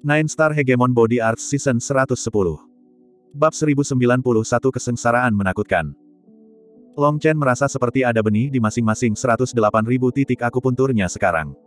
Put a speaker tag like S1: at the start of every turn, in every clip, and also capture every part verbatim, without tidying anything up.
S1: Nine Star Hegemon Body Arts Season seratus sepuluh. Bab seribu sembilan puluh satu Kesengsaraan Menakutkan. Long Chen merasa seperti ada benih di masing-masing seratus delapan ribu titik akupunturnya sekarang.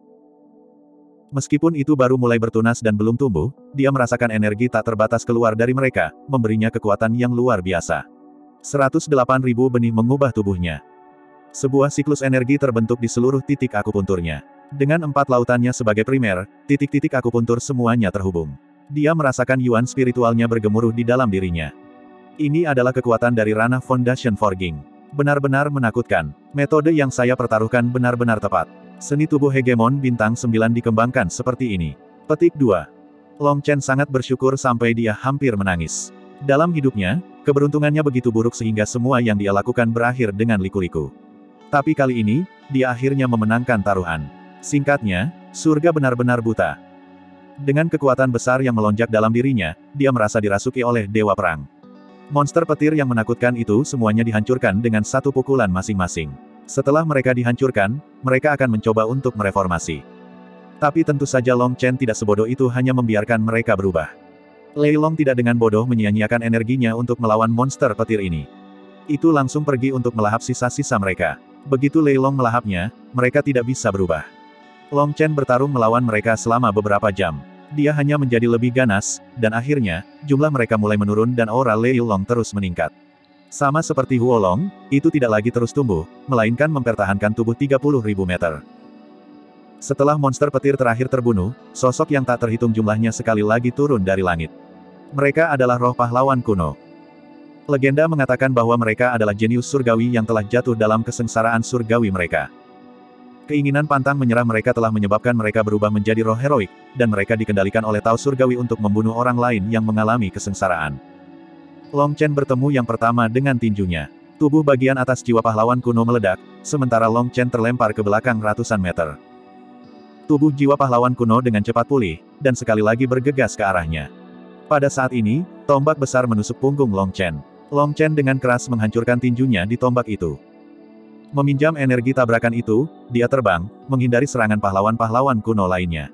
S1: Meskipun itu baru mulai bertunas dan belum tumbuh, dia merasakan energi tak terbatas keluar dari mereka, memberinya kekuatan yang luar biasa. seratus delapan ribu benih mengubah tubuhnya. Sebuah siklus energi terbentuk di seluruh titik akupunturnya. Dengan empat lautannya sebagai primer, titik-titik akupuntur semuanya terhubung. Dia merasakan yuan spiritualnya bergemuruh di dalam dirinya. Ini adalah kekuatan dari ranah Foundation Forging. Benar-benar menakutkan. Metode yang saya pertaruhkan benar-benar tepat. Seni tubuh hegemon bintang sembilan dikembangkan seperti ini. Petik dua. Long Chen sangat bersyukur sampai dia hampir menangis. Dalam hidupnya, keberuntungannya begitu buruk sehingga semua yang dia lakukan berakhir dengan liku-liku. Tapi kali ini, dia akhirnya memenangkan taruhan. Singkatnya, surga benar-benar buta. Dengan kekuatan besar yang melonjak dalam dirinya, dia merasa dirasuki oleh Dewa Perang. Monster petir yang menakutkan itu semuanya dihancurkan dengan satu pukulan masing-masing. Setelah mereka dihancurkan, mereka akan mencoba untuk mereformasi. Tapi tentu saja Long Chen tidak sebodoh itu hanya membiarkan mereka berubah. Lei Long tidak dengan bodoh menyia-nyiakan energinya untuk melawan monster petir ini. Itu langsung pergi untuk melahap sisa-sisa mereka. Begitu Lei Long melahapnya, mereka tidak bisa berubah. Long Chen bertarung melawan mereka selama beberapa jam. Dia hanya menjadi lebih ganas, dan akhirnya, jumlah mereka mulai menurun dan aura Lei Long terus meningkat. Sama seperti Huo Long, itu tidak lagi terus tumbuh, melainkan mempertahankan tubuh tiga puluh ribu meter. Setelah monster petir terakhir terbunuh, sosok yang tak terhitung jumlahnya sekali lagi turun dari langit. Mereka adalah roh pahlawan kuno. Legenda mengatakan bahwa mereka adalah jenius surgawi yang telah jatuh dalam kesengsaraan surgawi mereka. Keinginan pantang menyerah mereka telah menyebabkan mereka berubah menjadi roh heroik, dan mereka dikendalikan oleh Tao surgawi untuk membunuh orang lain yang mengalami kesengsaraan. Long Chen bertemu yang pertama dengan tinjunya. Tubuh bagian atas jiwa pahlawan kuno meledak, sementara Long Chen terlempar ke belakang ratusan meter. Tubuh jiwa pahlawan kuno dengan cepat pulih, dan sekali lagi bergegas ke arahnya. Pada saat ini, tombak besar menusuk punggung Long Chen. Long Chen dengan keras menghancurkan tinjunya di tombak itu. Meminjam energi tabrakan itu, dia terbang, menghindari serangan pahlawan-pahlawan kuno lainnya.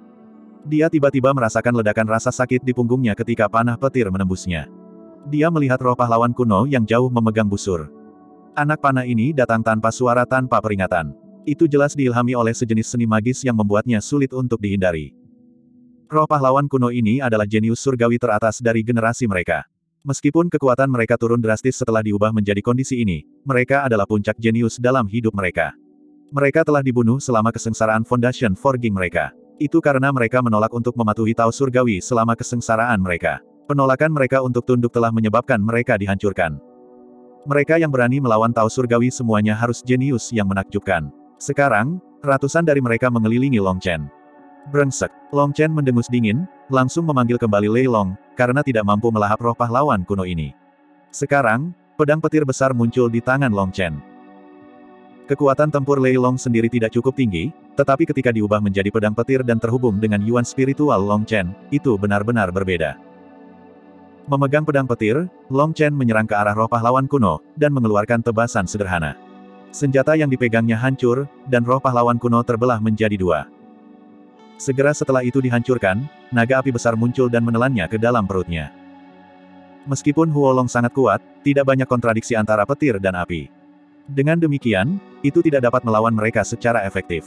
S1: Dia tiba-tiba merasakan ledakan rasa sakit di punggungnya ketika panah petir menembusnya. Dia melihat roh pahlawan kuno yang jauh memegang busur. Anak panah ini datang tanpa suara tanpa peringatan. Itu jelas diilhami oleh sejenis seni magis yang membuatnya sulit untuk dihindari. Roh pahlawan kuno ini adalah jenius surgawi teratas dari generasi mereka. Meskipun kekuatan mereka turun drastis setelah diubah menjadi kondisi ini, mereka adalah puncak jenius dalam hidup mereka. Mereka telah dibunuh selama kesengsaraan Foundation Forging mereka. Itu karena mereka menolak untuk mematuhi Tao surgawi selama kesengsaraan mereka. Penolakan mereka untuk tunduk telah menyebabkan mereka dihancurkan. Mereka yang berani melawan Tao surgawi semuanya harus jenius yang menakjubkan. Sekarang, ratusan dari mereka mengelilingi Long Chen. Brengsek. Long Chen mendengus dingin, langsung memanggil kembali Lei Long, karena tidak mampu melahap roh pahlawan kuno ini. Sekarang, pedang petir besar muncul di tangan Long Chen. Kekuatan tempur Lei Long sendiri tidak cukup tinggi, tetapi ketika diubah menjadi pedang petir dan terhubung dengan yuan spiritual Long Chen, itu benar-benar berbeda. Memegang pedang petir, Long Chen menyerang ke arah roh pahlawan kuno, dan mengeluarkan tebasan sederhana. Senjata yang dipegangnya hancur, dan roh pahlawan kuno terbelah menjadi dua. Segera setelah itu dihancurkan, naga api besar muncul dan menelannya ke dalam perutnya. Meskipun Huo Long sangat kuat, tidak banyak kontradiksi antara petir dan api. Dengan demikian, itu tidak dapat melawan mereka secara efektif.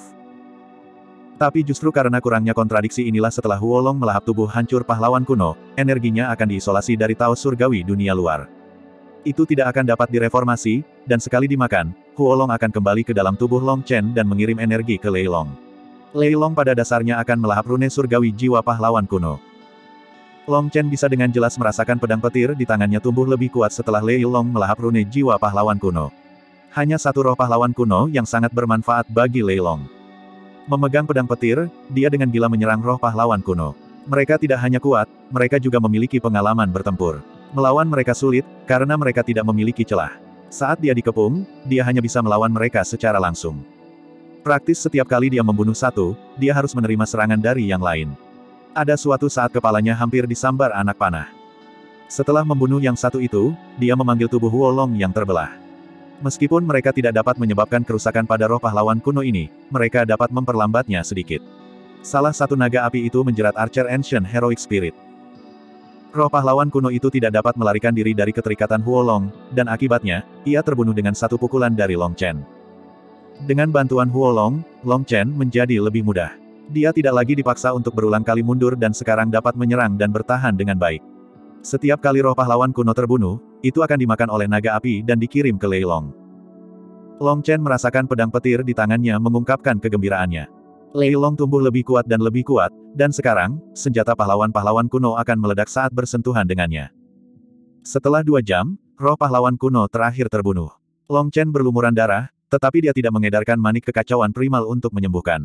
S1: Tapi justru karena kurangnya kontradiksi inilah setelah Huo Long melahap tubuh hancur pahlawan kuno, energinya akan diisolasi dari Tao surgawi dunia luar. Itu tidak akan dapat direformasi, dan sekali dimakan, Huo Long akan kembali ke dalam tubuh Long Chen dan mengirim energi ke Lei Long. Lei Long pada dasarnya akan melahap rune surgawi jiwa pahlawan kuno. Long Chen bisa dengan jelas merasakan pedang petir di tangannya tumbuh lebih kuat setelah Lei Long melahap rune jiwa pahlawan kuno. Hanya satu roh pahlawan kuno yang sangat bermanfaat bagi Lei Long. Memegang pedang petir, dia dengan gila menyerang roh pahlawan kuno. Mereka tidak hanya kuat, mereka juga memiliki pengalaman bertempur. Melawan mereka sulit, karena mereka tidak memiliki celah. Saat dia dikepung, dia hanya bisa melawan mereka secara langsung. Praktis setiap kali dia membunuh satu, dia harus menerima serangan dari yang lain. Ada suatu saat kepalanya hampir disambar anak panah. Setelah membunuh yang satu itu, dia memanggil tubuh Huo Long yang terbelah. Meskipun mereka tidak dapat menyebabkan kerusakan pada roh pahlawan kuno ini, mereka dapat memperlambatnya sedikit. Salah satu naga api itu menjerat Archer Ancient Heroic Spirit. Roh pahlawan kuno itu tidak dapat melarikan diri dari keterikatan Huolong, dan akibatnya, ia terbunuh dengan satu pukulan dari Long Chen. Dengan bantuan Huolong, Long Chen menjadi lebih mudah. Dia tidak lagi dipaksa untuk berulang kali mundur dan sekarang dapat menyerang dan bertahan dengan baik. Setiap kali roh pahlawan kuno terbunuh, itu akan dimakan oleh naga api dan dikirim ke Lei Long. Long Chen merasakan pedang petir di tangannya mengungkapkan kegembiraannya. Lei Long tumbuh lebih kuat dan lebih kuat, dan sekarang, senjata pahlawan-pahlawan kuno akan meledak saat bersentuhan dengannya. Setelah dua jam, roh pahlawan kuno terakhir terbunuh. Long Chen berlumuran darah, tetapi dia tidak mengedarkan manik kekacauan primal untuk menyembuhkan.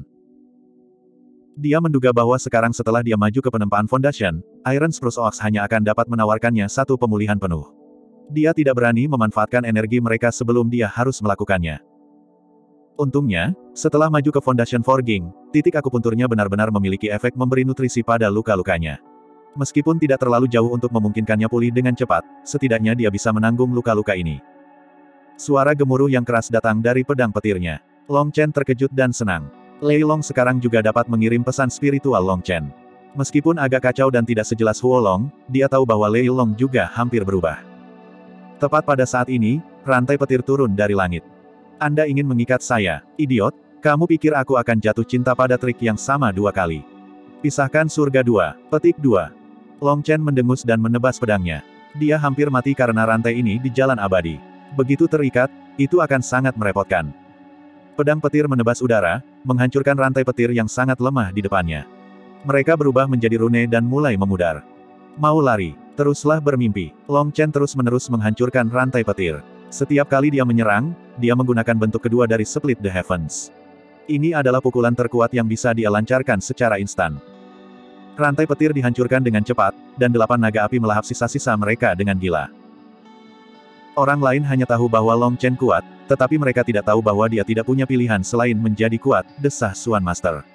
S1: Dia menduga bahwa sekarang setelah dia maju ke penempaan Foundation, Iron Spruce Oaks hanya akan dapat menawarkannya satu pemulihan penuh. Dia tidak berani memanfaatkan energi mereka sebelum dia harus melakukannya. Untungnya, setelah maju ke Foundation Forging, titik akupunturnya benar-benar memiliki efek memberi nutrisi pada luka-lukanya. Meskipun tidak terlalu jauh untuk memungkinkannya pulih dengan cepat, setidaknya dia bisa menanggung luka-luka ini. Suara gemuruh yang keras datang dari pedang petirnya. Long Chen terkejut dan senang. Lei Long sekarang juga dapat mengirim pesan spiritual Long Chen. Meskipun agak kacau dan tidak sejelas Huolong, dia tahu bahwa Lei Long juga hampir berubah. Tepat pada saat ini, rantai petir turun dari langit. Anda ingin mengikat saya, idiot? Kamu pikir aku akan jatuh cinta pada trik yang sama dua kali? Pisahkan surga dua. Petik dua. Long Chen mendengus dan menebas pedangnya. Dia hampir mati karena rantai ini di jalan abadi. Begitu terikat, itu akan sangat merepotkan. Pedang petir menebas udara, menghancurkan rantai petir yang sangat lemah di depannya. Mereka berubah menjadi rune dan mulai memudar. Mau lari, teruslah bermimpi. Long Chen terus-menerus menghancurkan rantai petir. Setiap kali dia menyerang, dia menggunakan bentuk kedua dari Split the Heavens. Ini adalah pukulan terkuat yang bisa dia lancarkan secara instan. Rantai petir dihancurkan dengan cepat, dan delapan naga api melahap sisa-sisa mereka dengan gila. Orang lain hanya tahu bahwa Long Chen kuat, tetapi mereka tidak tahu bahwa dia tidak punya pilihan selain menjadi kuat, desah Suan Master.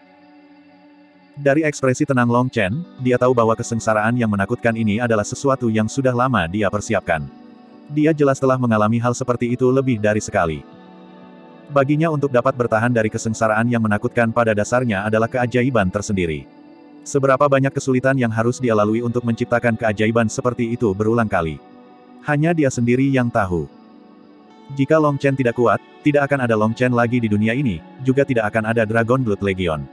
S1: Dari ekspresi tenang Long Chen, dia tahu bahwa kesengsaraan yang menakutkan ini adalah sesuatu yang sudah lama dia persiapkan. Dia jelas telah mengalami hal seperti itu lebih dari sekali. Baginya untuk dapat bertahan dari kesengsaraan yang menakutkan pada dasarnya adalah keajaiban tersendiri. Seberapa banyak kesulitan yang harus dia lalui untuk menciptakan keajaiban seperti itu berulang kali. Hanya dia sendiri yang tahu. Jika Long Chen tidak kuat, tidak akan ada Long Chen lagi di dunia ini, juga tidak akan ada Dragon Blood Legion.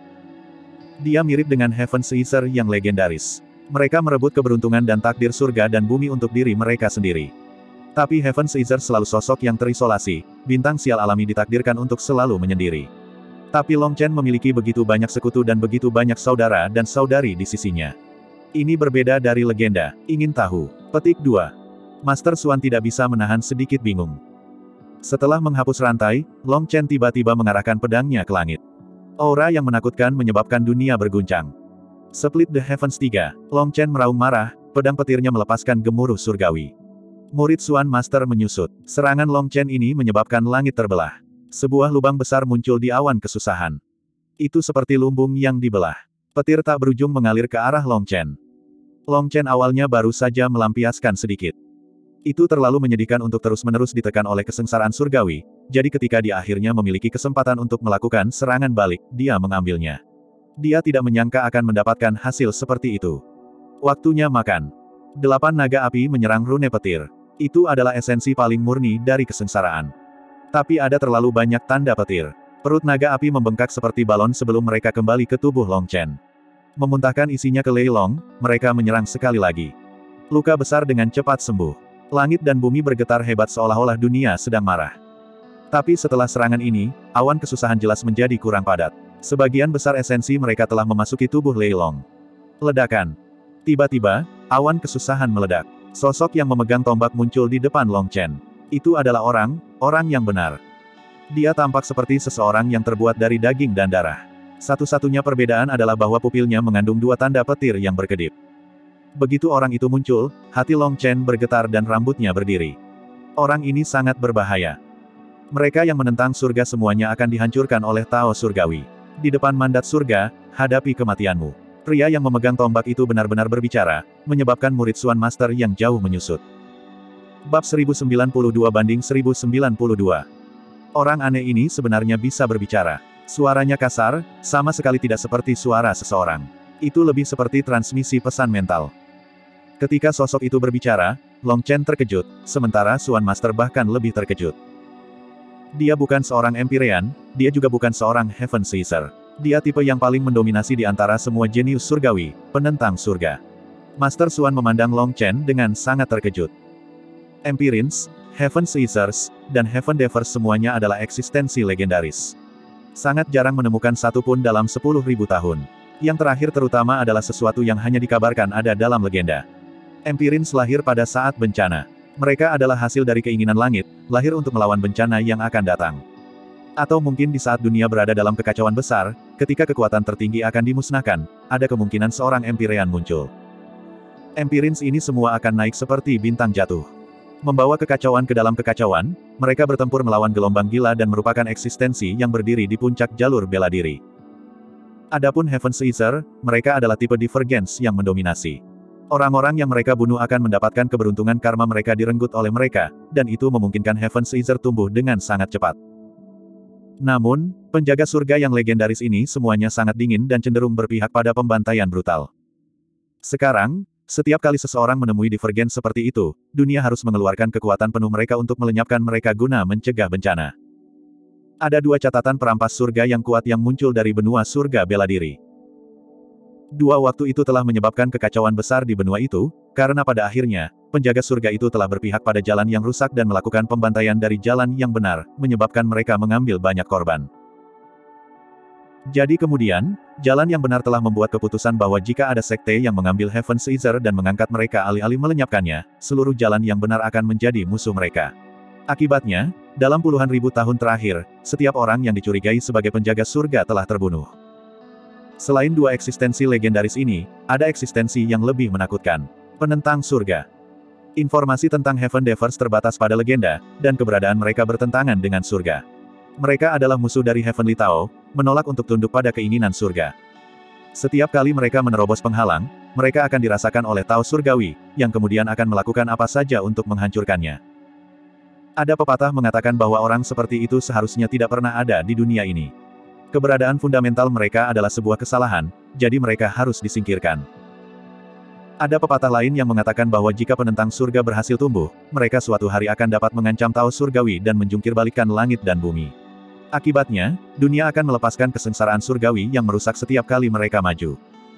S1: Dia mirip dengan Heaven Seizure yang legendaris. Mereka merebut keberuntungan dan takdir surga dan bumi untuk diri mereka sendiri. Tapi Heaven Seizure selalu sosok yang terisolasi, bintang sial alami ditakdirkan untuk selalu menyendiri. Tapi Long Chen memiliki begitu banyak sekutu dan begitu banyak saudara dan saudari di sisinya. Ini berbeda dari legenda. Ingin tahu? Petik dua. Master Suan tidak bisa menahan sedikit bingung. Setelah menghapus rantai, Long Chen tiba-tiba mengarahkan pedangnya ke langit. Aura yang menakutkan menyebabkan dunia berguncang. Split the Heavens tiga. Long Chen meraung marah, pedang petirnya melepaskan gemuruh surgawi. Murid Suan Master menyusut. Serangan Long Chen ini menyebabkan langit terbelah. Sebuah lubang besar muncul di awan kesusahan. Itu seperti lumbung yang dibelah. Petir tak berujung mengalir ke arah Long Chen. Long Chen awalnya baru saja melampiaskan sedikit. Itu terlalu menyedihkan untuk terus-menerus ditekan oleh kesengsaraan surgawi, jadi ketika dia akhirnya memiliki kesempatan untuk melakukan serangan balik, dia mengambilnya. Dia tidak menyangka akan mendapatkan hasil seperti itu. Waktunya makan. Delapan naga api menyerang rune petir. Itu adalah esensi paling murni dari kesengsaraan. Tapi ada terlalu banyak tanda petir. Perut naga api membengkak seperti balon sebelum mereka kembali ke tubuh Long Chen. Memuntahkan isinya ke Lei Long, mereka menyerang sekali lagi. Luka besar dengan cepat sembuh. Langit dan bumi bergetar hebat seolah-olah dunia sedang marah. Tapi setelah serangan ini, awan kesusahan jelas menjadi kurang padat. Sebagian besar esensi mereka telah memasuki tubuh Lei Long. Ledakan. Tiba-tiba, awan kesusahan meledak. Sosok yang memegang tombak muncul di depan Long Chen. Itu adalah orang, orang yang benar. Dia tampak seperti seseorang yang terbuat dari daging dan darah. Satu-satunya perbedaan adalah bahwa pupilnya mengandung dua tanda petir yang berkedip. Begitu orang itu muncul, hati Long Chen bergetar dan rambutnya berdiri. Orang ini sangat berbahaya. Mereka yang menentang surga semuanya akan dihancurkan oleh Tao Surgawi. Di depan mandat surga, hadapi kematianmu. Pria yang memegang tombak itu benar-benar berbicara, menyebabkan murid Suan Master yang jauh menyusut. Bab seribu sembilan puluh dua banding seribu sembilan puluh dua. Orang aneh ini sebenarnya bisa berbicara. Suaranya kasar, sama sekali tidak seperti suara seseorang. Itu lebih seperti transmisi pesan mental. Ketika sosok itu berbicara, Long Chen terkejut, sementara Suan Master bahkan lebih terkejut. Dia bukan seorang Empyrean, dia juga bukan seorang Heaven Seizure. Dia tipe yang paling mendominasi di antara semua jenius surgawi, penentang surga. Master Suan memandang Long Chen dengan sangat terkejut. Empyreans, Heaven Seizures, dan Heaven Devers semuanya adalah eksistensi legendaris. Sangat jarang menemukan satu pun dalam sepuluh ribu tahun. Yang terakhir terutama adalah sesuatu yang hanya dikabarkan ada dalam legenda. Empyreans lahir pada saat bencana. Mereka adalah hasil dari keinginan langit, lahir untuk melawan bencana yang akan datang. Atau mungkin di saat dunia berada dalam kekacauan besar, ketika kekuatan tertinggi akan dimusnahkan, ada kemungkinan seorang Empyrean muncul. Empyreans ini semua akan naik seperti bintang jatuh. Membawa kekacauan ke dalam kekacauan, mereka bertempur melawan gelombang gila dan merupakan eksistensi yang berdiri di puncak jalur bela diri. Adapun Heaven Seizure, mereka adalah tipe divergence yang mendominasi. Orang-orang yang mereka bunuh akan mendapatkan keberuntungan karma mereka direnggut oleh mereka, dan itu memungkinkan Heaven Seizure tumbuh dengan sangat cepat. Namun, penjaga surga yang legendaris ini semuanya sangat dingin dan cenderung berpihak pada pembantaian brutal. Sekarang, setiap kali seseorang menemui divergen seperti itu, dunia harus mengeluarkan kekuatan penuh mereka untuk melenyapkan mereka guna mencegah bencana. Ada dua catatan perampas surga yang kuat yang muncul dari benua surga bela diri. Dua waktu itu telah menyebabkan kekacauan besar di benua itu, karena pada akhirnya, penjaga surga itu telah berpihak pada jalan yang rusak dan melakukan pembantaian dari jalan yang benar, menyebabkan mereka mengambil banyak korban. Jadi kemudian, jalan yang benar telah membuat keputusan bahwa jika ada sekte yang mengambil Heaven Seizure dan mengangkat mereka alih-alih melenyapkannya, seluruh jalan yang benar akan menjadi musuh mereka. Akibatnya, dalam puluhan ribu tahun terakhir, setiap orang yang dicurigai sebagai penjaga surga telah terbunuh. Selain dua eksistensi legendaris ini, ada eksistensi yang lebih menakutkan. Penentang surga. Informasi tentang Heaven Devers terbatas pada legenda, dan keberadaan mereka bertentangan dengan surga. Mereka adalah musuh dari Heavenly Tao, menolak untuk tunduk pada keinginan surga. Setiap kali mereka menerobos penghalang, mereka akan dirasakan oleh Tao surgawi, yang kemudian akan melakukan apa saja untuk menghancurkannya. Ada pepatah mengatakan bahwa orang seperti itu seharusnya tidak pernah ada di dunia ini. Keberadaan fundamental mereka adalah sebuah kesalahan, jadi mereka harus disingkirkan. Ada pepatah lain yang mengatakan bahwa jika penentang surga berhasil tumbuh, mereka suatu hari akan dapat mengancam Tao surgawi dan menjungkirbalikkan langit dan bumi. Akibatnya, dunia akan melepaskan kesengsaraan surgawi yang merusak setiap kali mereka maju.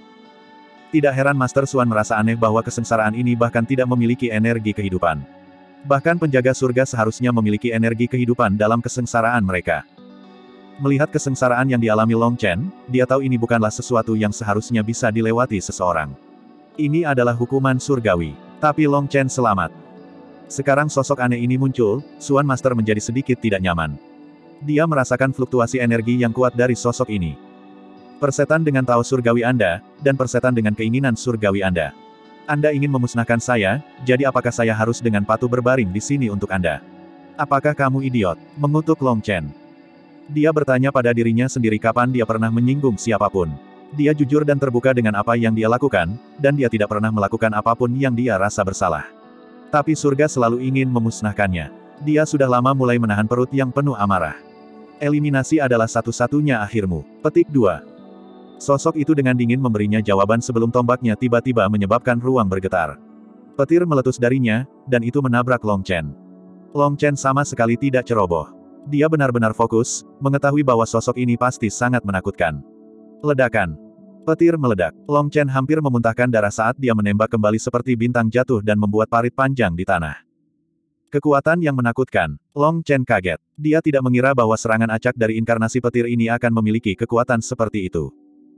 S1: Tidak heran Master Suan merasa aneh bahwa kesengsaraan ini bahkan tidak memiliki energi kehidupan. Bahkan penjaga surga seharusnya memiliki energi kehidupan dalam kesengsaraan mereka. Melihat kesengsaraan yang dialami Long Chen, dia tahu ini bukanlah sesuatu yang seharusnya bisa dilewati seseorang. Ini adalah hukuman surgawi. Tapi Long Chen selamat. Sekarang sosok aneh ini muncul, Suan Master menjadi sedikit tidak nyaman. Dia merasakan fluktuasi energi yang kuat dari sosok ini. Persetan dengan Tao surgawi Anda, dan persetan dengan keinginan surgawi Anda. Anda ingin memusnahkan saya, jadi apakah saya harus dengan patuh berbaring di sini untuk Anda? Apakah kamu idiot? Mengutuk Long Chen. Dia bertanya pada dirinya sendiri kapan dia pernah menyinggung siapapun. Dia jujur dan terbuka dengan apa yang dia lakukan, dan dia tidak pernah melakukan apapun yang dia rasa bersalah. Tapi surga selalu ingin memusnahkannya. Dia sudah lama mulai menahan perut yang penuh amarah. Eliminasi adalah satu-satunya akhirmu. Petik dua. Sosok itu dengan dingin memberinya jawaban sebelum tombaknya tiba-tiba menyebabkan ruang bergetar. Petir meletus darinya, dan itu menabrak Long Chen. Long Chen sama sekali tidak ceroboh. Dia benar-benar fokus, mengetahui bahwa sosok ini pasti sangat menakutkan. Ledakan. Petir meledak. Long Chen hampir memuntahkan darah saat dia menembak kembali seperti bintang jatuh dan membuat parit panjang di tanah. Kekuatan yang menakutkan. Long Chen kaget. Dia tidak mengira bahwa serangan acak dari inkarnasi petir ini akan memiliki kekuatan seperti itu.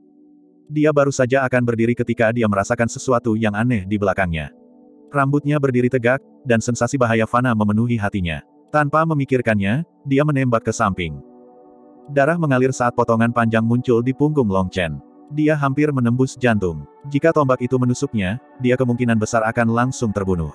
S1: Dia baru saja akan berdiri ketika dia merasakan sesuatu yang aneh di belakangnya. Rambutnya berdiri tegak, dan sensasi bahaya fana memenuhi hatinya. Tanpa memikirkannya, dia menembak ke samping. Darah mengalir saat potongan panjang muncul di punggung Long Chen. Dia hampir menembus jantung. Jika tombak itu menusuknya, dia kemungkinan besar akan langsung terbunuh.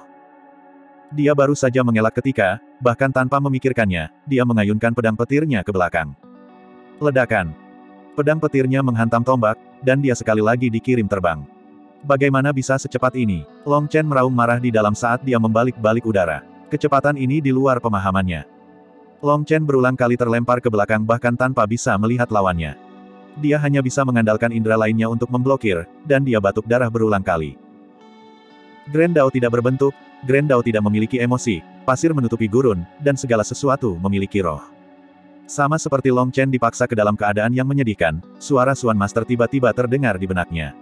S1: Dia baru saja mengelak ketika, bahkan tanpa memikirkannya, dia mengayunkan pedang petirnya ke belakang. Ledakan. Pedang petirnya menghantam tombak, dan dia sekali lagi dikirim terbang. Bagaimana bisa secepat ini? Long Chen meraung marah di dalam saat dia membalik-balik udara. Kecepatan ini di luar pemahamannya. Long Chen berulang kali terlempar ke belakang bahkan tanpa bisa melihat lawannya. Dia hanya bisa mengandalkan indera lainnya untuk memblokir, dan dia batuk darah berulang kali. Grand Dao tidak berbentuk, Grand Dao tidak memiliki emosi, pasir menutupi gurun, dan segala sesuatu memiliki roh. Sama seperti Long Chen dipaksa ke dalam keadaan yang menyedihkan, suara Suan Master tiba-tiba terdengar di benaknya.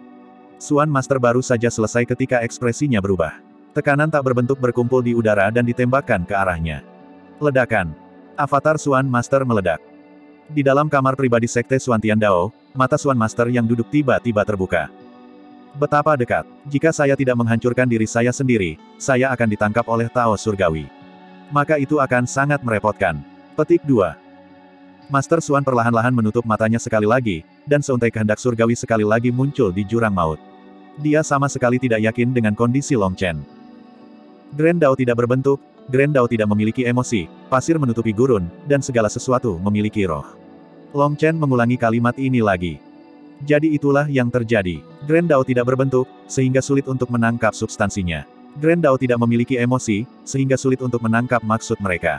S1: Suan Master baru saja selesai ketika ekspresinya berubah. Tekanan tak berbentuk berkumpul di udara dan ditembakkan ke arahnya. Ledakan. Avatar Suan Master meledak. Di dalam kamar pribadi Sekte Suan Tiandao, mata Suan Master yang duduk tiba-tiba terbuka. Betapa dekat. Jika saya tidak menghancurkan diri saya sendiri, saya akan ditangkap oleh Tao Surgawi. Maka itu akan sangat merepotkan. Petik dua. Master Suan perlahan-lahan menutup matanya sekali lagi, dan seuntai kehendak surgawi sekali lagi muncul di jurang maut. Dia sama sekali tidak yakin dengan kondisi Long Chen. Grand Dao tidak berbentuk, Grand Dao tidak memiliki emosi, pasir menutupi gurun, dan segala sesuatu memiliki roh. Long Chen mengulangi kalimat ini lagi. Jadi itulah yang terjadi. Grand Dao tidak berbentuk, sehingga sulit untuk menangkap substansinya. Grand Dao tidak memiliki emosi, sehingga sulit untuk menangkap maksud mereka.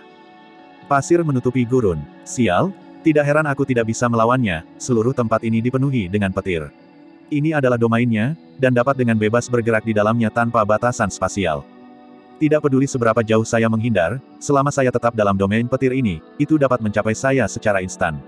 S1: Pasir menutupi gurun. Sial, tidak heran aku tidak bisa melawannya, seluruh tempat ini dipenuhi dengan petir. Ini adalah domainnya, dan dapat dengan bebas bergerak di dalamnya tanpa batasan spasial. Tidak peduli seberapa jauh saya menghindar, selama saya tetap dalam domain petir ini, itu dapat mencapai saya secara instan.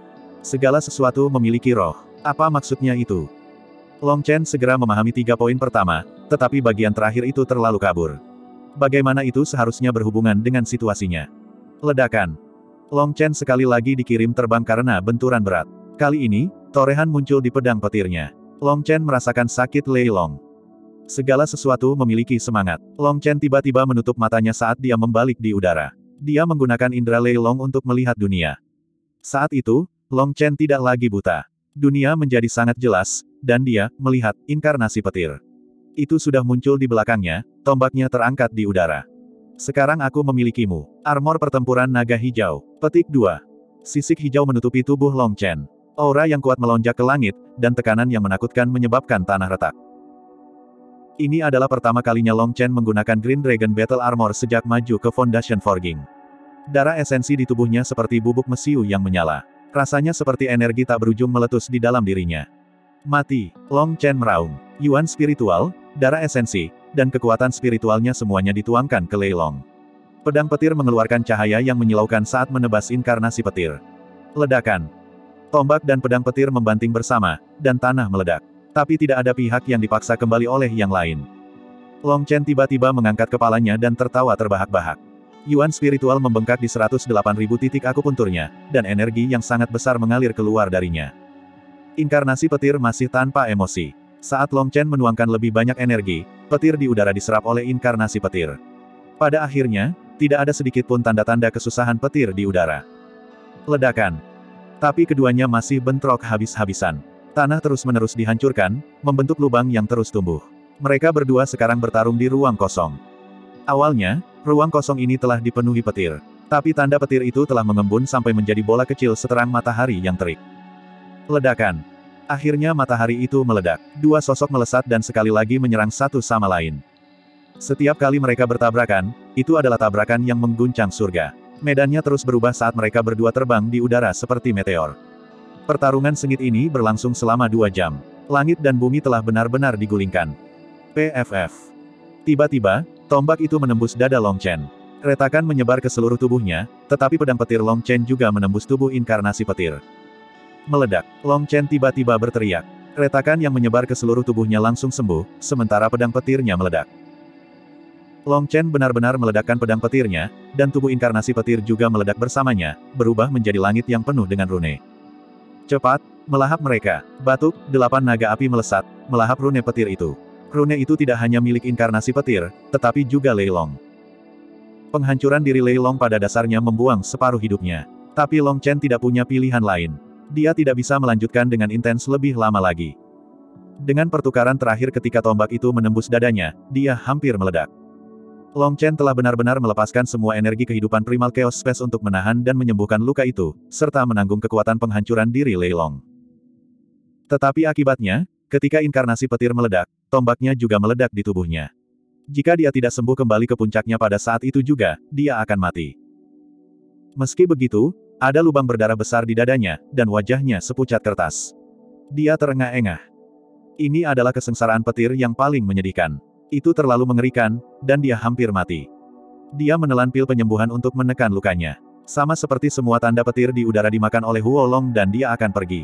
S1: Segala sesuatu memiliki roh. Apa maksudnya itu? Long Chen segera memahami tiga poin pertama, tetapi bagian terakhir itu terlalu kabur. Bagaimana itu seharusnya berhubungan dengan situasinya? Ledakan. Long Chen sekali lagi dikirim terbang karena benturan berat. Kali ini, torehan muncul di pedang petirnya. Long Chen merasakan sakit Lei Long. Segala sesuatu memiliki semangat. Long Chen tiba-tiba menutup matanya saat dia membalik di udara. Dia menggunakan indera Lei Long untuk melihat dunia. Saat itu, Long Chen tidak lagi buta. Dunia menjadi sangat jelas, dan dia melihat inkarnasi petir. Itu sudah muncul di belakangnya, tombaknya terangkat di udara. Sekarang aku memilikimu. Armor pertempuran naga hijau. Petik dua. Sisik hijau menutupi tubuh Long Chen. Aura yang kuat melonjak ke langit, dan tekanan yang menakutkan menyebabkan tanah retak. Ini adalah pertama kalinya Long Chen menggunakan Green Dragon Battle Armor sejak maju ke Foundation Forging. Darah esensi di tubuhnya seperti bubuk mesiu yang menyala. Rasanya seperti energi tak berujung meletus di dalam dirinya. Mati, Long Chen meraung. Yuan spiritual, darah esensi, dan kekuatan spiritualnya semuanya dituangkan ke Lei Long. Pedang petir mengeluarkan cahaya yang menyilaukan saat menebas inkarnasi petir. Ledakan. Tombak dan pedang petir membanting bersama, dan tanah meledak. Tapi tidak ada pihak yang dipaksa kembali oleh yang lain. Long Chen tiba-tiba mengangkat kepalanya dan tertawa terbahak-bahak. Yuan spiritual membengkak di seratus delapan ribu titik akupunturnya, dan energi yang sangat besar mengalir keluar darinya. Inkarnasi petir masih tanpa emosi. Saat Long Chen menuangkan lebih banyak energi, petir di udara diserap oleh inkarnasi petir. Pada akhirnya, tidak ada sedikit pun tanda-tanda kesusahan petir di udara. Ledakan. Tapi keduanya masih bentrok habis-habisan. Tanah terus-menerus dihancurkan, membentuk lubang yang terus tumbuh. Mereka berdua sekarang bertarung di ruang kosong. Awalnya, ruang kosong ini telah dipenuhi petir. Tapi tanda petir itu telah mengembun sampai menjadi bola kecil seterang matahari yang terik. Ledakan. Akhirnya matahari itu meledak. Dua sosok melesat dan sekali lagi menyerang satu sama lain. Setiap kali mereka bertabrakan, itu adalah tabrakan yang mengguncang surga. Medannya terus berubah saat mereka berdua terbang di udara seperti meteor. Pertarungan sengit ini berlangsung selama dua jam. Langit dan bumi telah benar-benar digulingkan. P F F. Tiba-tiba, tombak itu menembus dada Long Chen. Retakan menyebar ke seluruh tubuhnya, tetapi pedang petir Long Chen juga menembus tubuh inkarnasi petir. Meledak. Long Chen tiba-tiba berteriak. Retakan yang menyebar ke seluruh tubuhnya langsung sembuh, sementara pedang petirnya meledak. Long Chen benar-benar meledakkan pedang petirnya, dan tubuh inkarnasi petir juga meledak bersamanya, berubah menjadi langit yang penuh dengan rune. Cepat, melahap mereka. Batuk, delapan naga api melesat, melahap rune petir itu. Rune itu tidak hanya milik inkarnasi petir, tetapi juga Lei Long. Penghancuran diri Lei Long pada dasarnya membuang separuh hidupnya. Tapi Long Chen tidak punya pilihan lain. Dia tidak bisa melanjutkan dengan intens lebih lama lagi. Dengan pertukaran terakhir ketika tombak itu menembus dadanya, dia hampir meledak. Long Chen telah benar-benar melepaskan semua energi kehidupan primal Chaos Space untuk menahan dan menyembuhkan luka itu, serta menanggung kekuatan penghancuran diri Lei Long. Tetapi akibatnya, ketika inkarnasi petir meledak, tombaknya juga meledak di tubuhnya. Jika dia tidak sembuh kembali ke puncaknya pada saat itu juga, dia akan mati. Meski begitu, ada lubang berdarah besar di dadanya, dan wajahnya sepucat kertas. Dia terengah-engah. Ini adalah kesengsaraan petir yang paling menyedihkan. Itu terlalu mengerikan, dan dia hampir mati. Dia menelan pil penyembuhan untuk menekan lukanya. Sama seperti semua tanda petir di udara dimakan oleh Huo Long dan dia akan pergi.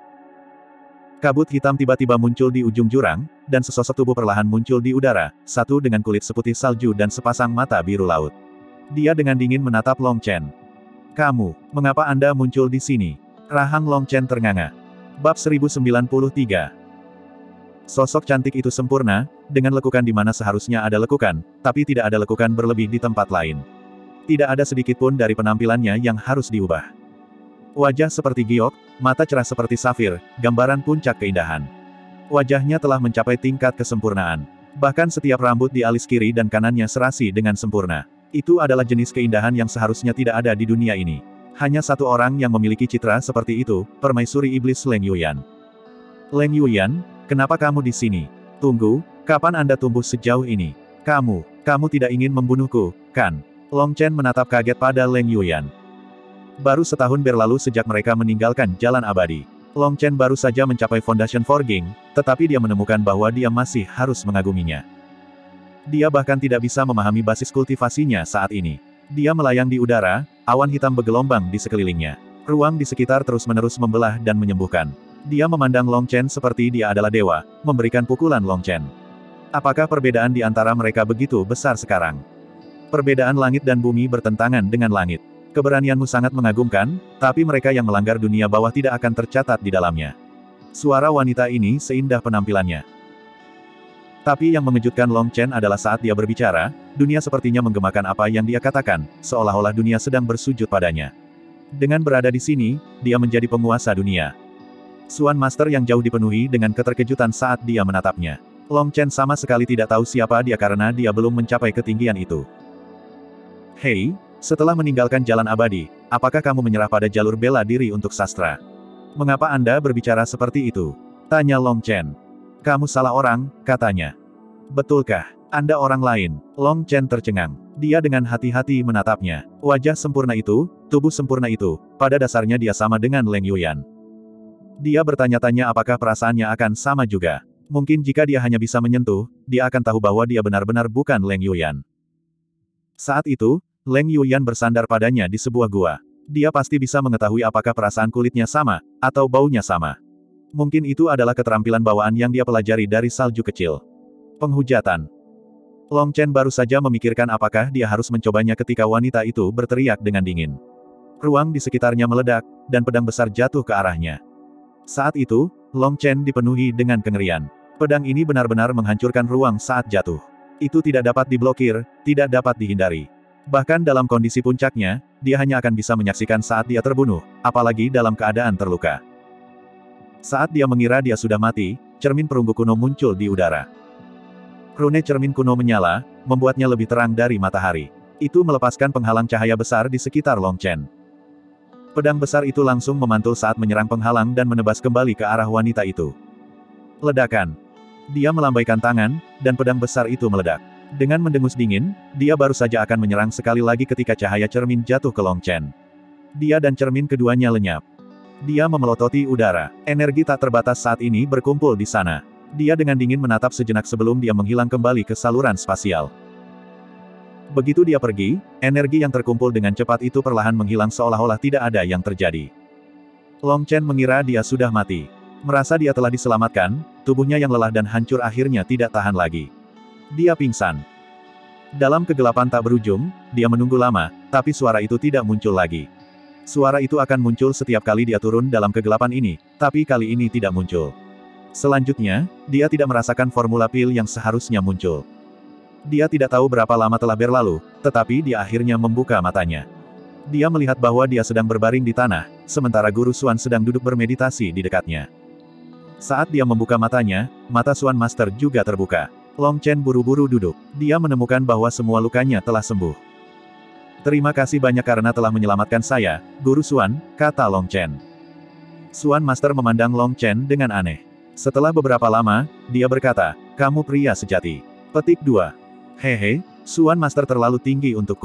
S1: Kabut hitam tiba-tiba muncul di ujung jurang, dan sesosok tubuh perlahan muncul di udara, satu dengan kulit seputih salju dan sepasang mata biru laut. Dia dengan dingin menatap Long Chen. Kamu, mengapa Anda muncul di sini? Rahang Long Chen ternganga. Bab seribu sembilan puluh tiga. Sosok cantik itu sempurna, dengan lekukan di mana seharusnya ada lekukan, tapi tidak ada lekukan berlebih di tempat lain. Tidak ada sedikit pun dari penampilannya yang harus diubah. Wajah seperti giok, mata cerah seperti safir, gambaran puncak keindahan. Wajahnya telah mencapai tingkat kesempurnaan. Bahkan setiap rambut di alis kiri dan kanannya serasi dengan sempurna. Itu adalah jenis keindahan yang seharusnya tidak ada di dunia ini. Hanya satu orang yang memiliki citra seperti itu, permaisuri iblis Leng Yuyan. Leng Yuyan, kenapa kamu di sini? Tunggu, kapan Anda tumbuh sejauh ini? Kamu, kamu tidak ingin membunuhku, kan? Long Chen menatap kaget pada Leng Yuyan. Baru setahun berlalu sejak mereka meninggalkan jalan abadi. Long Chen baru saja mencapai Foundation Forging, tetapi dia menemukan bahwa dia masih harus mengaguminya. Dia bahkan tidak bisa memahami basis kultivasinya saat ini. Dia melayang di udara, awan hitam bergelombang di sekelilingnya. Ruang di sekitar terus-menerus membelah dan menyembuhkan. Dia memandang Long Chen seperti dia adalah dewa, memberikan pukulan Long Chen. Apakah perbedaan di antara mereka begitu besar sekarang? Perbedaan langit dan bumi bertentangan dengan langit. Keberanianmu sangat mengagumkan, tapi mereka yang melanggar dunia bawah tidak akan tercatat di dalamnya. Suara wanita ini seindah penampilannya. Tapi yang mengejutkan Long Chen adalah saat dia berbicara, dunia sepertinya menggemakan apa yang dia katakan, seolah-olah dunia sedang bersujud padanya. Dengan berada di sini, dia menjadi penguasa dunia. Suan Master yang jauh dipenuhi dengan keterkejutan saat dia menatapnya. Long Chen sama sekali tidak tahu siapa dia karena dia belum mencapai ketinggian itu. Hei, setelah meninggalkan jalan abadi, apakah kamu menyerah pada jalur bela diri untuk sastra? Mengapa Anda berbicara seperti itu? Tanya Long Chen. Kamu salah orang, katanya. Betulkah? Anda orang lain. Long Chen tercengang. Dia dengan hati-hati menatapnya. Wajah sempurna itu, tubuh sempurna itu, pada dasarnya dia sama dengan Leng Yuyan. Dia bertanya-tanya apakah perasaannya akan sama juga. Mungkin jika dia hanya bisa menyentuh, dia akan tahu bahwa dia benar-benar bukan Leng Yuyan. Saat itu, Leng Yuyan bersandar padanya di sebuah gua. Dia pasti bisa mengetahui apakah perasaan kulitnya sama, atau baunya sama. Mungkin itu adalah keterampilan bawaan yang dia pelajari dari salju kecil. Penghujatan. Long Chen baru saja memikirkan apakah dia harus mencobanya ketika wanita itu berteriak dengan dingin. Ruang di sekitarnya meledak, dan pedang besar jatuh ke arahnya. Saat itu, Long Chen dipenuhi dengan kengerian. Pedang ini benar-benar menghancurkan ruang saat jatuh. Itu tidak dapat diblokir, tidak dapat dihindari. Bahkan dalam kondisi puncaknya, dia hanya akan bisa menyaksikan saat dia terbunuh, apalagi dalam keadaan terluka. Saat dia mengira dia sudah mati, cermin perunggu kuno muncul di udara. Rune cermin kuno menyala, membuatnya lebih terang dari matahari. Itu melepaskan penghalang cahaya besar di sekitar Long Chen. Pedang besar itu langsung memantul saat menyerang penghalang dan menebas kembali ke arah wanita itu. Ledakan. Dia melambaikan tangan, dan pedang besar itu meledak. Dengan mendengus dingin, dia baru saja akan menyerang sekali lagi ketika cahaya cermin jatuh ke Long Chen. Dia dan cermin keduanya lenyap. Dia memelototi udara. Energi tak terbatas saat ini berkumpul di sana. Dia dengan dingin menatap sejenak sebelum dia menghilang kembali ke saluran spasial. Begitu dia pergi, energi yang terkumpul dengan cepat itu perlahan menghilang seolah-olah tidak ada yang terjadi. Long Chen mengira dia sudah mati. Merasa dia telah diselamatkan, tubuhnya yang lelah dan hancur akhirnya tidak tahan lagi. Dia pingsan. Dalam kegelapan tak berujung, dia menunggu lama, tapi suara itu tidak muncul lagi. Suara itu akan muncul setiap kali dia turun dalam kegelapan ini, tapi kali ini tidak muncul. Selanjutnya, dia tidak merasakan formula pil yang seharusnya muncul. Dia tidak tahu berapa lama telah berlalu, tetapi dia akhirnya membuka matanya. Dia melihat bahwa dia sedang berbaring di tanah, sementara Guru Suan sedang duduk bermeditasi di dekatnya. Saat dia membuka matanya, mata Suan Master juga terbuka. Long Chen buru-buru duduk. Dia menemukan bahwa semua lukanya telah sembuh. Terima kasih banyak karena telah menyelamatkan saya, Guru Suan, kata Long Chen. Suan Master memandang Long Chen dengan aneh. Setelah beberapa lama, dia berkata, kamu pria sejati. Petik dua. Hehe, Suan Master terlalu tinggi untukku.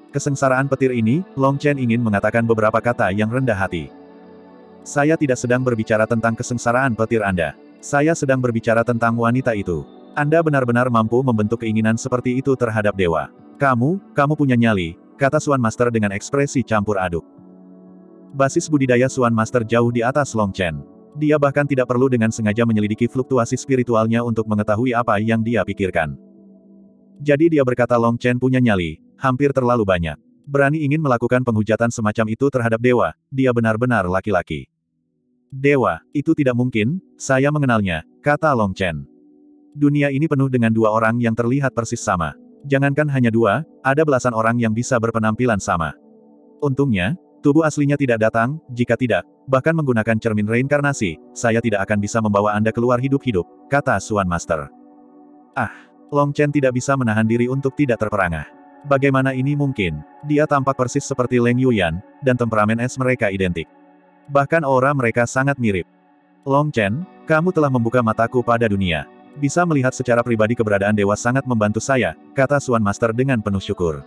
S1: Kesengsaraan petir ini, Long Chen ingin mengatakan beberapa kata yang rendah hati. Saya tidak sedang berbicara tentang kesengsaraan petir Anda. Saya sedang berbicara tentang wanita itu. Anda benar-benar mampu membentuk keinginan seperti itu terhadap dewa. Kamu, kamu punya nyali, kata Suan Master dengan ekspresi campur aduk. Basis budidaya Suan Master jauh di atas Long Chen. Dia bahkan tidak perlu dengan sengaja menyelidiki fluktuasi spiritualnya untuk mengetahui apa yang dia pikirkan. Jadi dia berkata Long Chen punya nyali, hampir terlalu banyak. Berani ingin melakukan penghujatan semacam itu terhadap dewa, dia benar-benar laki-laki. Dewa, itu tidak mungkin, saya mengenalnya, kata Long Chen. Dunia ini penuh dengan dua orang yang terlihat persis sama. Jangankan hanya dua, ada belasan orang yang bisa berpenampilan sama. Untungnya, tubuh aslinya tidak datang, jika tidak, bahkan menggunakan cermin reinkarnasi, saya tidak akan bisa membawa Anda keluar hidup-hidup, kata Suan Master. Ah, Long Chen tidak bisa menahan diri untuk tidak terperangah. Bagaimana ini mungkin? Dia tampak persis seperti Leng Yuyan, dan temperamen es mereka identik. Bahkan aura mereka sangat mirip. Long Chen, kamu telah membuka mataku pada dunia. Bisa melihat secara pribadi keberadaan dewa sangat membantu saya, kata Suan Master dengan penuh syukur.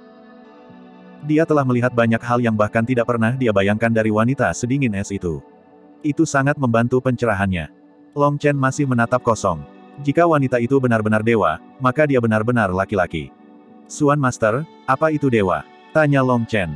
S1: Dia telah melihat banyak hal yang bahkan tidak pernah dia bayangkan dari wanita sedingin es itu. Itu sangat membantu pencerahannya. Long Chen masih menatap kosong. Jika wanita itu benar-benar dewa, maka dia benar-benar laki-laki. Suan Master, apa itu dewa? Tanya Long Chen.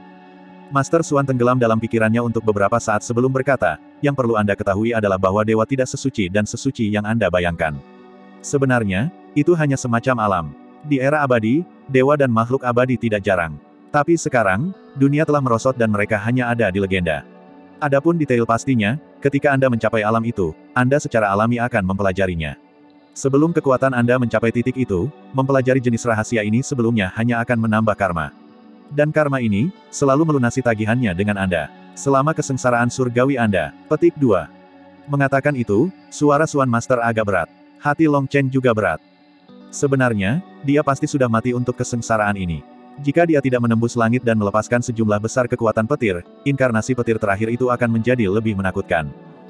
S1: Master Suan tenggelam dalam pikirannya untuk beberapa saat sebelum berkata, yang perlu Anda ketahui adalah bahwa dewa tidak sesuci dan sesuci yang Anda bayangkan. Sebenarnya, itu hanya semacam alam. Di era abadi, dewa dan makhluk abadi tidak jarang. Tapi sekarang, dunia telah merosot dan mereka hanya ada di legenda. Adapun detail pastinya, ketika Anda mencapai alam itu, Anda secara alami akan mempelajarinya. Sebelum kekuatan Anda mencapai titik itu, mempelajari jenis rahasia ini sebelumnya hanya akan menambah karma. Dan karma ini, selalu melunasi tagihannya dengan Anda. Selama kesengsaraan surgawi Anda. Petik dua. Mengatakan itu, suara Suan Master agak berat. Hati Long Chen juga berat. Sebenarnya, dia pasti sudah mati untuk kesengsaraan ini. Jika dia tidak menembus langit dan melepaskan sejumlah besar kekuatan petir, inkarnasi petir terakhir itu akan menjadi lebih menakutkan.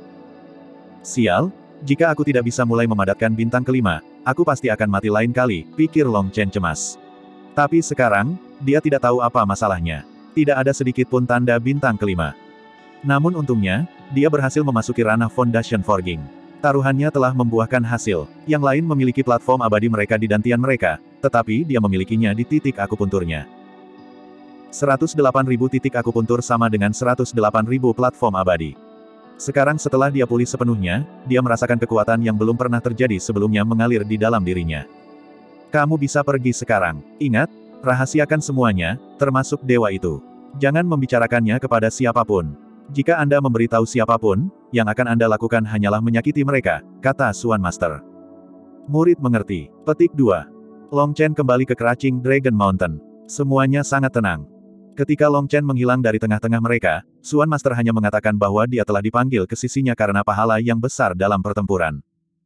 S1: Sial, jika aku tidak bisa mulai memadatkan bintang kelima, aku pasti akan mati lain kali, pikir Long Chen cemas. Tapi sekarang, dia tidak tahu apa masalahnya. Tidak ada sedikit pun tanda bintang kelima. Namun untungnya, dia berhasil memasuki ranah Foundation Forging. Taruhannya telah membuahkan hasil. Yang lain memiliki platform abadi mereka di dantian mereka, tetapi dia memilikinya di titik akupunturnya. seratus delapan ribu titik akupuntur sama dengan seratus delapan ribu platform abadi. Sekarang setelah dia pulih sepenuhnya, dia merasakan kekuatan yang belum pernah terjadi sebelumnya mengalir di dalam dirinya. Kamu bisa pergi sekarang. Ingat, rahasiakan semuanya, termasuk dewa itu. Jangan membicarakannya kepada siapapun. Jika Anda memberitahu siapapun, yang akan Anda lakukan hanyalah menyakiti mereka, kata Suan Master. Murid mengerti. Petik dua. Long Chen kembali ke Crouching Dragon Mountain. Semuanya sangat tenang. Ketika Long Chen menghilang dari tengah-tengah mereka, Suan Master hanya mengatakan bahwa dia telah dipanggil ke sisinya karena pahala yang besar dalam pertempuran.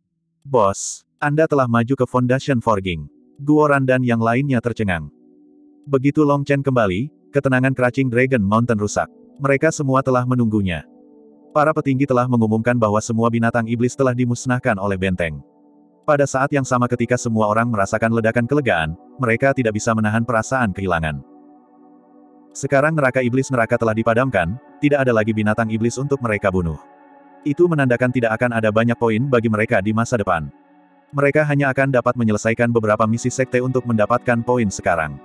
S1: Bos, Anda telah maju ke Foundation Forging. Guoran dan yang lainnya tercengang. Begitu Long Chen kembali, ketenangan Crouching Dragon Mountain rusak. Mereka semua telah menunggunya. Para petinggi telah mengumumkan bahwa semua binatang iblis telah dimusnahkan oleh benteng. Pada saat yang sama ketika semua orang merasakan ledakan kelegaan, mereka tidak bisa menahan perasaan kehilangan. Sekarang neraka iblis neraka telah dipadamkan, tidak ada lagi binatang iblis untuk mereka bunuh. Itu menandakan tidak akan ada banyak poin bagi mereka di masa depan. Mereka hanya akan dapat menyelesaikan beberapa misi sekte untuk mendapatkan poin sekarang.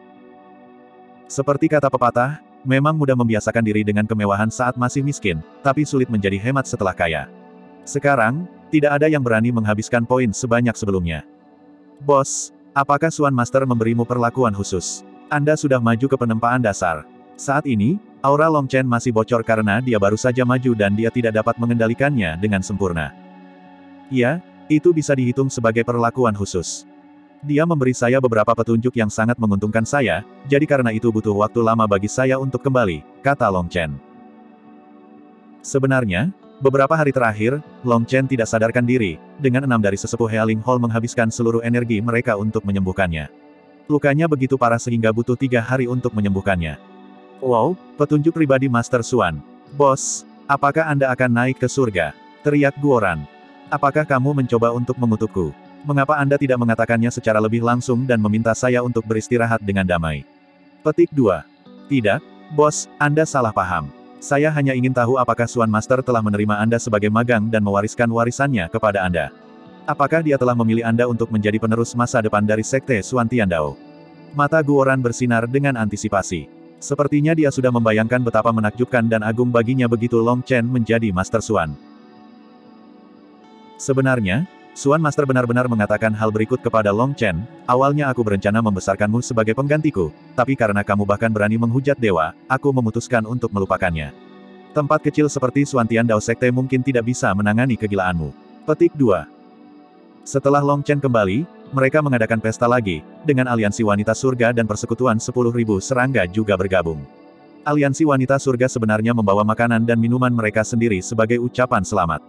S1: Seperti kata pepatah, memang mudah membiasakan diri dengan kemewahan saat masih miskin, tapi sulit menjadi hemat setelah kaya. Sekarang, tidak ada yang berani menghabiskan poin sebanyak sebelumnya. Bos, apakah Suan Master memberimu perlakuan khusus? Anda sudah maju ke penempaan dasar. Saat ini, aura Long Chen masih bocor karena dia baru saja maju dan dia tidak dapat mengendalikannya dengan sempurna. Ya, itu bisa dihitung sebagai perlakuan khusus. Dia memberi saya beberapa petunjuk yang sangat menguntungkan saya, jadi karena itu butuh waktu lama bagi saya untuk kembali, kata Long Chen. Sebenarnya, beberapa hari terakhir, Long Chen tidak sadarkan diri, dengan enam dari sesepuh Healing Hall menghabiskan seluruh energi mereka untuk menyembuhkannya. Lukanya begitu parah sehingga butuh tiga hari untuk menyembuhkannya. Wow, petunjuk pribadi Master Suan. Bos, apakah Anda akan naik ke surga? Teriak Guoran. Apakah kamu mencoba untuk mengutukku? Mengapa Anda tidak mengatakannya secara lebih langsung dan meminta saya untuk beristirahat dengan damai? Petik dua. Tidak, bos, Anda salah paham. Saya hanya ingin tahu apakah Suan Master telah menerima Anda sebagai magang dan mewariskan warisannya kepada Anda. Apakah dia telah memilih Anda untuk menjadi penerus masa depan dari Sekte Suan Tiandao? Mata Guoran bersinar dengan antisipasi. Sepertinya dia sudah membayangkan betapa menakjubkan dan agung baginya begitu Long Chen menjadi Master Suan. Sebenarnya, Suan Master benar-benar mengatakan hal berikut kepada Long Chen, awalnya aku berencana membesarkanmu sebagai penggantiku, tapi karena kamu bahkan berani menghujat dewa, aku memutuskan untuk melupakannya. Tempat kecil seperti Suan Tiandao Sekte mungkin tidak bisa menangani kegilaanmu. Petik dua. Setelah Long Chen kembali, mereka mengadakan pesta lagi, dengan aliansi wanita surga dan persekutuan sepuluh ribu serangga juga bergabung. Aliansi wanita surga sebenarnya membawa makanan dan minuman mereka sendiri sebagai ucapan selamat.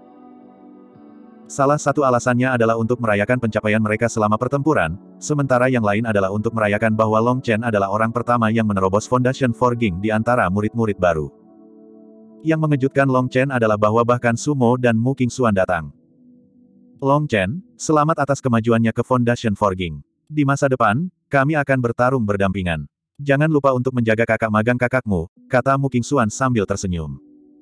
S1: Salah satu alasannya adalah untuk merayakan pencapaian mereka selama pertempuran, sementara yang lain adalah untuk merayakan bahwa Long Chen adalah orang pertama yang menerobos Foundation Forging di antara murid-murid baru. Yang mengejutkan Long Chen adalah bahwa bahkan Sumo dan Mu Qingxuan datang. Long Chen, selamat atas kemajuannya ke Foundation Forging. Di masa depan, kami akan bertarung berdampingan. Jangan lupa untuk menjaga kakak magang kakakmu, kata Mu Qingxuan sambil tersenyum.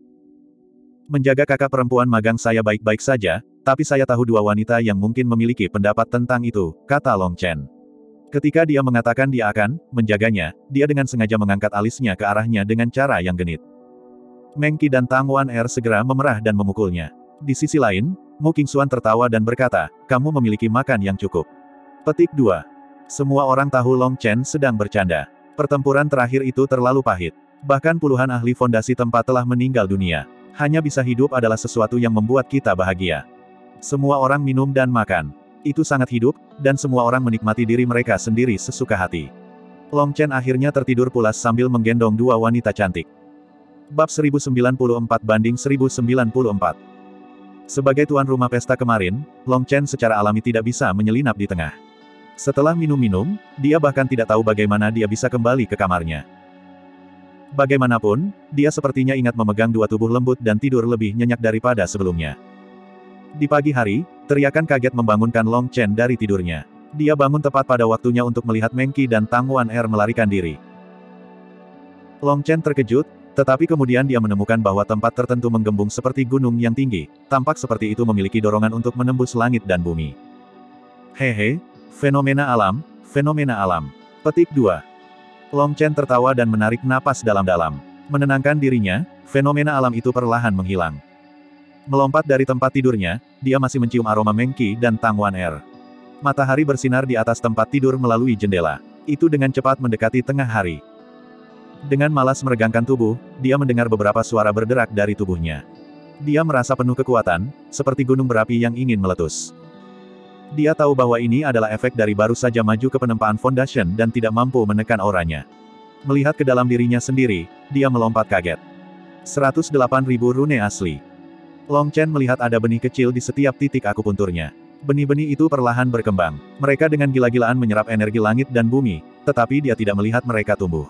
S1: Menjaga kakak perempuan magang saya baik-baik saja, tapi saya tahu dua wanita yang mungkin memiliki pendapat tentang itu, kata Long Chen. Ketika dia mengatakan dia akan menjaganya, dia dengan sengaja mengangkat alisnya ke arahnya dengan cara yang genit. Meng Qi dan Tang Wan Er segera memerah dan memukulnya. Di sisi lain, Mu Qingxuan tertawa dan berkata, kamu memiliki makan yang cukup. Petik dua. Semua orang tahu Long Chen sedang bercanda. Pertempuran terakhir itu terlalu pahit. Bahkan puluhan ahli fondasi tempat telah meninggal dunia. Hanya bisa hidup adalah sesuatu yang membuat kita bahagia. Semua orang minum dan makan. Itu sangat hidup, dan semua orang menikmati diri mereka sendiri sesuka hati. Long Chen akhirnya tertidur pulas sambil menggendong dua wanita cantik. Bab seribu sembilan puluh empat banding seribu sembilan puluh empat. Sebagai tuan rumah pesta kemarin, Long Chen secara alami tidak bisa menyelinap di tengah. Setelah minum-minum, dia bahkan tidak tahu bagaimana dia bisa kembali ke kamarnya. Bagaimanapun, dia sepertinya ingat memegang dua tubuh lembut dan tidur lebih nyenyak daripada sebelumnya. Di pagi hari, teriakan kaget membangunkan Long Chen dari tidurnya. Dia bangun tepat pada waktunya untuk melihat Meng Qi dan Tang Wan Er melarikan diri. Long Chen terkejut, tetapi kemudian dia menemukan bahwa tempat tertentu menggembung seperti gunung yang tinggi, tampak seperti itu memiliki dorongan untuk menembus langit dan bumi. Hehe, fenomena alam, fenomena alam. Petik dua. Long Chen tertawa dan menarik napas dalam-dalam. Menenangkan dirinya, fenomena alam itu perlahan menghilang. Melompat dari tempat tidurnya, dia masih mencium aroma Meng Qi dan Tang Wan Er. Matahari bersinar di atas tempat tidur melalui jendela. Itu dengan cepat mendekati tengah hari. Dengan malas meregangkan tubuh, dia mendengar beberapa suara berderak dari tubuhnya. Dia merasa penuh kekuatan, seperti gunung berapi yang ingin meletus. Dia tahu bahwa ini adalah efek dari baru saja maju ke penempaan Foundation dan tidak mampu menekan auranya. Melihat ke dalam dirinya sendiri, dia melompat kaget. seratus delapan ribu rune asli. Long Chen melihat ada benih kecil di setiap titik akupunturnya. Benih-benih itu perlahan berkembang. Mereka dengan gila-gilaan menyerap energi langit dan bumi, tetapi dia tidak melihat mereka tumbuh.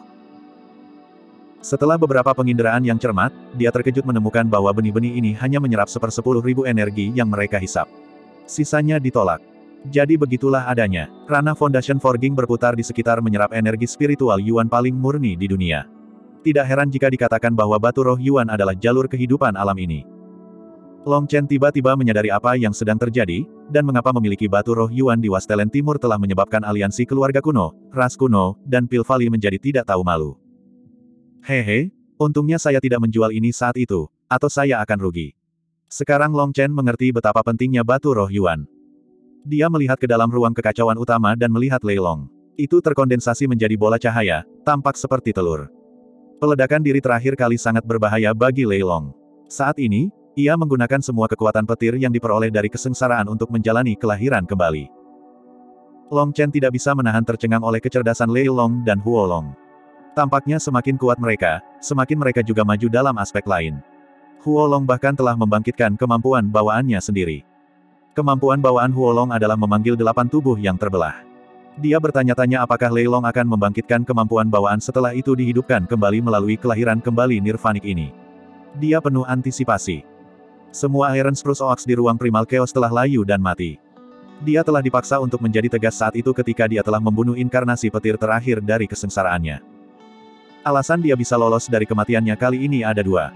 S1: Setelah beberapa penginderaan yang cermat, dia terkejut menemukan bahwa benih-benih ini hanya menyerap sepersepuluh ribu energi yang mereka hisap. Sisanya ditolak. Jadi begitulah adanya. Ranah Foundation Forging berputar di sekitar menyerap energi spiritual Yuan paling murni di dunia. Tidak heran jika dikatakan bahwa batu roh Yuan adalah jalur kehidupan alam ini. Long Chen tiba-tiba menyadari apa yang sedang terjadi, dan mengapa memiliki batu roh Yuan di Wastelen Timur telah menyebabkan aliansi keluarga kuno, ras kuno, dan Pil Valley menjadi tidak tahu malu. Hehe, untungnya saya tidak menjual ini saat itu, atau saya akan rugi. Sekarang Long Chen mengerti betapa pentingnya batu roh Yuan. Dia melihat ke dalam ruang kekacauan utama dan melihat Lei Long. Itu terkondensasi menjadi bola cahaya, tampak seperti telur. Peledakan diri terakhir kali sangat berbahaya bagi Lei Long. Saat ini, ia menggunakan semua kekuatan petir yang diperoleh dari kesengsaraan untuk menjalani kelahiran kembali. Long Chen tidak bisa menahan tercengang oleh kecerdasan Lei Long dan Huo Long. Tampaknya semakin kuat mereka, semakin mereka juga maju dalam aspek lain. Huo Long bahkan telah membangkitkan kemampuan bawaannya sendiri. Kemampuan bawaan Huo Long adalah memanggil delapan tubuh yang terbelah. Dia bertanya-tanya apakah Lei Long akan membangkitkan kemampuan bawaan setelah itu dihidupkan kembali melalui kelahiran kembali nirvanik ini. Dia penuh antisipasi. Semua Iron Spruce Oaks di ruang Primal Chaos telah layu dan mati. Dia telah dipaksa untuk menjadi tegas saat itu ketika dia telah membunuh inkarnasi petir terakhir dari kesengsaraannya. Alasan dia bisa lolos dari kematiannya kali ini ada dua.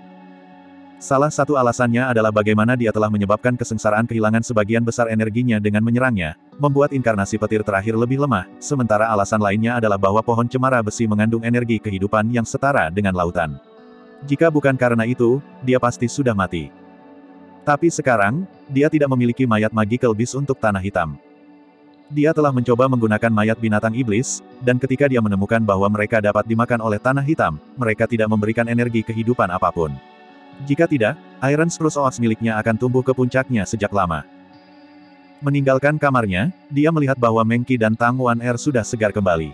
S1: Salah satu alasannya adalah bagaimana dia telah menyebabkan kesengsaraan kehilangan sebagian besar energinya dengan menyerangnya, membuat inkarnasi petir terakhir lebih lemah, sementara alasan lainnya adalah bahwa pohon cemara besi mengandung energi kehidupan yang setara dengan lautan. Jika bukan karena itu, dia pasti sudah mati. Tapi sekarang, dia tidak memiliki mayat magical beast untuk tanah hitam. Dia telah mencoba menggunakan mayat binatang iblis, dan ketika dia menemukan bahwa mereka dapat dimakan oleh tanah hitam, mereka tidak memberikan energi kehidupan apapun. Jika tidak, Iron Spruce Oaks miliknya akan tumbuh ke puncaknya sejak lama. Meninggalkan kamarnya, dia melihat bahwa Mengki dan Tang Wan Er sudah segar kembali.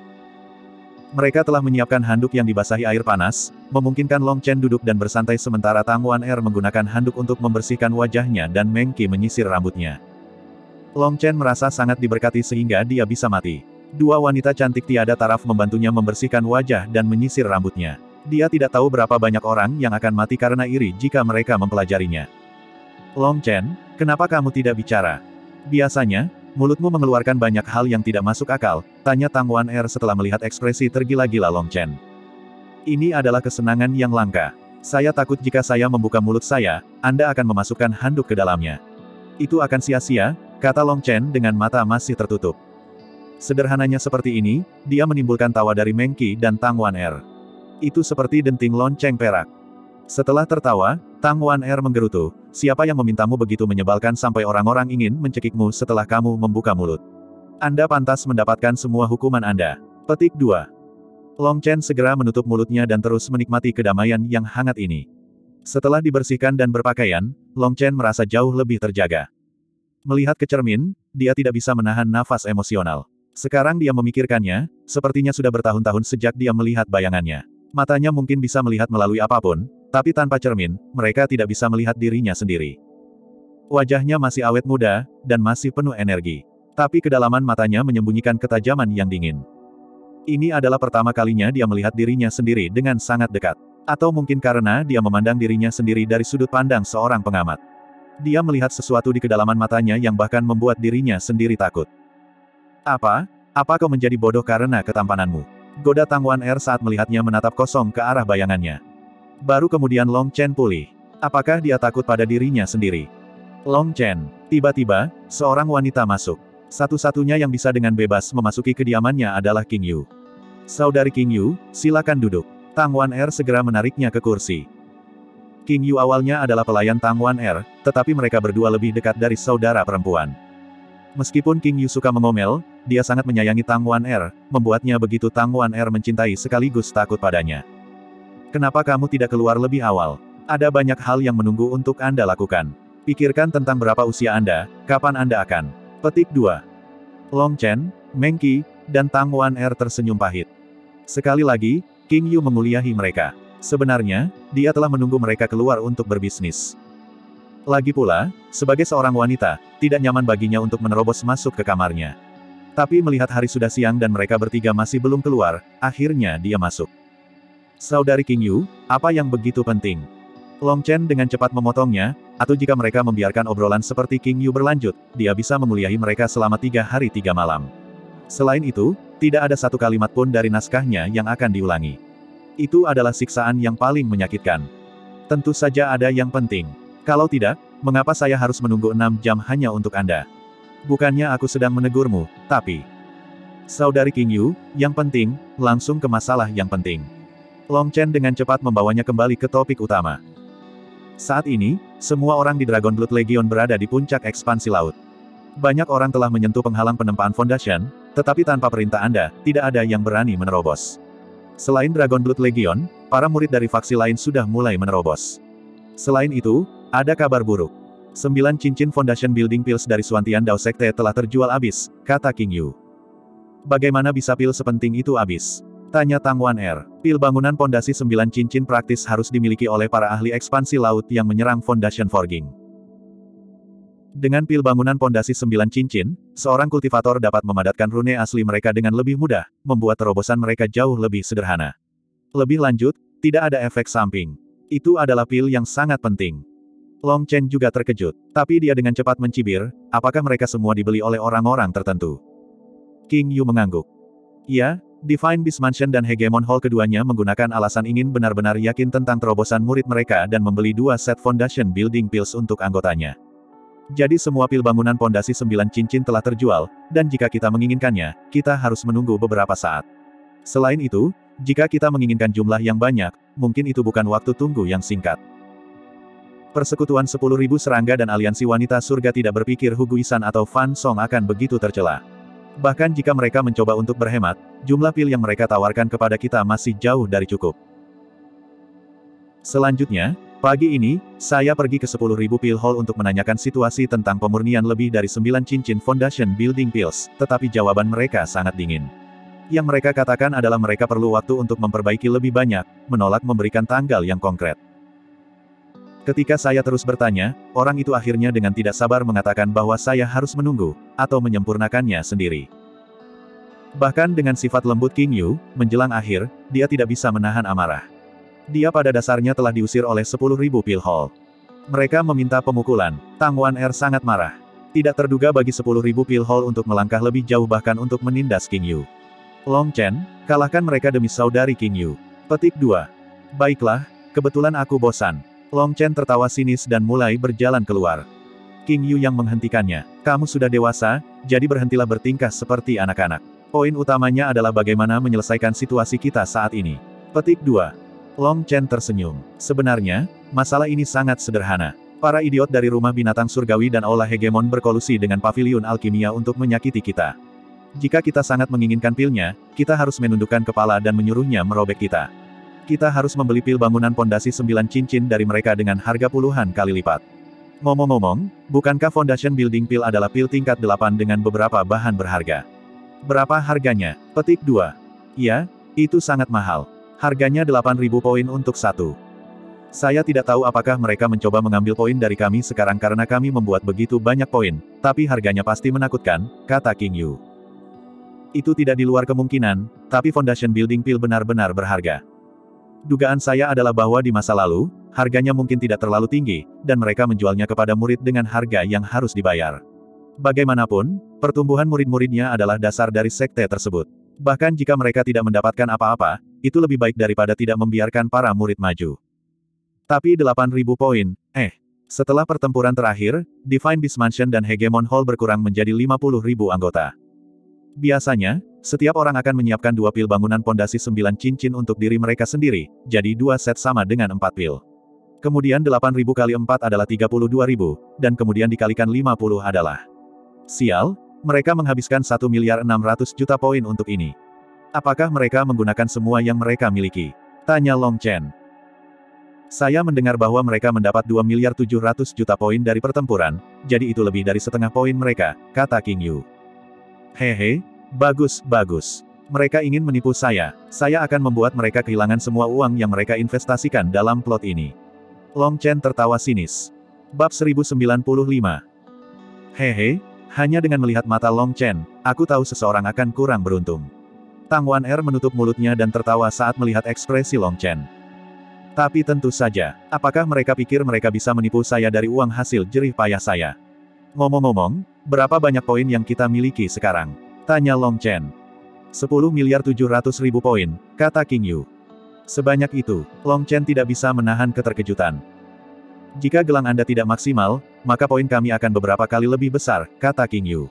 S1: Mereka telah menyiapkan handuk yang dibasahi air panas, memungkinkan Long Chen duduk dan bersantai sementara Tang Wan Er menggunakan handuk untuk membersihkan wajahnya dan Mengki menyisir rambutnya. Long Chen merasa sangat diberkati sehingga dia bisa mati. Dua wanita cantik tiada taraf membantunya membersihkan wajah dan menyisir rambutnya. Dia tidak tahu berapa banyak orang yang akan mati karena iri jika mereka mempelajarinya. Long Chen, kenapa kamu tidak bicara? Biasanya, mulutmu mengeluarkan banyak hal yang tidak masuk akal, tanya Tang Wan Er setelah melihat ekspresi tergila-gila Long Chen. Ini adalah kesenangan yang langka. Saya takut jika saya membuka mulut saya, Anda akan memasukkan handuk ke dalamnya. Itu akan sia-sia, kata Long Chen dengan mata masih tertutup. Sederhananya seperti ini, dia menimbulkan tawa dari Mengki dan Tang Wan Er. Itu seperti denting lonceng perak. Setelah tertawa, Tang Wan Er menggerutu, siapa yang memintamu begitu menyebalkan sampai orang-orang ingin mencekikmu setelah kamu membuka mulut? Anda pantas mendapatkan semua hukuman Anda. Petik dua. Long Chen segera menutup mulutnya dan terus menikmati kedamaian yang hangat ini. Setelah dibersihkan dan berpakaian, Long Chen merasa jauh lebih terjaga. Melihat ke cermin, dia tidak bisa menahan nafas emosional. Sekarang dia memikirkannya, sepertinya sudah bertahun-tahun sejak dia melihat bayangannya. Matanya mungkin bisa melihat melalui apapun, tapi tanpa cermin, mereka tidak bisa melihat dirinya sendiri. Wajahnya masih awet muda, dan masih penuh energi. Tapi kedalaman matanya menyembunyikan ketajaman yang dingin. Ini adalah pertama kalinya dia melihat dirinya sendiri dengan sangat dekat. Atau mungkin karena dia memandang dirinya sendiri dari sudut pandang seorang pengamat. Dia melihat sesuatu di kedalaman matanya yang bahkan membuat dirinya sendiri takut. Apa? Apa kau menjadi bodoh karena ketampananmu? Goda Tang Wan Er saat melihatnya menatap kosong ke arah bayangannya. Baru kemudian Long Chen pulih. Apakah dia takut pada dirinya sendiri? Long Chen. Tiba-tiba, seorang wanita masuk. Satu-satunya yang bisa dengan bebas memasuki kediamannya adalah King Yu. Saudari King Yu, silakan duduk. Tang Wan Er segera menariknya ke kursi. King Yu awalnya adalah pelayan Tang Wan Er, tetapi mereka berdua lebih dekat dari saudara perempuan. Meskipun King Yu suka mengomel, dia sangat menyayangi Tang Wan Er, membuatnya begitu Tang Wan Er mencintai sekaligus takut padanya. Kenapa kamu tidak keluar lebih awal? Ada banyak hal yang menunggu untuk Anda lakukan. Pikirkan tentang berapa usia Anda, kapan Anda akan. Petik dua. Long Chen, Mengki, dan Tang Wan Er tersenyum pahit. Sekali lagi, King Yu menguliahi mereka. Sebenarnya, dia telah menunggu mereka keluar untuk berbisnis. Lagi pula, sebagai seorang wanita, tidak nyaman baginya untuk menerobos masuk ke kamarnya. Tapi melihat hari sudah siang dan mereka bertiga masih belum keluar, akhirnya dia masuk. Saudari King Yu, apa yang begitu penting? Long Chen dengan cepat memotongnya, atau jika mereka membiarkan obrolan seperti King Yu berlanjut, dia bisa menguliahi mereka selama tiga hari tiga malam. Selain itu, tidak ada satu kalimat pun dari naskahnya yang akan diulangi. Itu adalah siksaan yang paling menyakitkan. Tentu saja ada yang penting. Kalau tidak, mengapa saya harus menunggu enam jam hanya untuk Anda? Bukannya aku sedang menegurmu, tapi... Saudari King Yu, yang penting, langsung ke masalah yang penting. Long Chen dengan cepat membawanya kembali ke topik utama. Saat ini, semua orang di Dragon Blood Legion berada di puncak ekspansi laut. Banyak orang telah menyentuh penghalang penempaan Foundation, tetapi tanpa perintah Anda, tidak ada yang berani menerobos. Selain Dragon Blood Legion, para murid dari faksi lain sudah mulai menerobos. Selain itu, ada kabar buruk. Sembilan cincin Foundation Building Pills dari Suantian Dao Sekte telah terjual habis, kata King Yu. Bagaimana bisa pil sepenting itu habis? Tanya Tang Wan Er. Pil bangunan pondasi sembilan cincin praktis harus dimiliki oleh para ahli ekspansi laut yang menyerang Foundation Forging. Dengan pil bangunan pondasi sembilan cincin, seorang kultivator dapat memadatkan rune asli mereka dengan lebih mudah, membuat terobosan mereka jauh lebih sederhana. Lebih lanjut, tidak ada efek samping. Itu adalah pil yang sangat penting. Long Chen juga terkejut. Tapi dia dengan cepat mencibir, apakah mereka semua dibeli oleh orang-orang tertentu? King Yu mengangguk. Ya, Divine Beast Mansion dan Hegemon Hall keduanya menggunakan alasan ingin benar-benar yakin tentang terobosan murid mereka dan membeli dua set Foundation Building Pills untuk anggotanya. Jadi semua pil bangunan pondasi sembilan cincin telah terjual, dan jika kita menginginkannya, kita harus menunggu beberapa saat. Selain itu, jika kita menginginkan jumlah yang banyak, mungkin itu bukan waktu tunggu yang singkat. Persekutuan sepuluh ribu serangga dan aliansi wanita surga tidak berpikir Hu Guisan atau Fan Song akan begitu tercela. Bahkan jika mereka mencoba untuk berhemat, jumlah pil yang mereka tawarkan kepada kita masih jauh dari cukup. Selanjutnya, pagi ini, saya pergi ke sepuluh ribu pil hall untuk menanyakan situasi tentang pemurnian lebih dari sembilan cincin Foundation Building Pills, tetapi jawaban mereka sangat dingin. Yang mereka katakan adalah mereka perlu waktu untuk memperbaiki lebih banyak, menolak memberikan tanggal yang konkret. Ketika saya terus bertanya, orang itu akhirnya dengan tidak sabar mengatakan bahwa saya harus menunggu, atau menyempurnakannya sendiri. Bahkan dengan sifat lembut King Yu, menjelang akhir, dia tidak bisa menahan amarah. Dia pada dasarnya telah diusir oleh sepuluh ribu pil hall. Mereka meminta pemukulan. Tang Wan Er sangat marah. Tidak terduga bagi sepuluh ribu pil hall untuk melangkah lebih jauh bahkan untuk menindas King Yu. Long Chen, kalahkan mereka demi saudari King Yu. Petik dua. Baiklah, kebetulan aku bosan. Long Chen tertawa sinis dan mulai berjalan keluar. King Yu yang menghentikannya. Kamu sudah dewasa, jadi berhentilah bertingkah seperti anak-anak. Poin utamanya adalah bagaimana menyelesaikan situasi kita saat ini. Petik dua. Long Chen tersenyum. Sebenarnya, masalah ini sangat sederhana. Para idiot dari rumah binatang surgawi dan aula hegemon berkolusi dengan paviliun alkimia untuk menyakiti kita. Jika kita sangat menginginkan pilnya, kita harus menundukkan kepala dan menyuruhnya merobek kita. Kita harus membeli pil bangunan pondasi sembilan cincin dari mereka dengan harga puluhan kali lipat. Ngomong-ngomong, bukankah Foundation Building Pill adalah pil tingkat delapan dengan beberapa bahan berharga? Berapa harganya? Petik dua. Ya, itu sangat mahal. Harganya delapan ribu poin untuk satu. Saya tidak tahu apakah mereka mencoba mengambil poin dari kami sekarang karena kami membuat begitu banyak poin, tapi harganya pasti menakutkan, kata King Yu. Itu tidak di luar kemungkinan, tapi Foundation Building Pill benar-benar berharga. Dugaan saya adalah bahwa di masa lalu, harganya mungkin tidak terlalu tinggi, dan mereka menjualnya kepada murid dengan harga yang harus dibayar. Bagaimanapun, pertumbuhan murid-muridnya adalah dasar dari sekte tersebut. Bahkan jika mereka tidak mendapatkan apa-apa, itu lebih baik daripada tidak membiarkan para murid maju. Tapi delapan ribu poin, eh. Setelah pertempuran terakhir, Divine Beast Mansion dan Hegemon Hall berkurang menjadi lima puluh ribu anggota. Biasanya, setiap orang akan menyiapkan dua pil bangunan pondasi sembilan cincin untuk diri mereka sendiri, jadi dua set sama dengan empat pil. Kemudian delapan ribu kali empat adalah tiga puluh dua ribu, dan kemudian dikalikan lima puluh adalah. Sial, mereka menghabiskan satu miliar enam ratus juta poin untuk ini. Apakah mereka menggunakan semua yang mereka miliki? Tanya Long Chen. Saya mendengar bahwa mereka mendapat dua miliar tujuh ratus juta poin dari pertempuran, jadi itu lebih dari setengah poin mereka, kata King Yu. Hehe, bagus, bagus. Mereka ingin menipu saya. Saya akan membuat mereka kehilangan semua uang yang mereka investasikan dalam plot ini. Long Chen tertawa sinis. Bab seribu sembilan puluh lima. Hehe, hanya dengan melihat mata Long Chen, aku tahu seseorang akan kurang beruntung. Tang Wan Er menutup mulutnya dan tertawa saat melihat ekspresi Long Chen. Tapi tentu saja, apakah mereka pikir mereka bisa menipu saya dari uang hasil jerih payah saya? Ngomong-ngomong, berapa banyak poin yang kita miliki sekarang? Tanya Long Chen. sepuluh miliar tujuh ratus ribu poin, kata King Yu. Sebanyak itu, Long Chen tidak bisa menahan keterkejutan. Jika gelang Anda tidak maksimal, maka poin kami akan beberapa kali lebih besar, kata King Yu.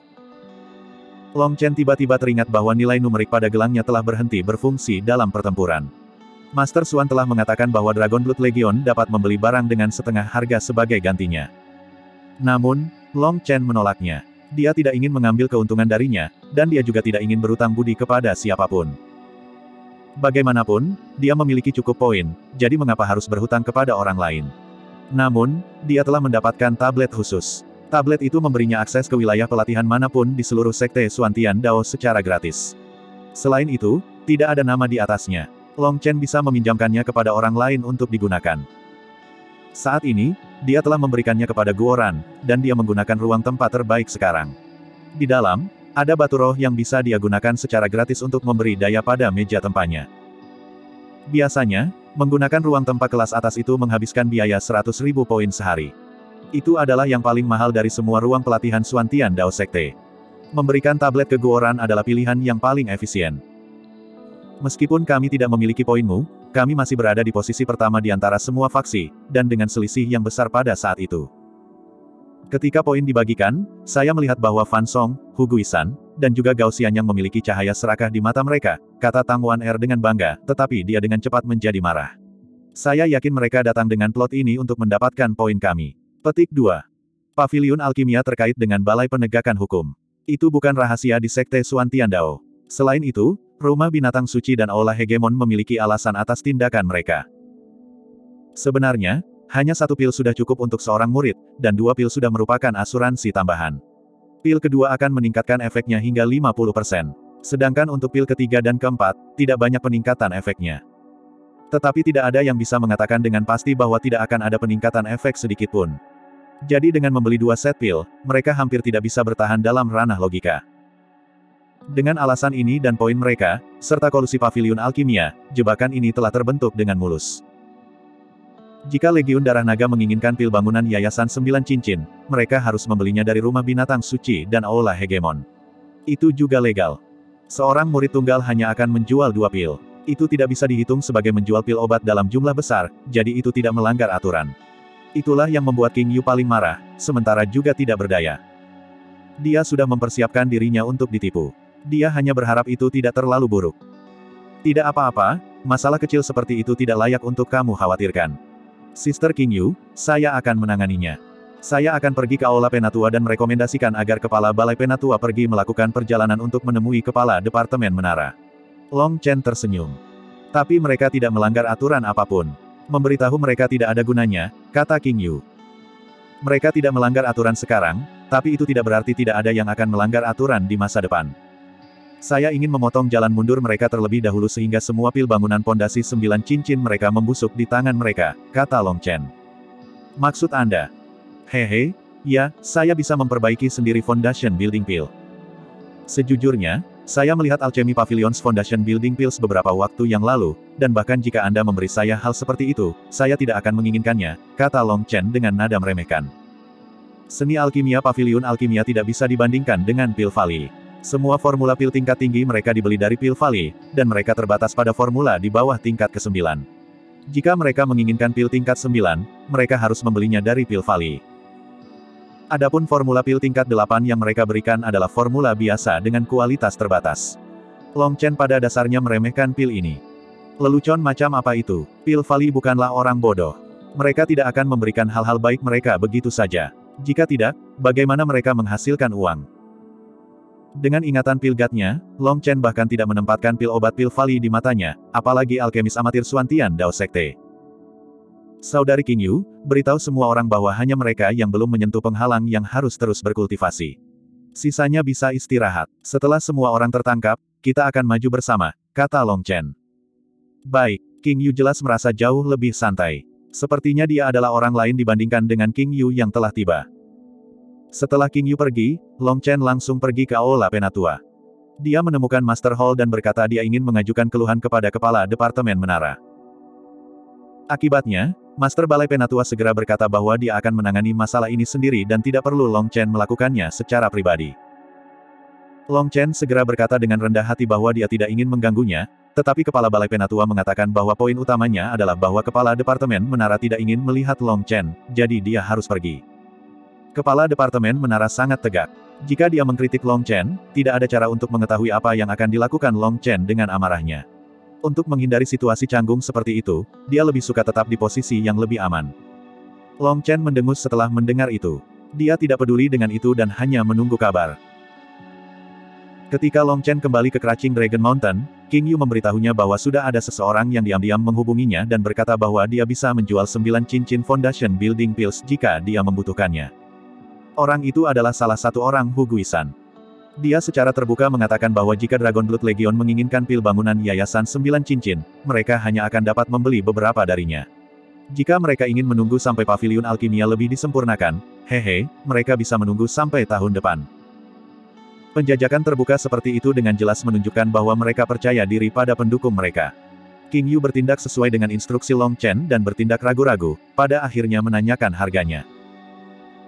S1: Long Chen tiba-tiba teringat bahwa nilai numerik pada gelangnya telah berhenti berfungsi dalam pertempuran. Master Swan telah mengatakan bahwa Dragon Blood Legion dapat membeli barang dengan setengah harga sebagai gantinya. Namun, Long Chen menolaknya. Dia tidak ingin mengambil keuntungan darinya, dan dia juga tidak ingin berutang budi kepada siapapun. Bagaimanapun, dia memiliki cukup poin, jadi mengapa harus berhutang kepada orang lain? Namun, dia telah mendapatkan tablet khusus. Tablet itu memberinya akses ke wilayah pelatihan manapun di seluruh sekte Xuantian Dao secara gratis. Selain itu, tidak ada nama di atasnya. Long Chen bisa meminjamkannya kepada orang lain untuk digunakan. Saat ini, dia telah memberikannya kepada Guoran, dan dia menggunakan ruang tempat terbaik sekarang. Di dalam, ada batu roh yang bisa dia gunakan secara gratis untuk memberi daya pada meja tempatnya. Biasanya, menggunakan ruang tempat kelas atas itu menghabiskan biaya seratus ribu poin sehari. Itu adalah yang paling mahal dari semua ruang pelatihan Xuantian Dao Sekte. Memberikan tablet keguoran adalah pilihan yang paling efisien. Meskipun kami tidak memiliki poinmu, kami masih berada di posisi pertama di antara semua faksi, dan dengan selisih yang besar pada saat itu. Ketika poin dibagikan, saya melihat bahwa Fan Song, Hu Guisan, dan juga Gao Xianyang memiliki cahaya serakah di mata mereka, kata Tang Wan Er dengan bangga, tetapi dia dengan cepat menjadi marah. Saya yakin mereka datang dengan plot ini untuk mendapatkan poin kami. Petik dua. Paviliun Alkimia terkait dengan Balai Penegakan Hukum. Itu bukan rahasia di Sekte Xuantian Dao. Selain itu, Rumah Binatang Suci dan Aula Hegemon memiliki alasan atas tindakan mereka. Sebenarnya, hanya satu pil sudah cukup untuk seorang murid, dan dua pil sudah merupakan asuransi tambahan. Pil kedua akan meningkatkan efeknya hingga lima puluh persen. Sedangkan untuk pil ketiga dan keempat, tidak banyak peningkatan efeknya. Tetapi tidak ada yang bisa mengatakan dengan pasti bahwa tidak akan ada peningkatan efek sedikitpun. Jadi dengan membeli dua set pil, mereka hampir tidak bisa bertahan dalam ranah logika. Dengan alasan ini dan poin mereka, serta kolusi Paviliun Alkimia, jebakan ini telah terbentuk dengan mulus. Jika Legiun Darah Naga menginginkan pil bangunan Yayasan Sembilan Cincin, mereka harus membelinya dari Rumah Binatang Suci dan Aula Hegemon. Itu juga legal. Seorang murid tunggal hanya akan menjual dua pil. Itu tidak bisa dihitung sebagai menjual pil obat dalam jumlah besar, jadi itu tidak melanggar aturan. Itulah yang membuat King Yu paling marah, sementara juga tidak berdaya. Dia sudah mempersiapkan dirinya untuk ditipu. Dia hanya berharap itu tidak terlalu buruk. Tidak apa-apa, masalah kecil seperti itu tidak layak untuk kamu khawatirkan. Sister King Yu, saya akan menanganinya. Saya akan pergi ke Aula Penatua dan merekomendasikan agar Kepala Balai Penatua pergi melakukan perjalanan untuk menemui Kepala Departemen Menara. Long Chen tersenyum. Tapi mereka tidak melanggar aturan apapun. Memberitahu mereka tidak ada gunanya, kata King Yu. Mereka tidak melanggar aturan sekarang, tapi itu tidak berarti tidak ada yang akan melanggar aturan di masa depan. Saya ingin memotong jalan mundur mereka terlebih dahulu sehingga semua pil bangunan pondasi sembilan cincin mereka membusuk di tangan mereka, kata Long Chen. Maksud Anda? Hehe, ya, saya bisa memperbaiki sendiri Foundation Building Pill. Sejujurnya, saya melihat Alchemy Pavilions Foundation Building Pills beberapa waktu yang lalu, dan bahkan jika Anda memberi saya hal seperti itu, saya tidak akan menginginkannya, kata Long Chen dengan nada meremehkan. Seni alkimia Paviliun Alkimia tidak bisa dibandingkan dengan Pil Valley. Semua formula pil tingkat tinggi mereka dibeli dari Pil Valley, dan mereka terbatas pada formula di bawah tingkat kesembilan. Jika mereka menginginkan pil tingkat sembilan, mereka harus membelinya dari Pil Valley. Adapun formula pil tingkat delapan yang mereka berikan adalah formula biasa dengan kualitas terbatas. Long Chen pada dasarnya meremehkan pil ini. Lelucon macam apa itu? Pil Valley bukanlah orang bodoh. Mereka tidak akan memberikan hal-hal baik mereka begitu saja. Jika tidak, bagaimana mereka menghasilkan uang? Dengan ingatan pil God-nya, Long Chen bahkan tidak menempatkan pil obat Pil Valley di matanya, apalagi alkemis amatir Xuantian Dao Sekte. Saudari King Yu, beritahu semua orang bahwa hanya mereka yang belum menyentuh penghalang yang harus terus berkultivasi. Sisanya bisa istirahat. Setelah semua orang tertangkap, kita akan maju bersama, kata Long Chen. Baik, King Yu jelas merasa jauh lebih santai. Sepertinya dia adalah orang lain dibandingkan dengan King Yu yang telah tiba. Setelah King Yu pergi, Long Chen langsung pergi ke Aula Penatua. Dia menemukan Master Hall dan berkata dia ingin mengajukan keluhan kepada Kepala Departemen Menara. Akibatnya, Master Balai Penatua segera berkata bahwa dia akan menangani masalah ini sendiri dan tidak perlu Long Chen melakukannya secara pribadi. Long Chen segera berkata dengan rendah hati bahwa dia tidak ingin mengganggunya, tetapi Kepala Balai Penatua mengatakan bahwa poin utamanya adalah bahwa Kepala Departemen Menara tidak ingin melihat Long Chen, jadi dia harus pergi. Kepala Departemen Menara sangat tegak. Jika dia mengkritik Long Chen, tidak ada cara untuk mengetahui apa yang akan dilakukan Long Chen dengan amarahnya. Untuk menghindari situasi canggung seperti itu, dia lebih suka tetap di posisi yang lebih aman. Long Chen mendengus setelah mendengar itu. Dia tidak peduli dengan itu dan hanya menunggu kabar. Ketika Long Chen kembali ke Crouching Dragon Mountain, King Yu memberitahunya bahwa sudah ada seseorang yang diam-diam menghubunginya dan berkata bahwa dia bisa menjual sembilan cincin Foundation Building Pills jika dia membutuhkannya. Orang itu adalah salah satu orang Hu Guisan. Dia secara terbuka mengatakan bahwa jika Dragon Blood Legion menginginkan pil bangunan Yayasan Sembilan Cincin, mereka hanya akan dapat membeli beberapa darinya. Jika mereka ingin menunggu sampai Paviliun Alkimia lebih disempurnakan, hehe, mereka bisa menunggu sampai tahun depan. Penjajakan terbuka seperti itu dengan jelas menunjukkan bahwa mereka percaya diri pada pendukung mereka. King Yu bertindak sesuai dengan instruksi Long Chen dan bertindak ragu-ragu, pada akhirnya menanyakan harganya.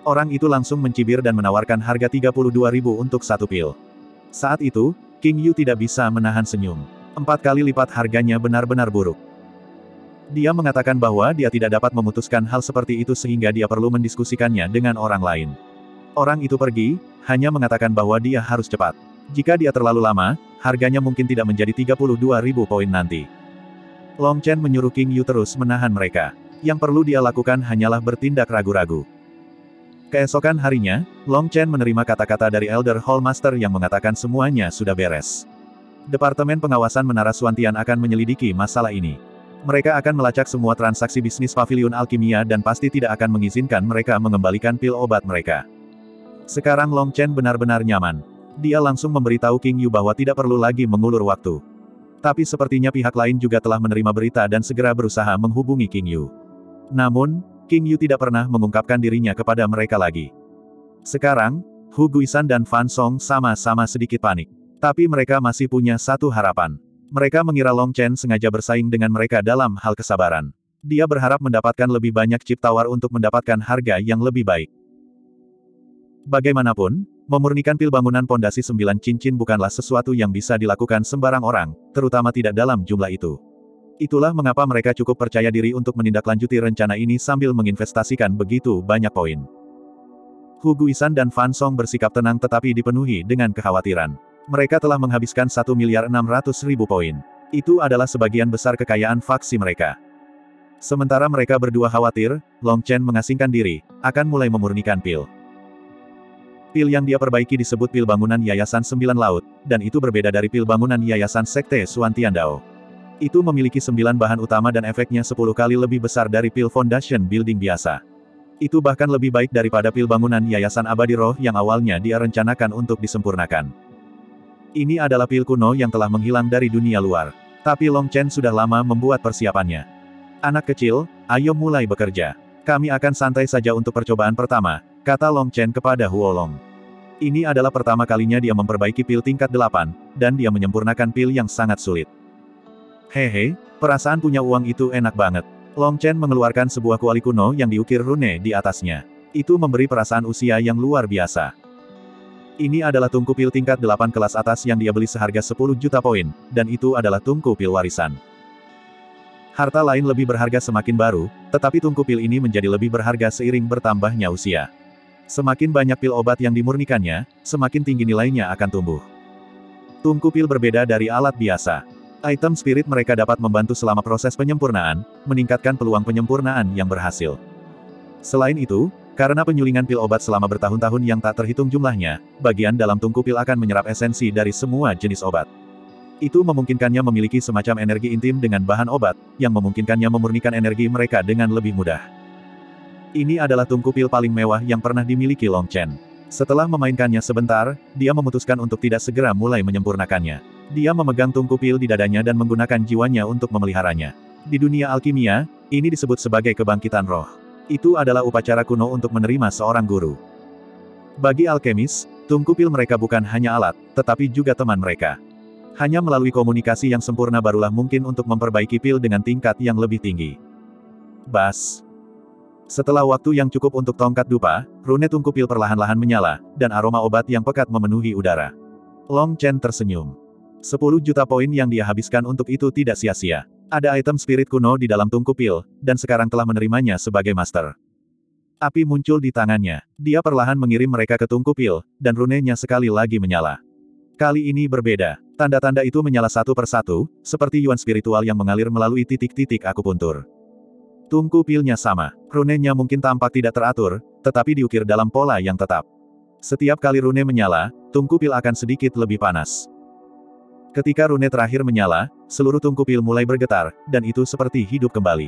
S1: Orang itu langsung mencibir dan menawarkan harga tiga puluh dua ribu untuk satu pil. Saat itu, King Yu tidak bisa menahan senyum. Empat kali lipat harganya benar-benar buruk. Dia mengatakan bahwa dia tidak dapat memutuskan hal seperti itu sehingga dia perlu mendiskusikannya dengan orang lain. Orang itu pergi, hanya mengatakan bahwa dia harus cepat. Jika dia terlalu lama, harganya mungkin tidak menjadi tiga puluh dua ribu poin nanti. Long Chen menyuruh King Yu terus menahan mereka. Yang perlu dia lakukan hanyalah bertindak ragu-ragu. Keesokan harinya, Long Chen menerima kata-kata dari Elder Hall Master yang mengatakan semuanya sudah beres. Departemen Pengawasan Menara Suantian akan menyelidiki masalah ini. Mereka akan melacak semua transaksi bisnis pavilion alkimia dan pasti tidak akan mengizinkan mereka mengembalikan pil obat mereka. Sekarang Long Chen benar-benar nyaman. Dia langsung memberitahu King Yu bahwa tidak perlu lagi mengulur waktu. Tapi sepertinya pihak lain juga telah menerima berita dan segera berusaha menghubungi King Yu. Namun, King Yu tidak pernah mengungkapkan dirinya kepada mereka lagi. Sekarang, Hu Guisan dan Fan Song sama-sama sedikit panik. Tapi mereka masih punya satu harapan. Mereka mengira Long Chen sengaja bersaing dengan mereka dalam hal kesabaran. Dia berharap mendapatkan lebih banyak chip tawar untuk mendapatkan harga yang lebih baik. Bagaimanapun, memurnikan pil bangunan pondasi sembilan cincin bukanlah sesuatu yang bisa dilakukan sembarang orang, terutama tidak dalam jumlah itu. Itulah mengapa mereka cukup percaya diri untuk menindaklanjuti rencana ini sambil menginvestasikan begitu banyak poin. Hu Guisan dan Fan Song bersikap tenang tetapi dipenuhi dengan kekhawatiran. Mereka telah menghabiskan satu miliar enam ratus ribu poin. Itu adalah sebagian besar kekayaan faksi mereka. Sementara mereka berdua khawatir, Long Chen mengasingkan diri, akan mulai memurnikan pil. Pil yang dia perbaiki disebut pil bangunan Yayasan Sembilan Laut, dan itu berbeda dari pil bangunan Yayasan Sekte Suantian Dao. Itu memiliki sembilan bahan utama dan efeknya sepuluh kali lebih besar dari pil Foundation Building biasa. Itu bahkan lebih baik daripada pil bangunan Yayasan Abadi Roh yang awalnya dia rencanakan untuk disempurnakan. Ini adalah pil kuno yang telah menghilang dari dunia luar. Tapi Long Chen sudah lama membuat persiapannya. Anak kecil, ayo mulai bekerja. Kami akan santai saja untuk percobaan pertama, kata Long Chen kepada Huo Long. Ini adalah pertama kalinya dia memperbaiki pil tingkat delapan, dan dia menyempurnakan pil yang sangat sulit. Hehe, perasaan punya uang itu enak banget. Long Chen mengeluarkan sebuah kuali kuno yang diukir rune di atasnya. Itu memberi perasaan usia yang luar biasa. Ini adalah tungku pil tingkat delapan kelas atas yang dia beli seharga sepuluh juta poin, dan itu adalah tungku pil warisan. Harta lain lebih berharga semakin baru, tetapi tungku pil ini menjadi lebih berharga seiring bertambahnya usia. Semakin banyak pil obat yang dimurnikannya, semakin tinggi nilainya akan tumbuh. Tungku pil berbeda dari alat biasa. Item spirit mereka dapat membantu selama proses penyempurnaan, meningkatkan peluang penyempurnaan yang berhasil. Selain itu, karena penyulingan pil obat selama bertahun-tahun yang tak terhitung jumlahnya, bagian dalam tungku pil akan menyerap esensi dari semua jenis obat. Itu memungkinkannya memiliki semacam energi intim dengan bahan obat, yang memungkinkannya memurnikan energi mereka dengan lebih mudah. Ini adalah tungku pil paling mewah yang pernah dimiliki Long Chen. Setelah memainkannya sebentar, dia memutuskan untuk tidak segera mulai menyempurnakannya. Dia memegang tungku pil di dadanya dan menggunakan jiwanya untuk memeliharanya. Di dunia alkimia, ini disebut sebagai kebangkitan roh. Itu adalah upacara kuno untuk menerima seorang guru. Bagi alkemis, tungku pil mereka bukan hanya alat, tetapi juga teman mereka. Hanya melalui komunikasi yang sempurna barulah mungkin untuk memperbaiki pil dengan tingkat yang lebih tinggi. Bas. Setelah waktu yang cukup untuk tongkat dupa, rune tungku pil perlahan-lahan menyala, dan aroma obat yang pekat memenuhi udara. Long Chen tersenyum. sepuluh juta poin yang dia habiskan untuk itu tidak sia-sia. Ada item spirit kuno di dalam tungku pil, dan sekarang telah menerimanya sebagai master. Api muncul di tangannya. Dia perlahan mengirim mereka ke tungku pil, dan runenya sekali lagi menyala. Kali ini berbeda. Tanda-tanda itu menyala satu persatu, seperti yuan spiritual yang mengalir melalui titik-titik akupuntur. Tungku pilnya sama. Runenya mungkin tampak tidak teratur, tetapi diukir dalam pola yang tetap. Setiap kali rune menyala, tungku pil akan sedikit lebih panas. Ketika rune terakhir menyala, seluruh tungku pil mulai bergetar, dan itu seperti hidup kembali.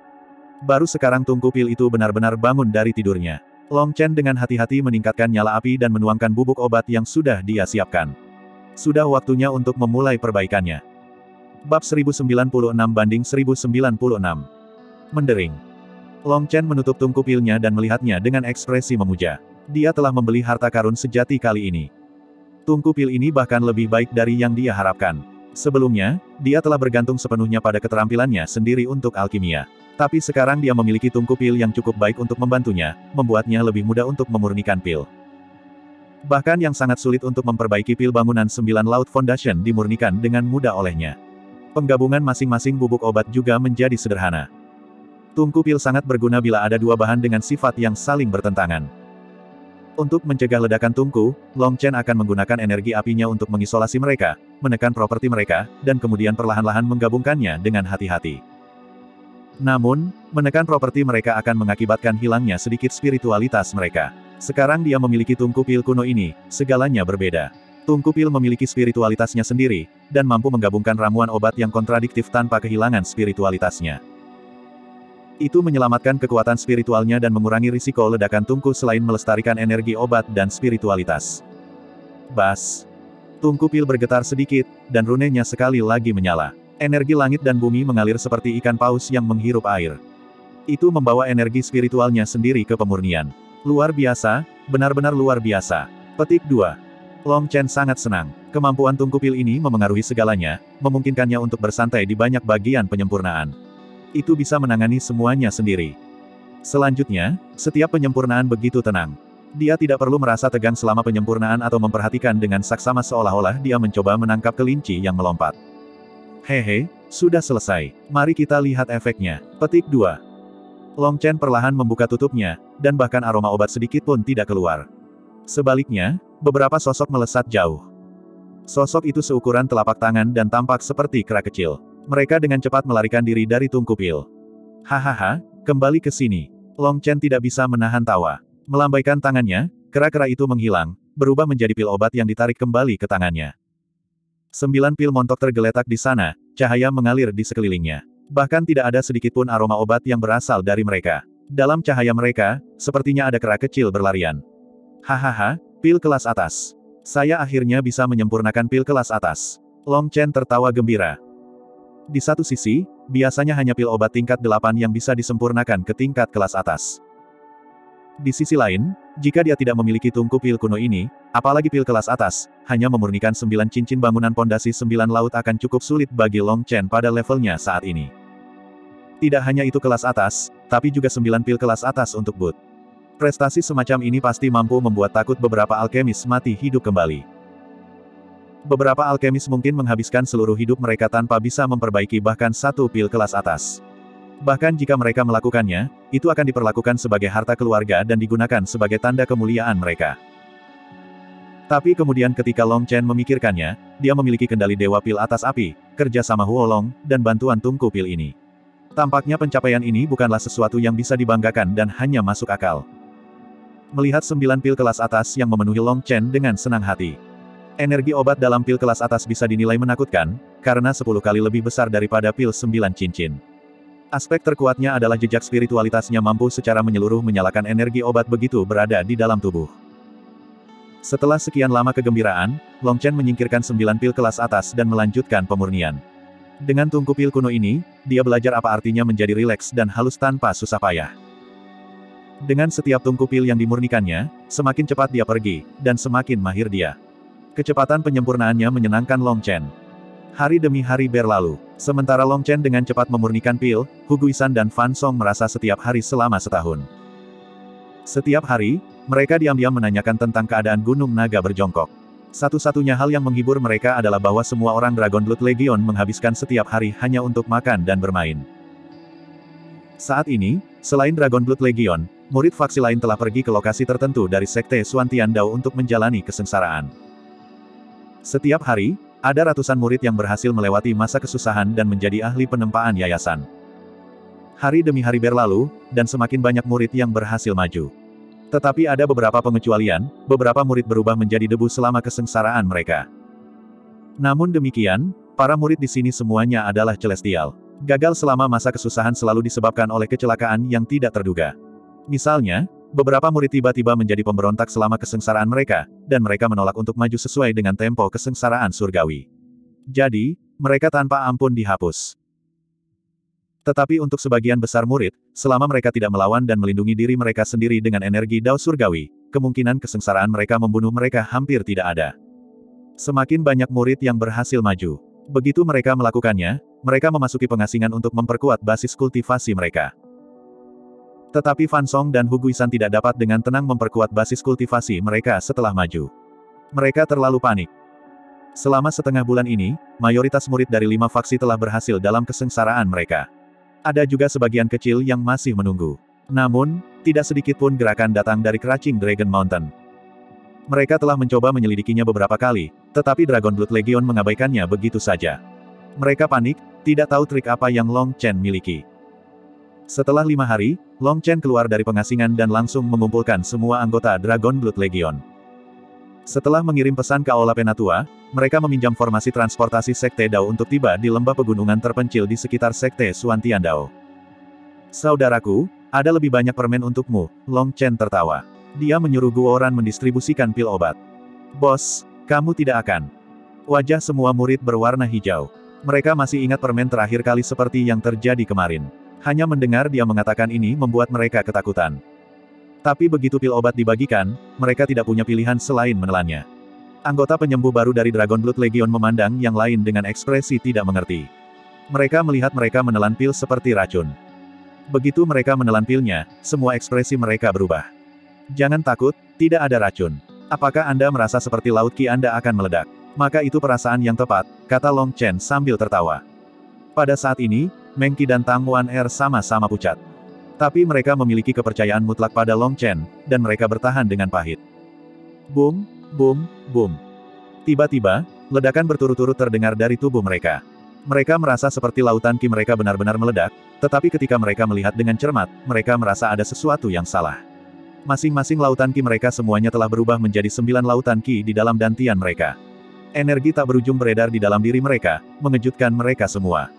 S1: Baru sekarang tungku pil itu benar-benar bangun dari tidurnya. Long Chen dengan hati-hati meningkatkan nyala api dan menuangkan bubuk obat yang sudah dia siapkan. Sudah waktunya untuk memulai perbaikannya. Bab seribu sembilan puluh enam banding seribu sembilan puluh enam. Mendering. Long Chen menutup tungku pilnya dan melihatnya dengan ekspresi memuja. Dia telah membeli harta karun sejati kali ini. Tungku pil ini bahkan lebih baik dari yang dia harapkan. Sebelumnya, dia telah bergantung sepenuhnya pada keterampilannya sendiri untuk alkimia. Tapi sekarang dia memiliki tungku pil yang cukup baik untuk membantunya, membuatnya lebih mudah untuk memurnikan pil. Bahkan yang sangat sulit untuk memperbaiki pil bangunan Sembilan Laut Foundation dimurnikan dengan mudah olehnya. Penggabungan masing-masing bubuk obat juga menjadi sederhana. Tungku pil sangat berguna bila ada dua bahan dengan sifat yang saling bertentangan. Untuk mencegah ledakan tungku, Long Chen akan menggunakan energi apinya untuk mengisolasi mereka, menekan properti mereka, dan kemudian perlahan-lahan menggabungkannya dengan hati-hati. Namun, menekan properti mereka akan mengakibatkan hilangnya sedikit spiritualitas mereka. Sekarang dia memiliki tungku pil kuno ini, segalanya berbeda. Tungku pil memiliki spiritualitasnya sendiri, dan mampu menggabungkan ramuan obat yang kontradiktif tanpa kehilangan spiritualitasnya. Itu menyelamatkan kekuatan spiritualnya dan mengurangi risiko ledakan tungku selain melestarikan energi obat dan spiritualitas. Bas! Tungku pil bergetar sedikit, dan runenya sekali lagi menyala. Energi langit dan bumi mengalir seperti ikan paus yang menghirup air. Itu membawa energi spiritualnya sendiri ke pemurnian. Luar biasa, benar-benar luar biasa. Petik dua. Long Chen sangat senang. Kemampuan tungku pil ini memengaruhi segalanya, memungkinkannya untuk bersantai di banyak bagian penyempurnaan. Itu bisa menangani semuanya sendiri. Selanjutnya, setiap penyempurnaan begitu tenang. Dia tidak perlu merasa tegang selama penyempurnaan atau memperhatikan dengan saksama seolah-olah dia mencoba menangkap kelinci yang melompat. Hehe, sudah selesai. Mari kita lihat efeknya. Petik dua. Long Chen perlahan membuka tutupnya, dan bahkan aroma obat sedikit pun tidak keluar. Sebaliknya, beberapa sosok melesat jauh. Sosok itu seukuran telapak tangan dan tampak seperti kera kecil. Mereka dengan cepat melarikan diri dari tungku pil. Hahaha, kembali ke sini. Long Chen tidak bisa menahan tawa. Melambaikan tangannya, kera-kera itu menghilang, berubah menjadi pil obat yang ditarik kembali ke tangannya. Sembilan pil montok tergeletak di sana, cahaya mengalir di sekelilingnya. Bahkan tidak ada sedikitpun aroma obat yang berasal dari mereka. Dalam cahaya mereka, sepertinya ada kera kecil berlarian. Hahaha, pil kelas atas. Saya akhirnya bisa menyempurnakan pil kelas atas. Long Chen tertawa gembira. Di satu sisi, biasanya hanya pil obat tingkat delapan yang bisa disempurnakan ke tingkat kelas atas. Di sisi lain, jika dia tidak memiliki tungku pil kuno ini, apalagi pil kelas atas, hanya memurnikan sembilan cincin bangunan pondasi sembilan laut akan cukup sulit bagi Long Chen pada levelnya saat ini. Tidak hanya itu kelas atas, tapi juga sembilan pil kelas atas untuk Bud. Prestasi semacam ini pasti mampu membuat takut beberapa alkemis mati hidup kembali. Beberapa alkemis mungkin menghabiskan seluruh hidup mereka tanpa bisa memperbaiki bahkan satu pil kelas atas. Bahkan jika mereka melakukannya, itu akan diperlakukan sebagai harta keluarga dan digunakan sebagai tanda kemuliaan mereka. Tapi kemudian ketika Long Chen memikirkannya, dia memiliki kendali Dewa Pil atas api, kerja sama Huolong, dan bantuan tungku pil ini. Tampaknya pencapaian ini bukanlah sesuatu yang bisa dibanggakan dan hanya masuk akal. Melihat sembilan pil kelas atas yang memenuhi Long Chen dengan senang hati. Energi obat dalam pil kelas atas bisa dinilai menakutkan, karena sepuluh kali lebih besar daripada pil sembilan cincin. Aspek terkuatnya adalah jejak spiritualitasnya mampu secara menyeluruh menyalakan energi obat begitu berada di dalam tubuh. Setelah sekian lama kegembiraan, Long Chen menyingkirkan sembilan pil kelas atas dan melanjutkan pemurnian. Dengan tungku pil kuno ini, dia belajar apa artinya menjadi rileks dan halus tanpa susah payah. Dengan setiap tungku pil yang dimurnikannya, semakin cepat dia pergi, dan semakin mahir dia. Kecepatan penyempurnaannya menyenangkan Long Chen. Hari demi hari berlalu. Sementara Long Chen dengan cepat memurnikan pil, Hu Guisan dan Fan Song merasa setiap hari selama setahun. Setiap hari, mereka diam-diam menanyakan tentang keadaan Gunung Naga berjongkok. Satu-satunya hal yang menghibur mereka adalah bahwa semua orang Dragon Blood Legion menghabiskan setiap hari hanya untuk makan dan bermain. Saat ini, selain Dragon Blood Legion, murid faksi lain telah pergi ke lokasi tertentu dari Sekte Xuantian Dao untuk menjalani kesengsaraan. Setiap hari, ada ratusan murid yang berhasil melewati masa kesusahan dan menjadi ahli penempaan yayasan. Hari demi hari berlalu, dan semakin banyak murid yang berhasil maju. Tetapi ada beberapa pengecualian, beberapa murid berubah menjadi debu selama kesengsaraan mereka. Namun demikian, para murid di sini semuanya adalah celestial. Gagal selama masa kesusahan selalu disebabkan oleh kecelakaan yang tidak terduga. Misalnya, beberapa murid tiba-tiba menjadi pemberontak selama kesengsaraan mereka, dan mereka menolak untuk maju sesuai dengan tempo kesengsaraan surgawi. Jadi, mereka tanpa ampun dihapus. Tetapi untuk sebagian besar murid, selama mereka tidak melawan dan melindungi diri mereka sendiri dengan energi Dao surgawi, kemungkinan kesengsaraan mereka membunuh mereka hampir tidak ada. Semakin banyak murid yang berhasil maju. Begitu mereka melakukannya, mereka memasuki pengasingan untuk memperkuat basis kultivasi mereka. Tetapi Fan Song dan Hu Guisan tidak dapat dengan tenang memperkuat basis kultivasi mereka setelah maju. Mereka terlalu panik. Selama setengah bulan ini, mayoritas murid dari lima faksi telah berhasil dalam kesengsaraan mereka. Ada juga sebagian kecil yang masih menunggu. Namun, tidak sedikit pun gerakan datang dari Crouching Dragon Mountain. Mereka telah mencoba menyelidikinya beberapa kali, tetapi Dragon Blood Legion mengabaikannya begitu saja. Mereka panik, tidak tahu trik apa yang Long Chen miliki. Setelah lima hari, Long Chen keluar dari pengasingan dan langsung mengumpulkan semua anggota Dragon Blood Legion. Setelah mengirim pesan ke Aula Penatua, mereka meminjam formasi transportasi Sekte Dao untuk tiba di lembah pegunungan terpencil di sekitar Sekte Suantian Dao. Saudaraku, ada lebih banyak permen untukmu, Long Chen tertawa. Dia menyuruh Guoran mendistribusikan pil obat. Bos, kamu tidak akan. Wajah semua murid berwarna hijau. Mereka masih ingat permen terakhir kali seperti yang terjadi kemarin. Hanya mendengar dia mengatakan ini membuat mereka ketakutan. Tapi begitu pil obat dibagikan, mereka tidak punya pilihan selain menelannya. Anggota penyembuh baru dari Dragon Blood Legion memandang yang lain dengan ekspresi tidak mengerti. Mereka melihat mereka menelan pil seperti racun. Begitu mereka menelan pilnya, semua ekspresi mereka berubah. Jangan takut, tidak ada racun. Apakah Anda merasa seperti laut Qi Anda akan meledak? Maka itu perasaan yang tepat, kata Long Chen sambil tertawa. Pada saat ini, Meng Qi dan Tang Wan Er sama-sama pucat. Tapi mereka memiliki kepercayaan mutlak pada Long Chen, dan mereka bertahan dengan pahit. Boom, boom, boom. Tiba-tiba, ledakan berturut-turut terdengar dari tubuh mereka. Mereka merasa seperti lautan Qi mereka benar-benar meledak, tetapi ketika mereka melihat dengan cermat, mereka merasa ada sesuatu yang salah. Masing-masing lautan Qi mereka semuanya telah berubah menjadi sembilan lautan Qi di dalam dantian mereka. Energi tak berujung beredar di dalam diri mereka, mengejutkan mereka semua.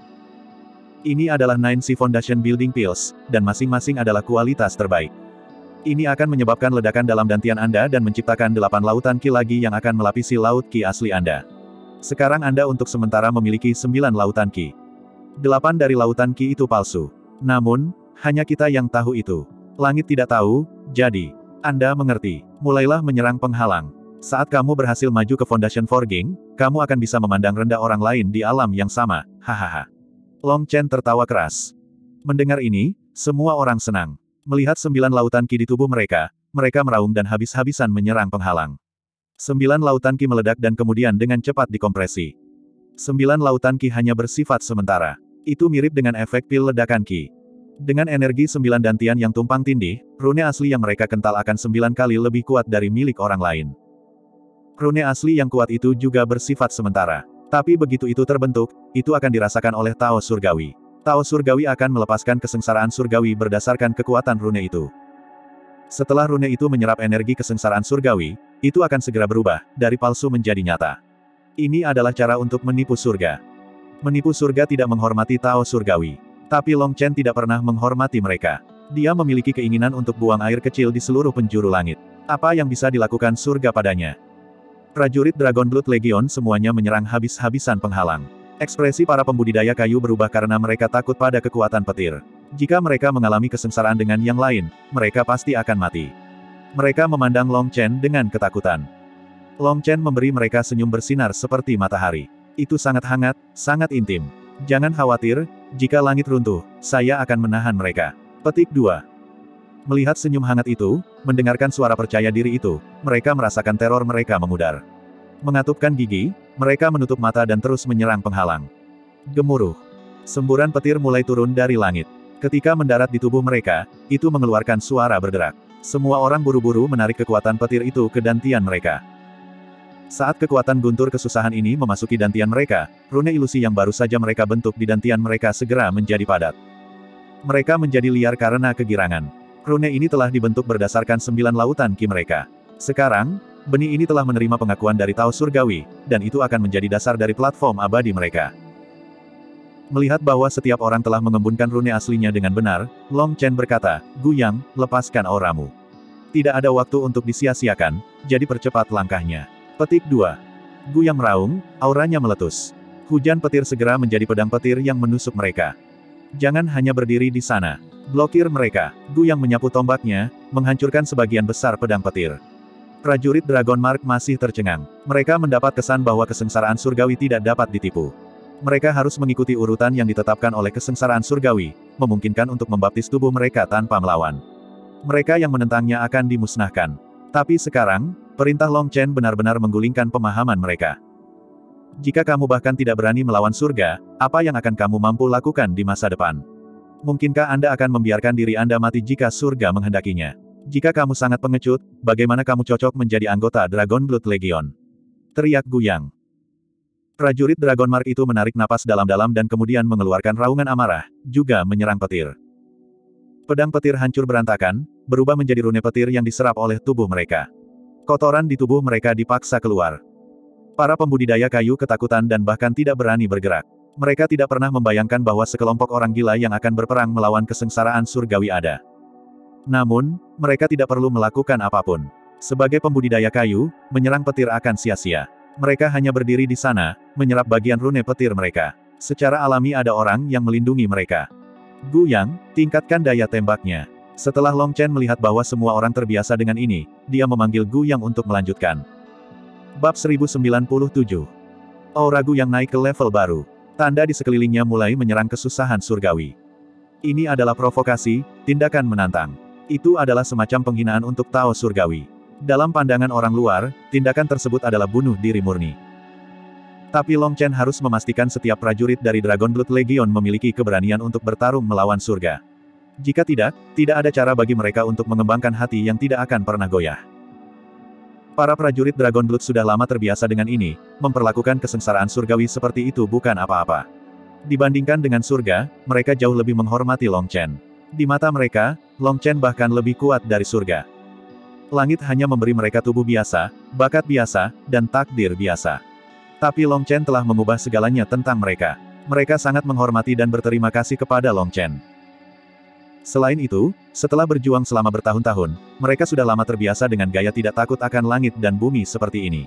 S1: Ini adalah Nine Sea Foundation Building Pills, dan masing-masing adalah kualitas terbaik. Ini akan menyebabkan ledakan dalam dantian Anda dan menciptakan delapan lautan Qi lagi yang akan melapisi laut Qi asli Anda. Sekarang Anda untuk sementara memiliki sembilan lautan Qi. Delapan dari lautan Qi itu palsu. Namun, hanya kita yang tahu itu. Langit tidak tahu, jadi, Anda mengerti. Mulailah menyerang penghalang. Saat kamu berhasil maju ke Foundation Forging, kamu akan bisa memandang rendah orang lain di alam yang sama, hahaha. Long Chen tertawa keras. Mendengar ini, semua orang senang. Melihat sembilan lautan Qi di tubuh mereka, mereka meraung dan habis-habisan menyerang penghalang. Sembilan lautan Qi meledak dan kemudian dengan cepat dikompresi. Sembilan lautan Qi hanya bersifat sementara. Itu mirip dengan efek pil ledakan Qi. Dengan energi sembilan dantian yang tumpang tindih, rune asli yang mereka kental akan sembilan kali lebih kuat dari milik orang lain. Rune asli yang kuat itu juga bersifat sementara. Tapi begitu itu terbentuk, itu akan dirasakan oleh Tao Surgawi. Tao Surgawi akan melepaskan kesengsaraan Surgawi berdasarkan kekuatan rune itu. Setelah rune itu menyerap energi kesengsaraan Surgawi, itu akan segera berubah, dari palsu menjadi nyata. Ini adalah cara untuk menipu surga. Menipu surga tidak menghormati Tao Surgawi. Tapi Long Chen tidak pernah menghormati mereka. Dia memiliki keinginan untuk buang air kecil di seluruh penjuru langit. Apa yang bisa dilakukan surga padanya? Prajurit Dragon Blood Legion semuanya menyerang habis-habisan penghalang. Ekspresi para pembudidaya kayu berubah karena mereka takut pada kekuatan petir. Jika mereka mengalami kesengsaraan dengan yang lain, mereka pasti akan mati. Mereka memandang Long Chen dengan ketakutan. Long Chen memberi mereka senyum bersinar seperti matahari. Itu sangat hangat, sangat intim. Jangan khawatir, jika langit runtuh, saya akan menahan mereka. Petik dua. Melihat senyum hangat itu, mendengarkan suara percaya diri itu, mereka merasakan teror mereka memudar. Mengatupkan gigi, mereka menutup mata dan terus menyerang penghalang. Gemuruh. Semburan petir mulai turun dari langit. Ketika mendarat di tubuh mereka, itu mengeluarkan suara berderak. Semua orang buru-buru menarik kekuatan petir itu ke dantian mereka. Saat kekuatan guntur kesusahan ini memasuki dantian mereka, rune ilusi yang baru saja mereka bentuk di dantian mereka segera menjadi padat. Mereka menjadi liar karena kegirangan. Rune ini telah dibentuk berdasarkan sembilan lautan Qi mereka. Sekarang, benih ini telah menerima pengakuan dari Tao Surgawi, dan itu akan menjadi dasar dari platform abadi mereka. Melihat bahwa setiap orang telah mengembunkan rune aslinya dengan benar, Long Chen berkata, Guyang, lepaskan auramu. Tidak ada waktu untuk disia-siakan, jadi percepat langkahnya. Petik dua. Guyang meraung, auranya meletus. Hujan petir segera menjadi pedang petir yang menusuk mereka. Jangan hanya berdiri di sana. Blokir mereka. Guyang menyapu tombaknya, menghancurkan sebagian besar pedang petir. Prajurit Dragon Mark masih tercengang. Mereka mendapat kesan bahwa kesengsaraan surgawi tidak dapat ditipu. Mereka harus mengikuti urutan yang ditetapkan oleh kesengsaraan surgawi, memungkinkan untuk membaptis tubuh mereka tanpa melawan. Mereka yang menentangnya akan dimusnahkan. Tapi sekarang, perintah Long Chen benar-benar menggulingkan pemahaman mereka. Jika kamu bahkan tidak berani melawan surga, apa yang akan kamu mampu lakukan di masa depan? Mungkinkah Anda akan membiarkan diri Anda mati jika surga menghendakinya? Jika kamu sangat pengecut, bagaimana kamu cocok menjadi anggota Dragon Blood Legion? Teriak Gu Yang. Prajurit Dragon Mark itu menarik napas dalam-dalam dan kemudian mengeluarkan raungan amarah, juga menyerang petir. Pedang petir hancur berantakan, berubah menjadi rune petir yang diserap oleh tubuh mereka. Kotoran di tubuh mereka dipaksa keluar. Para pembudidaya kayu ketakutan dan bahkan tidak berani bergerak. Mereka tidak pernah membayangkan bahwa sekelompok orang gila yang akan berperang melawan kesengsaraan surgawi ada. Namun, mereka tidak perlu melakukan apapun. Sebagai pembudidaya kayu, menyerang petir akan sia-sia. Mereka hanya berdiri di sana, menyerap bagian rune petir mereka. Secara alami ada orang yang melindungi mereka. Gu Yang, tingkatkan daya tembaknya. Setelah Long Chen melihat bahwa semua orang terbiasa dengan ini, dia memanggil Gu Yang untuk melanjutkan. Bab seribu sembilan puluh tujuh. Aura Gu Yang naik ke level baru. Tanda di sekelilingnya mulai menyerang kesusahan surgawi. Ini adalah provokasi, tindakan menantang. Itu adalah semacam penghinaan untuk Tao surgawi. Dalam pandangan orang luar, tindakan tersebut adalah bunuh diri murni. Tapi Long Chen harus memastikan setiap prajurit dari Dragon Blood Legion memiliki keberanian untuk bertarung melawan surga. Jika tidak, tidak ada cara bagi mereka untuk mengembangkan hati yang tidak akan pernah goyah. Para prajurit Dragon Blood sudah lama terbiasa dengan ini, memperlakukan kesengsaraan surgawi seperti itu bukan apa-apa. Dibandingkan dengan surga, mereka jauh lebih menghormati Long Chen. Di mata mereka, Long Chen bahkan lebih kuat dari surga. Langit hanya memberi mereka tubuh biasa, bakat biasa, dan takdir biasa. Tapi Long Chen telah mengubah segalanya tentang mereka. Mereka sangat menghormati dan berterima kasih kepada Long Chen. Selain itu, setelah berjuang selama bertahun-tahun, mereka sudah lama terbiasa dengan gaya tidak takut akan langit dan bumi seperti ini.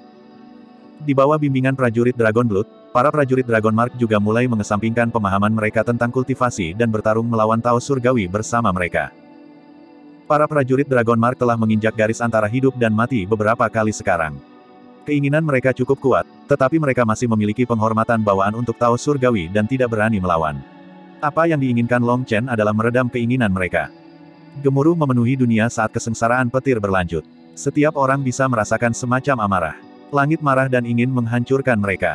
S1: Di bawah bimbingan prajurit Dragon Blood, para prajurit Dragon Mark juga mulai mengesampingkan pemahaman mereka tentang kultivasi dan bertarung melawan Tao surgawi bersama mereka. Para prajurit Dragon Mark telah menginjak garis antara hidup dan mati beberapa kali sekarang. Keinginan mereka cukup kuat, tetapi mereka masih memiliki penghormatan bawaan untuk Tao surgawi dan tidak berani melawan. Apa yang diinginkan Long Chen adalah meredam keinginan mereka. Gemuruh memenuhi dunia saat kesengsaraan petir berlanjut. Setiap orang bisa merasakan semacam amarah. Langit marah dan ingin menghancurkan mereka.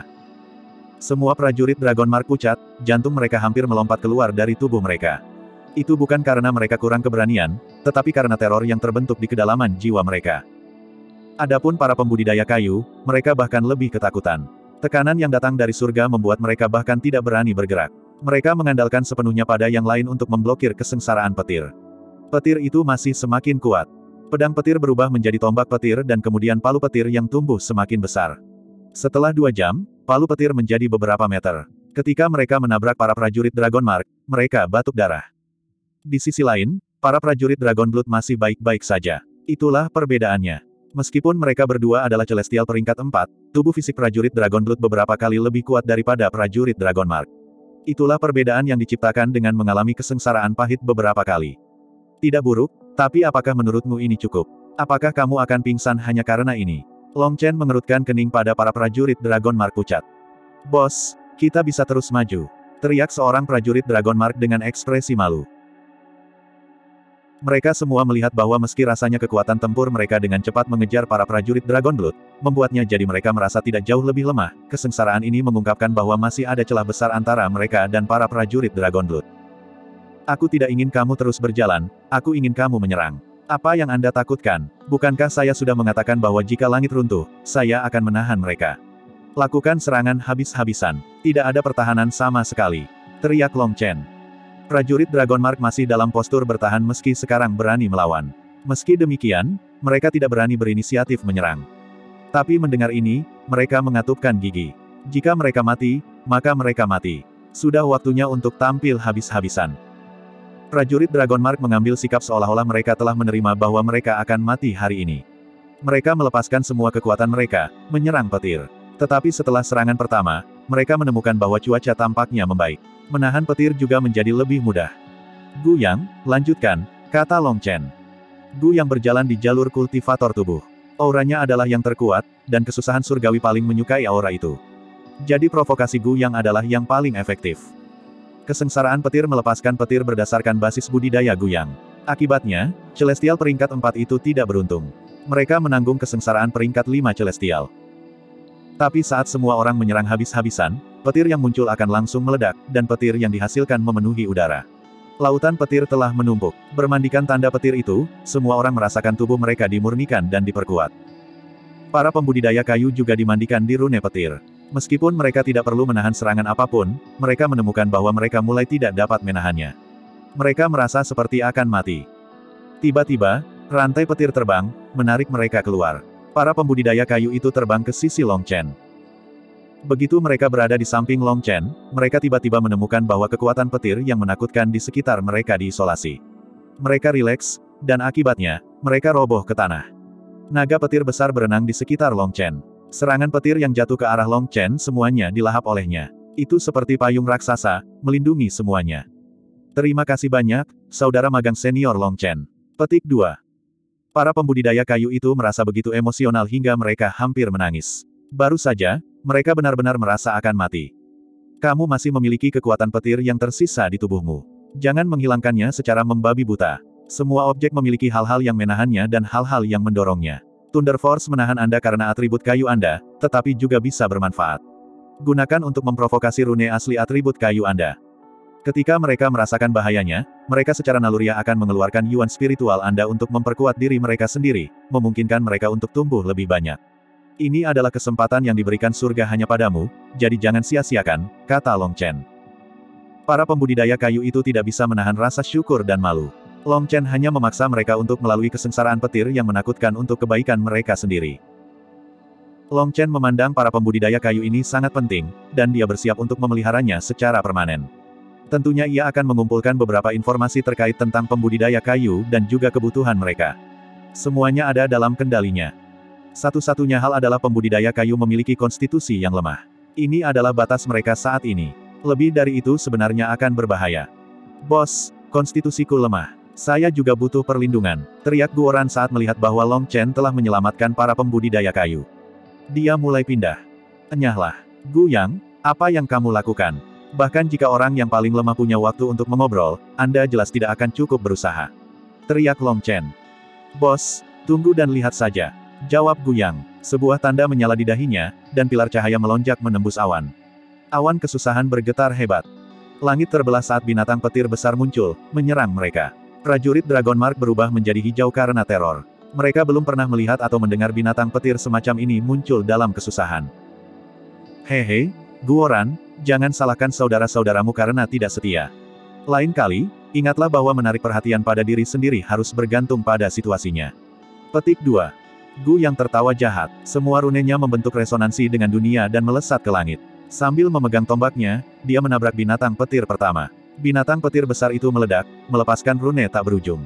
S1: Semua prajurit Dragon Mark pucat, jantung mereka hampir melompat keluar dari tubuh mereka. Itu bukan karena mereka kurang keberanian, tetapi karena teror yang terbentuk di kedalaman jiwa mereka. Adapun para pembudidaya kayu, mereka bahkan lebih ketakutan. Tekanan yang datang dari surga membuat mereka bahkan tidak berani bergerak. Mereka mengandalkan sepenuhnya pada yang lain untuk memblokir kesengsaraan petir. Petir itu masih semakin kuat. Pedang petir berubah menjadi tombak petir dan kemudian palu petir yang tumbuh semakin besar. Setelah dua jam, palu petir menjadi beberapa meter. Ketika mereka menabrak para prajurit Dragon Mark, mereka batuk darah. Di sisi lain, para prajurit Dragon Blood masih baik-baik saja. Itulah perbedaannya. Meskipun mereka berdua adalah Celestial peringkat empat, tubuh fisik prajurit Dragon Blood beberapa kali lebih kuat daripada prajurit Dragon Mark. Itulah perbedaan yang diciptakan dengan mengalami kesengsaraan pahit beberapa kali. Tidak buruk, tapi apakah menurutmu ini cukup? Apakah kamu akan pingsan hanya karena ini? Long Chen mengerutkan kening pada para prajurit Dragon Mark pucat. Bos, kita bisa terus maju. Teriak seorang prajurit Dragon Mark dengan ekspresi malu. Mereka semua melihat bahwa meski rasanya kekuatan tempur mereka dengan cepat mengejar para prajurit Dragon Blood, membuatnya jadi mereka merasa tidak jauh lebih lemah. Kesengsaraan ini mengungkapkan bahwa masih ada celah besar antara mereka dan para prajurit Dragon Blood. Aku tidak ingin kamu terus berjalan, aku ingin kamu menyerang. Apa yang Anda takutkan? Bukankah saya sudah mengatakan bahwa jika langit runtuh, saya akan menahan mereka? Lakukan serangan habis-habisan. Tidak ada pertahanan sama sekali. Teriak Long Chen. Prajurit Dragon Mark masih dalam postur bertahan meski sekarang berani melawan. Meski demikian, mereka tidak berani berinisiatif menyerang. Tapi mendengar ini, mereka mengatupkan gigi. Jika mereka mati, maka mereka mati. Sudah waktunya untuk tampil habis-habisan. Prajurit Dragon Mark mengambil sikap seolah-olah mereka telah menerima bahwa mereka akan mati hari ini. Mereka melepaskan semua kekuatan mereka, menyerang petir. Tetapi setelah serangan pertama, mereka menemukan bahwa cuaca tampaknya membaik. Menahan petir juga menjadi lebih mudah. Gu Yang, lanjutkan, kata Long Chen. Gu Yang berjalan di jalur kultivator tubuh. Auranya adalah yang terkuat, dan kesusahan surgawi paling menyukai aura itu. Jadi provokasi Gu Yang adalah yang paling efektif. Kesengsaraan petir melepaskan petir berdasarkan basis budidaya Gu Yang. Akibatnya, Celestial peringkat empat itu tidak beruntung. Mereka menanggung kesengsaraan peringkat lima Celestial. Tapi saat semua orang menyerang habis-habisan, petir yang muncul akan langsung meledak, dan petir yang dihasilkan memenuhi udara. Lautan petir telah menumpuk. Bermandikan tanda petir itu, semua orang merasakan tubuh mereka dimurnikan dan diperkuat. Para pembudidaya kayu juga dimandikan di rune petir. Meskipun mereka tidak perlu menahan serangan apapun, mereka menemukan bahwa mereka mulai tidak dapat menahannya. Mereka merasa seperti akan mati. Tiba-tiba, rantai petir terbang, menarik mereka keluar. Para pembudidaya kayu itu terbang ke sisi Long Chen. Begitu mereka berada di samping Long Chen, mereka tiba-tiba menemukan bahwa kekuatan petir yang menakutkan di sekitar mereka diisolasi. Mereka rileks, dan akibatnya, mereka roboh ke tanah. Naga petir besar berenang di sekitar Long Chen. Serangan petir yang jatuh ke arah Long Chen semuanya dilahap olehnya. Itu seperti payung raksasa, melindungi semuanya. Terima kasih banyak, saudara magang senior Long Chen. Petik dua. Para pembudidaya kayu itu merasa begitu emosional hingga mereka hampir menangis. Baru saja, mereka benar-benar merasa akan mati. Kamu masih memiliki kekuatan petir yang tersisa di tubuhmu. Jangan menghilangkannya secara membabi buta. Semua objek memiliki hal-hal yang menahannya dan hal-hal yang mendorongnya. Thunder Force menahan Anda karena atribut kayu Anda, tetapi juga bisa bermanfaat. Gunakan untuk memprovokasi rune asli atribut kayu Anda. Ketika mereka merasakan bahayanya, mereka secara naluriah akan mengeluarkan yuan spiritual Anda untuk memperkuat diri mereka sendiri, memungkinkan mereka untuk tumbuh lebih banyak. Ini adalah kesempatan yang diberikan surga hanya padamu, jadi jangan sia-siakan, kata Long Chen. Para pembudidaya kayu itu tidak bisa menahan rasa syukur dan malu. Long Chen hanya memaksa mereka untuk melalui kesengsaraan petir yang menakutkan untuk kebaikan mereka sendiri. Long Chen memandang para pembudidaya kayu ini sangat penting, dan dia bersiap untuk memeliharanya secara permanen. Tentunya ia akan mengumpulkan beberapa informasi terkait tentang pembudidaya kayu dan juga kebutuhan mereka. Semuanya ada dalam kendalinya. Satu-satunya hal adalah pembudidaya kayu memiliki konstitusi yang lemah. Ini adalah batas mereka saat ini. Lebih dari itu sebenarnya akan berbahaya. Bos, konstitusiku lemah. Saya juga butuh perlindungan, teriak Guoran saat melihat bahwa Long Chen telah menyelamatkan para pembudidaya kayu. Dia mulai pindah. Enyahlah. Gu Yang, apa yang kamu lakukan? Bahkan jika orang yang paling lemah punya waktu untuk mengobrol, Anda jelas tidak akan cukup berusaha. Teriak Long Chen. Bos, tunggu dan lihat saja. Jawab Gu Yang. Sebuah tanda menyala di dahinya, dan pilar cahaya melonjak menembus awan. Awan kesusahan bergetar hebat. Langit terbelah saat binatang petir besar muncul, menyerang mereka. Prajurit Dragon Mark berubah menjadi hijau karena teror. Mereka belum pernah melihat atau mendengar binatang petir semacam ini muncul dalam kesusahan. Hehe, Guoran, jangan salahkan saudara-saudaramu karena tidak setia. Lain kali, ingatlah bahwa menarik perhatian pada diri sendiri harus bergantung pada situasinya. Petik dua. Gu Yang tertawa jahat, semua runenya membentuk resonansi dengan dunia dan melesat ke langit. Sambil memegang tombaknya, dia menabrak binatang petir pertama. Binatang petir besar itu meledak, melepaskan rune tak berujung.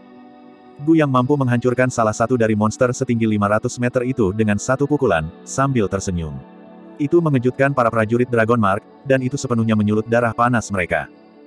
S1: Gu Yang mampu menghancurkan salah satu dari monster setinggi lima ratus meter itu dengan satu pukulan, sambil tersenyum. Itu mengejutkan para prajurit Dragon Mark, dan itu sepenuhnya menyulut darah panas mereka.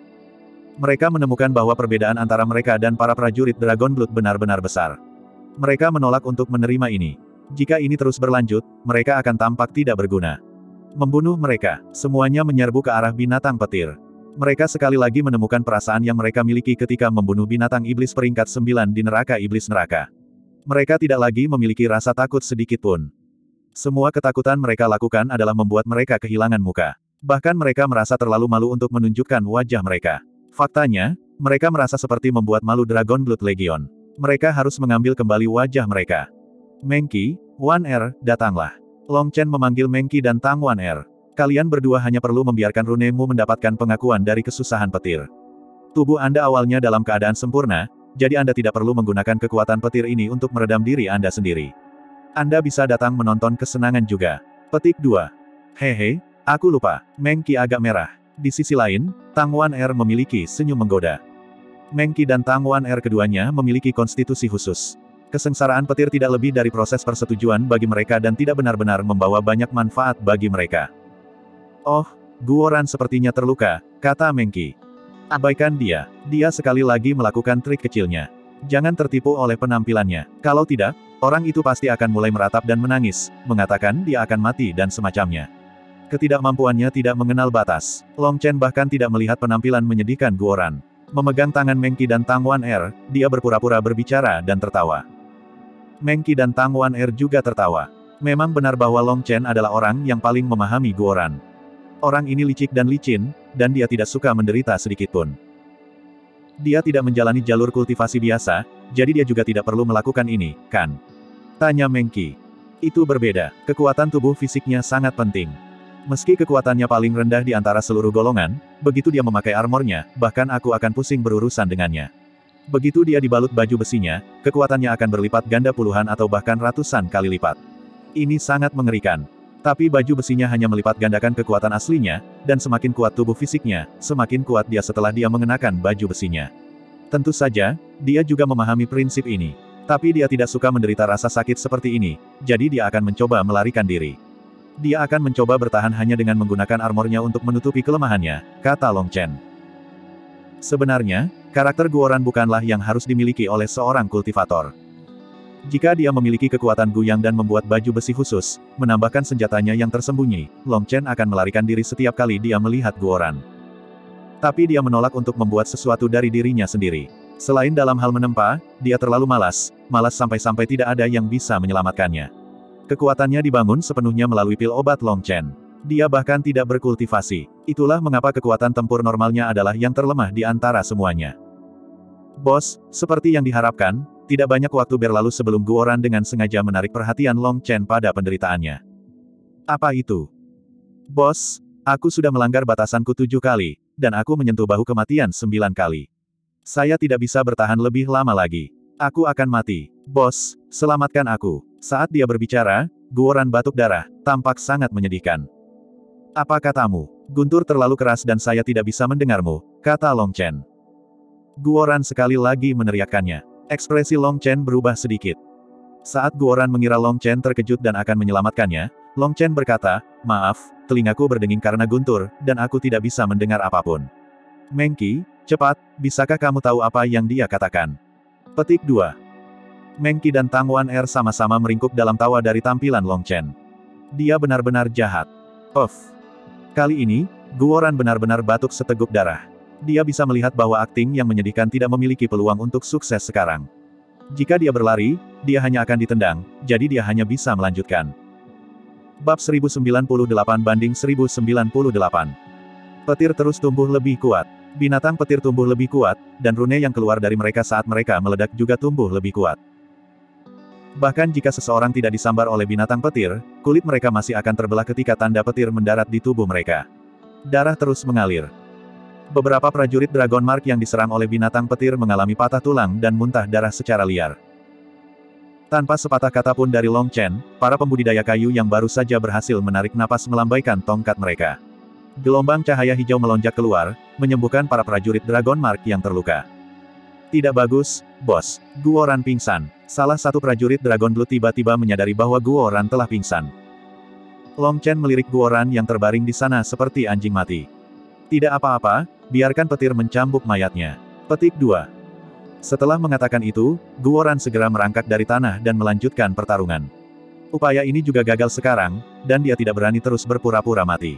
S1: Mereka menemukan bahwa perbedaan antara mereka dan para prajurit Dragon Blood benar-benar besar. Mereka menolak untuk menerima ini. Jika ini terus berlanjut, mereka akan tampak tidak berguna. Membunuh mereka, semuanya menyerbu ke arah binatang petir. Mereka sekali lagi menemukan perasaan yang mereka miliki ketika membunuh binatang iblis peringkat sembilan di neraka iblis neraka. Mereka tidak lagi memiliki rasa takut sedikit pun. Semua ketakutan mereka lakukan adalah membuat mereka kehilangan muka. Bahkan mereka merasa terlalu malu untuk menunjukkan wajah mereka. Faktanya, mereka merasa seperti membuat malu Dragon Blood Legion. Mereka harus mengambil kembali wajah mereka. Mengqi, Wan Er, datanglah. Long Chen memanggil Mengqi dan Tang Wan Er. Kalian berdua hanya perlu membiarkan runemu mendapatkan pengakuan dari kesusahan petir. Tubuh Anda awalnya dalam keadaan sempurna, jadi Anda tidak perlu menggunakan kekuatan petir ini untuk meredam diri Anda sendiri. Anda bisa datang menonton kesenangan juga. Petik dua. Hehe, aku lupa. Mengqi agak merah. Di sisi lain, Tang Wan Er memiliki senyum menggoda. Mengqi dan Tang Wan Er keduanya memiliki konstitusi khusus. Kesengsaraan petir tidak lebih dari proses persetujuan bagi mereka dan tidak benar-benar membawa banyak manfaat bagi mereka. Oh, Guoran sepertinya terluka, kata Mengqi. Abaikan dia. Dia sekali lagi melakukan trik kecilnya. Jangan tertipu oleh penampilannya. Kalau tidak, orang itu pasti akan mulai meratap dan menangis, mengatakan dia akan mati dan semacamnya. Ketidakmampuannya tidak mengenal batas. Long Chen bahkan tidak melihat penampilan menyedihkan Guoran. Memegang tangan Meng Qi dan Tang Wan-er, dia berpura-pura berbicara dan tertawa. Meng Qi dan Tang Wan-er juga tertawa. Memang benar bahwa Long Chen adalah orang yang paling memahami Guoran. Orang ini licik dan licin, dan dia tidak suka menderita sedikitpun. Dia tidak menjalani jalur kultivasi biasa, jadi dia juga tidak perlu melakukan ini, kan? Tanya Meng Qi. Itu berbeda, kekuatan tubuh fisiknya sangat penting. Meski kekuatannya paling rendah di antara seluruh golongan, begitu dia memakai armornya, bahkan aku akan pusing berurusan dengannya. Begitu dia dibalut baju besinya, kekuatannya akan berlipat ganda puluhan atau bahkan ratusan kali lipat. Ini sangat mengerikan. Tapi baju besinya hanya melipat gandakan kekuatan aslinya, dan semakin kuat tubuh fisiknya, semakin kuat dia setelah dia mengenakan baju besinya. Tentu saja, dia juga memahami prinsip ini. Tapi dia tidak suka menderita rasa sakit seperti ini, jadi dia akan mencoba melarikan diri. Dia akan mencoba bertahan hanya dengan menggunakan armornya untuk menutupi kelemahannya, kata Long Chen. Sebenarnya, karakter Guoran bukanlah yang harus dimiliki oleh seorang kultivator. Jika dia memiliki kekuatan guyang dan membuat baju besi khusus, menambahkan senjatanya yang tersembunyi, Long Chen akan melarikan diri setiap kali dia melihat Guoran. Tapi dia menolak untuk membuat sesuatu dari dirinya sendiri. Selain dalam hal menempa, dia terlalu malas, malas sampai-sampai tidak ada yang bisa menyelamatkannya. Kekuatannya dibangun sepenuhnya melalui pil obat Long Chen. Dia bahkan tidak berkultivasi. Itulah mengapa kekuatan tempur normalnya adalah yang terlemah di antara semuanya. Bos, seperti yang diharapkan, tidak banyak waktu berlalu sebelum Guoran dengan sengaja menarik perhatian Long Chen pada penderitaannya. Apa itu? Bos, aku sudah melanggar batasanku tujuh kali, dan aku menyentuh bahu kematian sembilan kali. Saya tidak bisa bertahan lebih lama lagi. Aku akan mati. Bos, selamatkan aku. Saat dia berbicara, Guoran batuk darah, tampak sangat menyedihkan. Apa katamu? Guntur terlalu keras dan saya tidak bisa mendengarmu, kata Long Chen. Guoran sekali lagi meneriakkannya. Ekspresi Long Chen berubah sedikit. Saat Guoran mengira Long Chen terkejut dan akan menyelamatkannya, Long Chen berkata, maaf, telingaku berdenging karena Guntur, dan aku tidak bisa mendengar apapun. Meng Qi, cepat, bisakah kamu tahu apa yang dia katakan? Petik dua. Meng Qi dan Tang Wan-er sama-sama meringkuk dalam tawa dari tampilan Long Chen. Dia benar-benar jahat. Uff. Kali ini, Guoran benar-benar batuk seteguk darah. Dia bisa melihat bahwa akting yang menyedihkan tidak memiliki peluang untuk sukses sekarang. Jika dia berlari, dia hanya akan ditendang, jadi dia hanya bisa melanjutkan. Bab seribu sembilan puluh delapan banding seribu sembilan puluh delapan. Petir terus tumbuh lebih kuat. Binatang petir tumbuh lebih kuat, dan rune yang keluar dari mereka saat mereka meledak juga tumbuh lebih kuat. Bahkan jika seseorang tidak disambar oleh binatang petir, kulit mereka masih akan terbelah ketika tanda petir mendarat di tubuh mereka. Darah terus mengalir. Beberapa prajurit Dragon Mark yang diserang oleh binatang petir mengalami patah tulang dan muntah darah secara liar. Tanpa sepatah kata pun dari Long Chen, para pembudidaya kayu yang baru saja berhasil menarik napas melambaikan tongkat mereka. Gelombang cahaya hijau melonjak keluar, menyembuhkan para prajurit Dragon Mark yang terluka. Tidak bagus, bos. Guoran pingsan. Salah satu prajurit Dragon Blood tiba-tiba menyadari bahwa Guoran telah pingsan. Long Chen melirik Guoran yang terbaring di sana seperti anjing mati. Tidak apa-apa, biarkan petir mencambuk mayatnya. Petik dua. Setelah mengatakan itu, Guoran segera merangkak dari tanah dan melanjutkan pertarungan. Upaya ini juga gagal sekarang, dan dia tidak berani terus berpura-pura mati.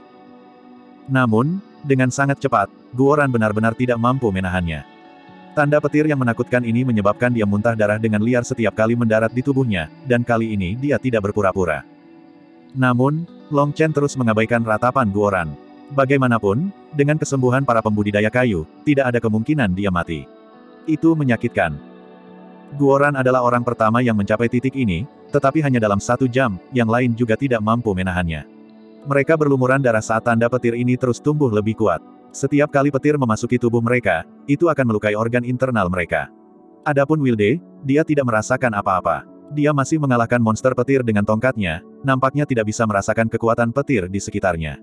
S1: Namun, dengan sangat cepat, Guoran benar-benar tidak mampu menahannya. Tanda petir yang menakutkan ini menyebabkan dia muntah darah dengan liar setiap kali mendarat di tubuhnya, dan kali ini dia tidak berpura-pura. Namun, Long Chen terus mengabaikan ratapan Guoran. Bagaimanapun, dengan kesembuhan para pembudidaya kayu, tidak ada kemungkinan dia mati. Itu menyakitkan. Guoran adalah orang pertama yang mencapai titik ini, tetapi hanya dalam satu jam, yang lain juga tidak mampu menahannya. Mereka berlumuran darah saat tanda petir ini terus tumbuh lebih kuat. Setiap kali petir memasuki tubuh mereka, itu akan melukai organ internal mereka. Adapun Wilde, dia tidak merasakan apa-apa. Dia masih mengalahkan monster petir dengan tongkatnya, nampaknya tidak bisa merasakan kekuatan petir di sekitarnya.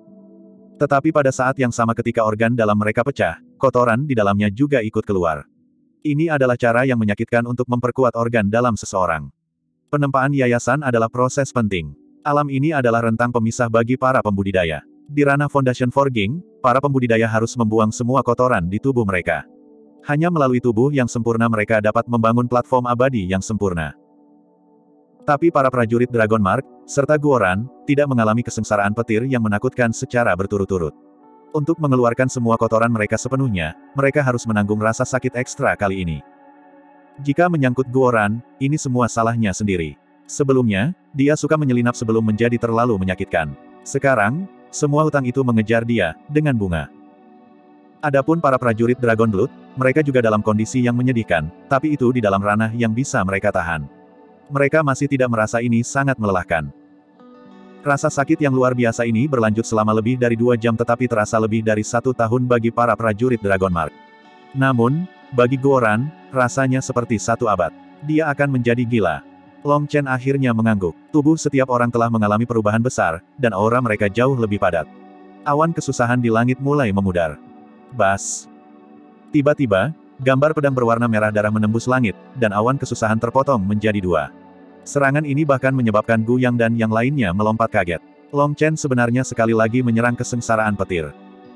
S1: Tetapi pada saat yang sama ketika organ dalam mereka pecah, kotoran di dalamnya juga ikut keluar. Ini adalah cara yang menyakitkan untuk memperkuat organ dalam seseorang. Penempaan yayasan adalah proses penting. Alam ini adalah rentang pemisah bagi para pembudidaya. Di ranah Foundation Forging, para pembudidaya harus membuang semua kotoran di tubuh mereka. Hanya melalui tubuh yang sempurna mereka dapat membangun platform abadi yang sempurna. Tapi para prajurit Dragon Mark, serta Guoran, tidak mengalami kesengsaraan petir yang menakutkan secara berturut-turut. Untuk mengeluarkan semua kotoran mereka sepenuhnya, mereka harus menanggung rasa sakit ekstra kali ini. Jika menyangkut Guoran, ini semua salahnya sendiri. Sebelumnya, dia suka menyelinap sebelum menjadi terlalu menyakitkan. Sekarang, semua hutang itu mengejar dia, dengan bunga. Adapun para prajurit Dragon Blood, mereka juga dalam kondisi yang menyedihkan, tapi itu di dalam ranah yang bisa mereka tahan. Mereka masih tidak merasa ini sangat melelahkan. Rasa sakit yang luar biasa ini berlanjut selama lebih dari dua jam tetapi terasa lebih dari satu tahun bagi para prajurit Dragon Mark. Namun, bagi Guoran, rasanya seperti satu abad. Dia akan menjadi gila. Long Chen akhirnya mengangguk. Tubuh setiap orang telah mengalami perubahan besar, dan aura mereka jauh lebih padat. Awan kesusahan di langit mulai memudar. Bas. Tiba-tiba, gambar pedang berwarna merah darah menembus langit, dan awan kesusahan terpotong menjadi dua. Serangan ini bahkan menyebabkan Gu Yang dan yang lainnya melompat kaget. Long Chen sebenarnya sekali lagi menyerang kesengsaraan petir.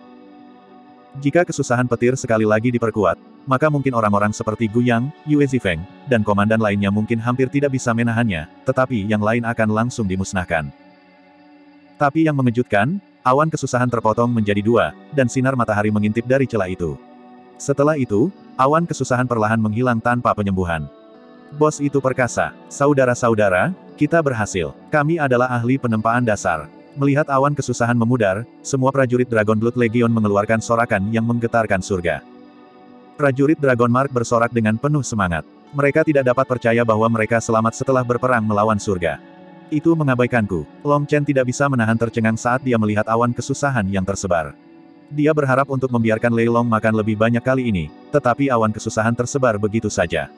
S1: Jika kesusahan petir sekali lagi diperkuat, maka mungkin orang-orang seperti Gu Yang, Yue Zifeng, dan komandan lainnya mungkin hampir tidak bisa menahannya, tetapi yang lain akan langsung dimusnahkan. Tapi yang mengejutkan, awan kesusahan terpotong menjadi dua, dan sinar matahari mengintip dari celah itu. Setelah itu, awan kesusahan perlahan menghilang tanpa penyembuhan. Bos itu perkasa. Saudara-saudara, kita berhasil. Kami adalah ahli penempaan dasar. Melihat awan kesusahan memudar, semua prajurit Dragon Blood Legion mengeluarkan sorakan yang menggetarkan surga. Prajurit Dragon Mark bersorak dengan penuh semangat. Mereka tidak dapat percaya bahwa mereka selamat setelah berperang melawan surga. Itu mengabaikanku. Long Chen tidak bisa menahan tercengang saat dia melihat awan kesusahan yang tersebar. Dia berharap untuk membiarkan Lei Long makan lebih banyak kali ini, tetapi awan kesusahan tersebar begitu saja.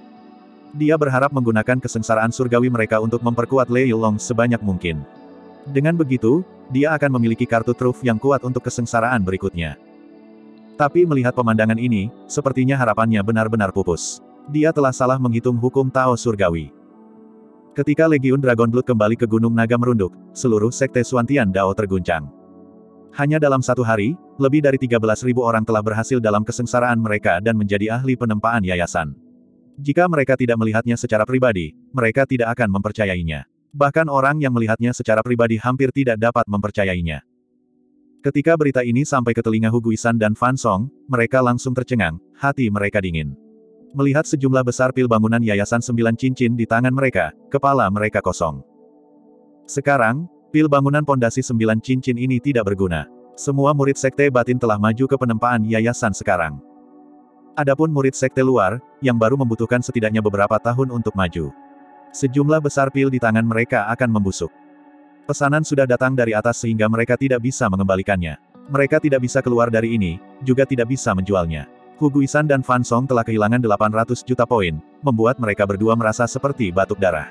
S1: Dia berharap menggunakan kesengsaraan surgawi mereka untuk memperkuat Lei Long sebanyak mungkin. Dengan begitu, dia akan memiliki kartu truf yang kuat untuk kesengsaraan berikutnya. Tapi melihat pemandangan ini, sepertinya harapannya benar-benar pupus. Dia telah salah menghitung hukum Tao surgawi. Ketika Legiun Dragon Blood kembali ke Gunung Naga merunduk, seluruh sekte Xuantian Dao terguncang. Hanya dalam satu hari, lebih dari tiga belas ribu orang telah berhasil dalam kesengsaraan mereka dan menjadi ahli penempaan yayasan. Jika mereka tidak melihatnya secara pribadi, mereka tidak akan mempercayainya. Bahkan orang yang melihatnya secara pribadi hampir tidak dapat mempercayainya. Ketika berita ini sampai ke telinga Hu Guisan dan Fan Song, mereka langsung tercengang, hati mereka dingin. Melihat sejumlah besar pil bangunan yayasan sembilan cincin di tangan mereka, kepala mereka kosong. Sekarang, pil bangunan pondasi sembilan cincin ini tidak berguna. Semua murid sekte batin telah maju ke penempaan yayasan sekarang. Adapun murid sekte luar, yang baru membutuhkan setidaknya beberapa tahun untuk maju. Sejumlah besar pil di tangan mereka akan membusuk. Pesanan sudah datang dari atas sehingga mereka tidak bisa mengembalikannya. Mereka tidak bisa keluar dari ini, juga tidak bisa menjualnya. Hu Guisan dan Fan Song telah kehilangan delapan ratus juta poin, membuat mereka berdua merasa seperti batuk darah.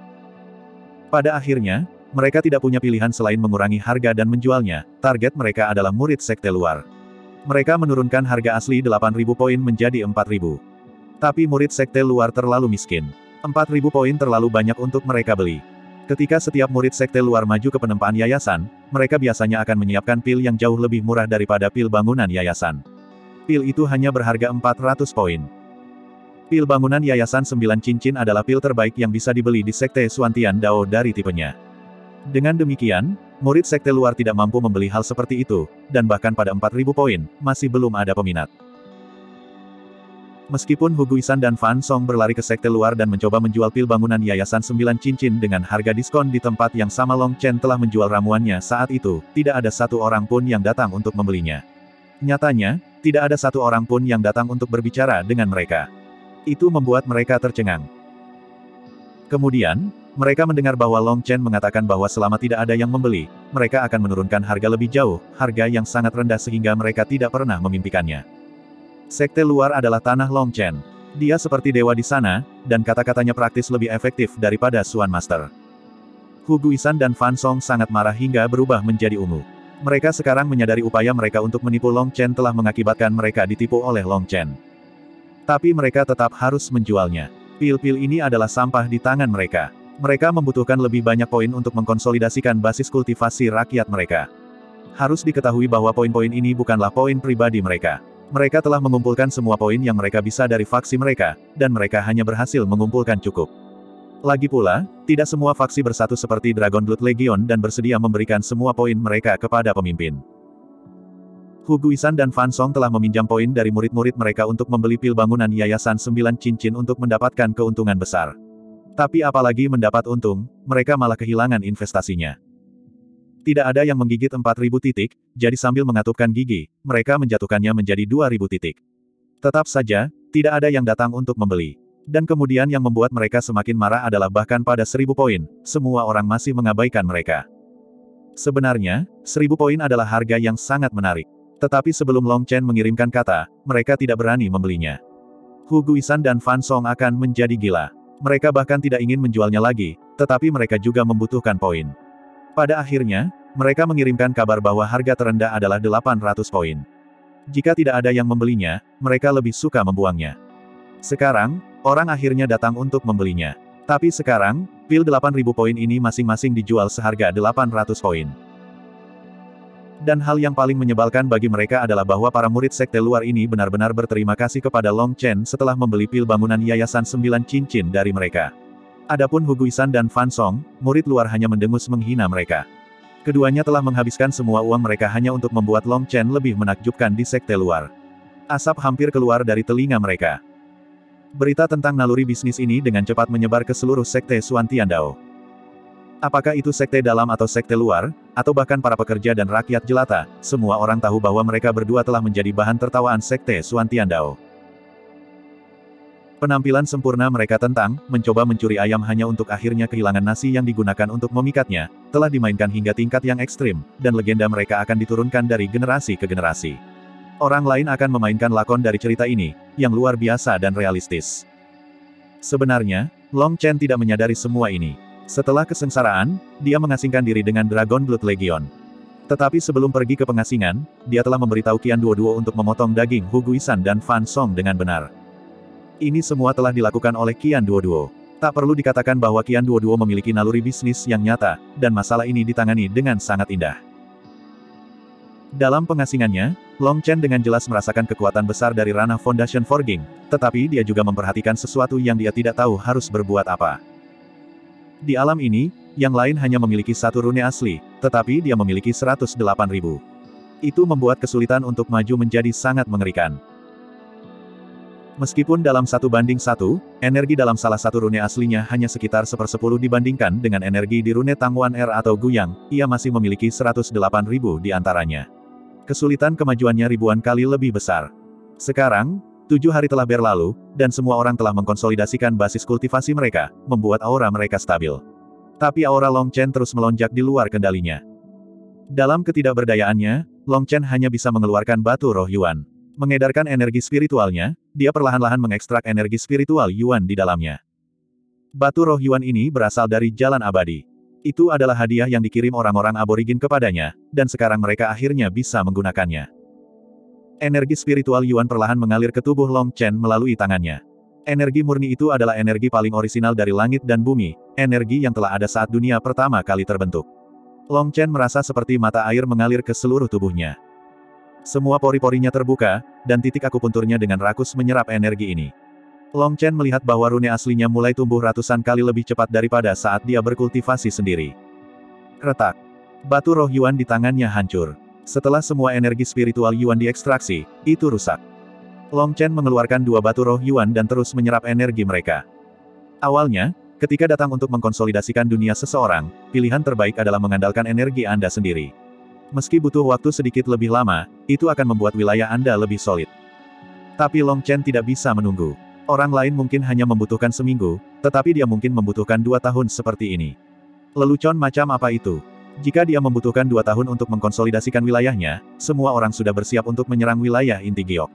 S1: Pada akhirnya, mereka tidak punya pilihan selain mengurangi harga dan menjualnya. Target mereka adalah murid sekte luar. Mereka menurunkan harga asli delapan ribu poin menjadi empat ribu. Tapi murid sekte luar terlalu miskin. empat ribu poin terlalu banyak untuk mereka beli. Ketika setiap murid sekte luar maju ke penempaan yayasan, mereka biasanya akan menyiapkan pil yang jauh lebih murah daripada pil bangunan yayasan. Pil itu hanya berharga empat ratus poin. Pil bangunan yayasan sembilan cincin adalah pil terbaik yang bisa dibeli di sekte Xuantian Dao dari tipenya. Dengan demikian, murid sekte luar tidak mampu membeli hal seperti itu, dan bahkan pada empat ribu poin, masih belum ada peminat. Meskipun Hu Guisan dan Fan Song berlari ke sekte luar dan mencoba menjual pil bangunan yayasan sembilan cincin dengan harga diskon di tempat yang sama, Long Chen telah menjual ramuannya saat itu, tidak ada satu orang pun yang datang untuk membelinya. Nyatanya, tidak ada satu orang pun yang datang untuk berbicara dengan mereka. Itu membuat mereka tercengang. Kemudian, mereka mendengar bahwa Long Chen mengatakan bahwa selama tidak ada yang membeli, mereka akan menurunkan harga lebih jauh, harga yang sangat rendah sehingga mereka tidak pernah memimpikannya. Sekte luar adalah tanah Long Chen. Dia seperti dewa di sana, dan kata-katanya praktis lebih efektif daripada Suan Master. Hu Guisan dan Fan Song sangat marah hingga berubah menjadi ungu. Mereka sekarang menyadari upaya mereka untuk menipu Long Chen telah mengakibatkan mereka ditipu oleh Long Chen. Tapi mereka tetap harus menjualnya. Pil-pil ini adalah sampah di tangan mereka. Mereka membutuhkan lebih banyak poin untuk mengkonsolidasikan basis kultivasi rakyat mereka. Harus diketahui bahwa poin-poin ini bukanlah poin pribadi mereka. Mereka telah mengumpulkan semua poin yang mereka bisa dari faksi mereka, dan mereka hanya berhasil mengumpulkan cukup. Lagi pula, tidak semua faksi bersatu seperti Dragon Blood Legion dan bersedia memberikan semua poin mereka kepada pemimpin. Hu Guisan dan Fan Song telah meminjam poin dari murid-murid mereka untuk membeli pil bangunan Yayasan Sembilan Cincin untuk mendapatkan keuntungan besar. Tapi apalagi mendapat untung, mereka malah kehilangan investasinya. Tidak ada yang menggigit empat ribu titik, jadi sambil mengatupkan gigi, mereka menjatuhkannya menjadi dua ribu titik. Tetap saja, tidak ada yang datang untuk membeli. Dan kemudian yang membuat mereka semakin marah adalah bahkan pada seribu poin, semua orang masih mengabaikan mereka. Sebenarnya, seribu poin adalah harga yang sangat menarik. Tetapi sebelum Long Chen mengirimkan kata, mereka tidak berani membelinya. Hu Guisan dan Fan Song akan menjadi gila. Mereka bahkan tidak ingin menjualnya lagi, tetapi mereka juga membutuhkan poin. Pada akhirnya, mereka mengirimkan kabar bahwa harga terendah adalah delapan ratus poin. Jika tidak ada yang membelinya, mereka lebih suka membuangnya. Sekarang, orang akhirnya datang untuk membelinya. Tapi sekarang, pil delapan ribu poin ini masing-masing dijual seharga delapan ratus poin. Dan hal yang paling menyebalkan bagi mereka adalah bahwa para murid sekte luar ini benar-benar berterima kasih kepada Long Chen setelah membeli pil bangunan Yayasan Sembilan Cincin dari mereka. Adapun Hu Guisan dan Fan Song, murid luar hanya mendengus menghina mereka. Keduanya telah menghabiskan semua uang mereka hanya untuk membuat Long Chen lebih menakjubkan di sekte luar. Asap hampir keluar dari telinga mereka. Berita tentang naluri bisnis ini dengan cepat menyebar ke seluruh sekte Xuan Tiandao. Apakah itu sekte dalam atau sekte luar, atau bahkan para pekerja dan rakyat jelata, semua orang tahu bahwa mereka berdua telah menjadi bahan tertawaan sekte Xuan Tiandao. Penampilan sempurna mereka tentang, mencoba mencuri ayam hanya untuk akhirnya kehilangan nasi yang digunakan untuk memikatnya, telah dimainkan hingga tingkat yang ekstrim, dan legenda mereka akan diturunkan dari generasi ke generasi. Orang lain akan memainkan lakon dari cerita ini, yang luar biasa dan realistis. Sebenarnya, Long Chen tidak menyadari semua ini. Setelah kesengsaraan, dia mengasingkan diri dengan Dragon Blood Legion. Tetapi sebelum pergi ke pengasingan, dia telah memberitahu Qian Duoduo untuk memotong daging Hu Guisan dan Fan Song dengan benar. Ini semua telah dilakukan oleh Qian Duoduo. Tak perlu dikatakan bahwa Qian Duoduo memiliki naluri bisnis yang nyata, dan masalah ini ditangani dengan sangat indah. Dalam pengasingannya, Long Chen dengan jelas merasakan kekuatan besar dari ranah Foundation Forging, tetapi dia juga memperhatikan sesuatu yang dia tidak tahu harus berbuat apa. Di alam ini, yang lain hanya memiliki satu rune asli, tetapi dia memiliki seratus delapan ribu. Itu membuat kesulitan untuk maju menjadi sangat mengerikan. Meskipun dalam satu banding satu, energi dalam salah satu rune aslinya hanya sekitar sepersepuluh dibandingkan dengan energi di rune Tangwan Er atau Guyang, ia masih memiliki seratus delapan ribu di antaranya. Kesulitan kemajuannya ribuan kali lebih besar. Sekarang, tujuh hari telah berlalu, dan semua orang telah mengkonsolidasikan basis kultivasi mereka, membuat aura mereka stabil. Tapi aura Long Chen terus melonjak di luar kendalinya. Dalam ketidakberdayaannya, Long Chen hanya bisa mengeluarkan batu roh Yuan. Mengedarkan energi spiritualnya, dia perlahan-lahan mengekstrak energi spiritual Yuan di dalamnya. Batu roh Yuan ini berasal dari jalan abadi. Itu adalah hadiah yang dikirim orang-orang aborigin kepadanya, dan sekarang mereka akhirnya bisa menggunakannya. Energi spiritual Yuan perlahan mengalir ke tubuh Long Chen melalui tangannya. Energi murni itu adalah energi paling orisinal dari langit dan bumi, energi yang telah ada saat dunia pertama kali terbentuk. Long Chen merasa seperti mata air mengalir ke seluruh tubuhnya. Semua pori-porinya terbuka, dan titik akupunturnya dengan rakus menyerap energi ini. Long Chen melihat bahwa rune aslinya mulai tumbuh ratusan kali lebih cepat daripada saat dia berkultivasi sendiri. Retak. Batu roh Yuan di tangannya hancur. Setelah semua energi spiritual Yuan diekstraksi, itu rusak. Long Chen mengeluarkan dua batu roh Yuan dan terus menyerap energi mereka. Awalnya, ketika datang untuk mengkonsolidasikan dunia seseorang, pilihan terbaik adalah mengandalkan energi Anda sendiri. Meski butuh waktu sedikit lebih lama, itu akan membuat wilayah Anda lebih solid. Tapi Long Chen tidak bisa menunggu. Orang lain mungkin hanya membutuhkan seminggu, tetapi dia mungkin membutuhkan dua tahun seperti ini. Lelucon macam apa itu? Jika dia membutuhkan dua tahun untuk mengkonsolidasikan wilayahnya, semua orang sudah bersiap untuk menyerang wilayah inti Giok.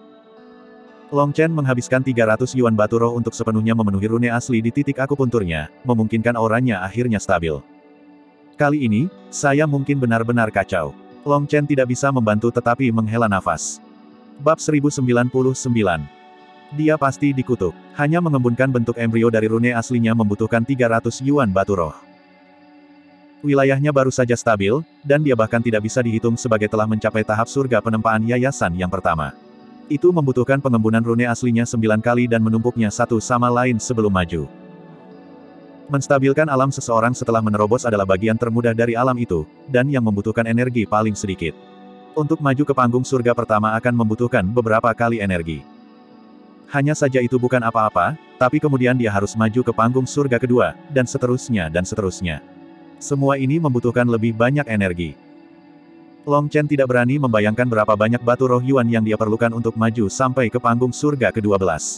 S1: Long Chen menghabiskan tiga ratus yuan batu roh untuk sepenuhnya memenuhi rune asli di titik akupunturnya, memungkinkan auranya akhirnya stabil. Kali ini, saya mungkin benar-benar kacau. Long Chen tidak bisa membantu tetapi menghela nafas. Bab seribu sembilan puluh sembilan. Dia pasti dikutuk. Hanya mengembunkan bentuk embrio dari rune aslinya membutuhkan tiga ratus yuan batu roh. Wilayahnya baru saja stabil, dan dia bahkan tidak bisa dihitung sebagai telah mencapai tahap surga penempaan yayasan yang pertama. Itu membutuhkan pengembunan rune aslinya sembilan kali dan menumpuknya satu sama lain sebelum maju. Menstabilkan alam seseorang setelah menerobos adalah bagian termudah dari alam itu, dan yang membutuhkan energi paling sedikit. Untuk maju ke panggung surga pertama akan membutuhkan beberapa kali energi. Hanya saja itu bukan apa-apa, tapi kemudian dia harus maju ke panggung surga kedua, dan seterusnya dan seterusnya. Semua ini membutuhkan lebih banyak energi. Long Chen tidak berani membayangkan berapa banyak batu roh Yuan yang dia perlukan untuk maju sampai ke panggung surga kedua belas.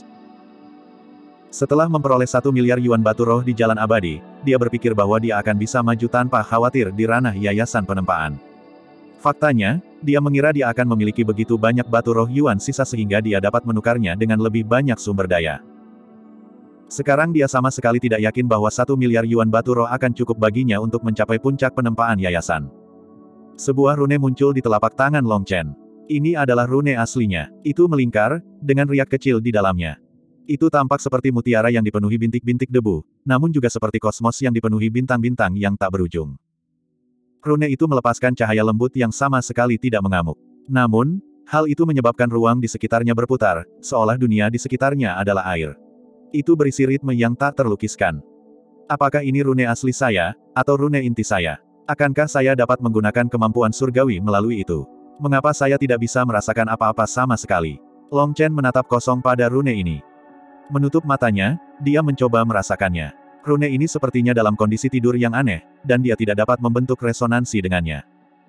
S1: Setelah memperoleh satu miliar yuan batu roh di jalan abadi, dia berpikir bahwa dia akan bisa maju tanpa khawatir di ranah yayasan penempaan. Faktanya, dia mengira dia akan memiliki begitu banyak batu roh yuan sisa sehingga dia dapat menukarnya dengan lebih banyak sumber daya. Sekarang dia sama sekali tidak yakin bahwa satu miliar yuan batu roh akan cukup baginya untuk mencapai puncak penempaan yayasan. Sebuah rune muncul di telapak tangan Long Chen. Ini adalah rune aslinya. Itu melingkar, dengan riak kecil di dalamnya. Itu tampak seperti mutiara yang dipenuhi bintik-bintik debu, namun juga seperti kosmos yang dipenuhi bintang-bintang yang tak berujung. Rune itu melepaskan cahaya lembut yang sama sekali tidak mengamuk. Namun, hal itu menyebabkan ruang di sekitarnya berputar, seolah dunia di sekitarnya adalah air. Itu berisi ritme yang tak terlukiskan. Apakah ini rune asli saya, atau rune inti saya? Akankah saya dapat menggunakan kemampuan surgawi melalui itu? Mengapa saya tidak bisa merasakan apa-apa sama sekali? Long Chen menatap kosong pada rune ini. Menutup matanya, dia mencoba merasakannya. Rune ini sepertinya dalam kondisi tidur yang aneh, dan dia tidak dapat membentuk resonansi dengannya.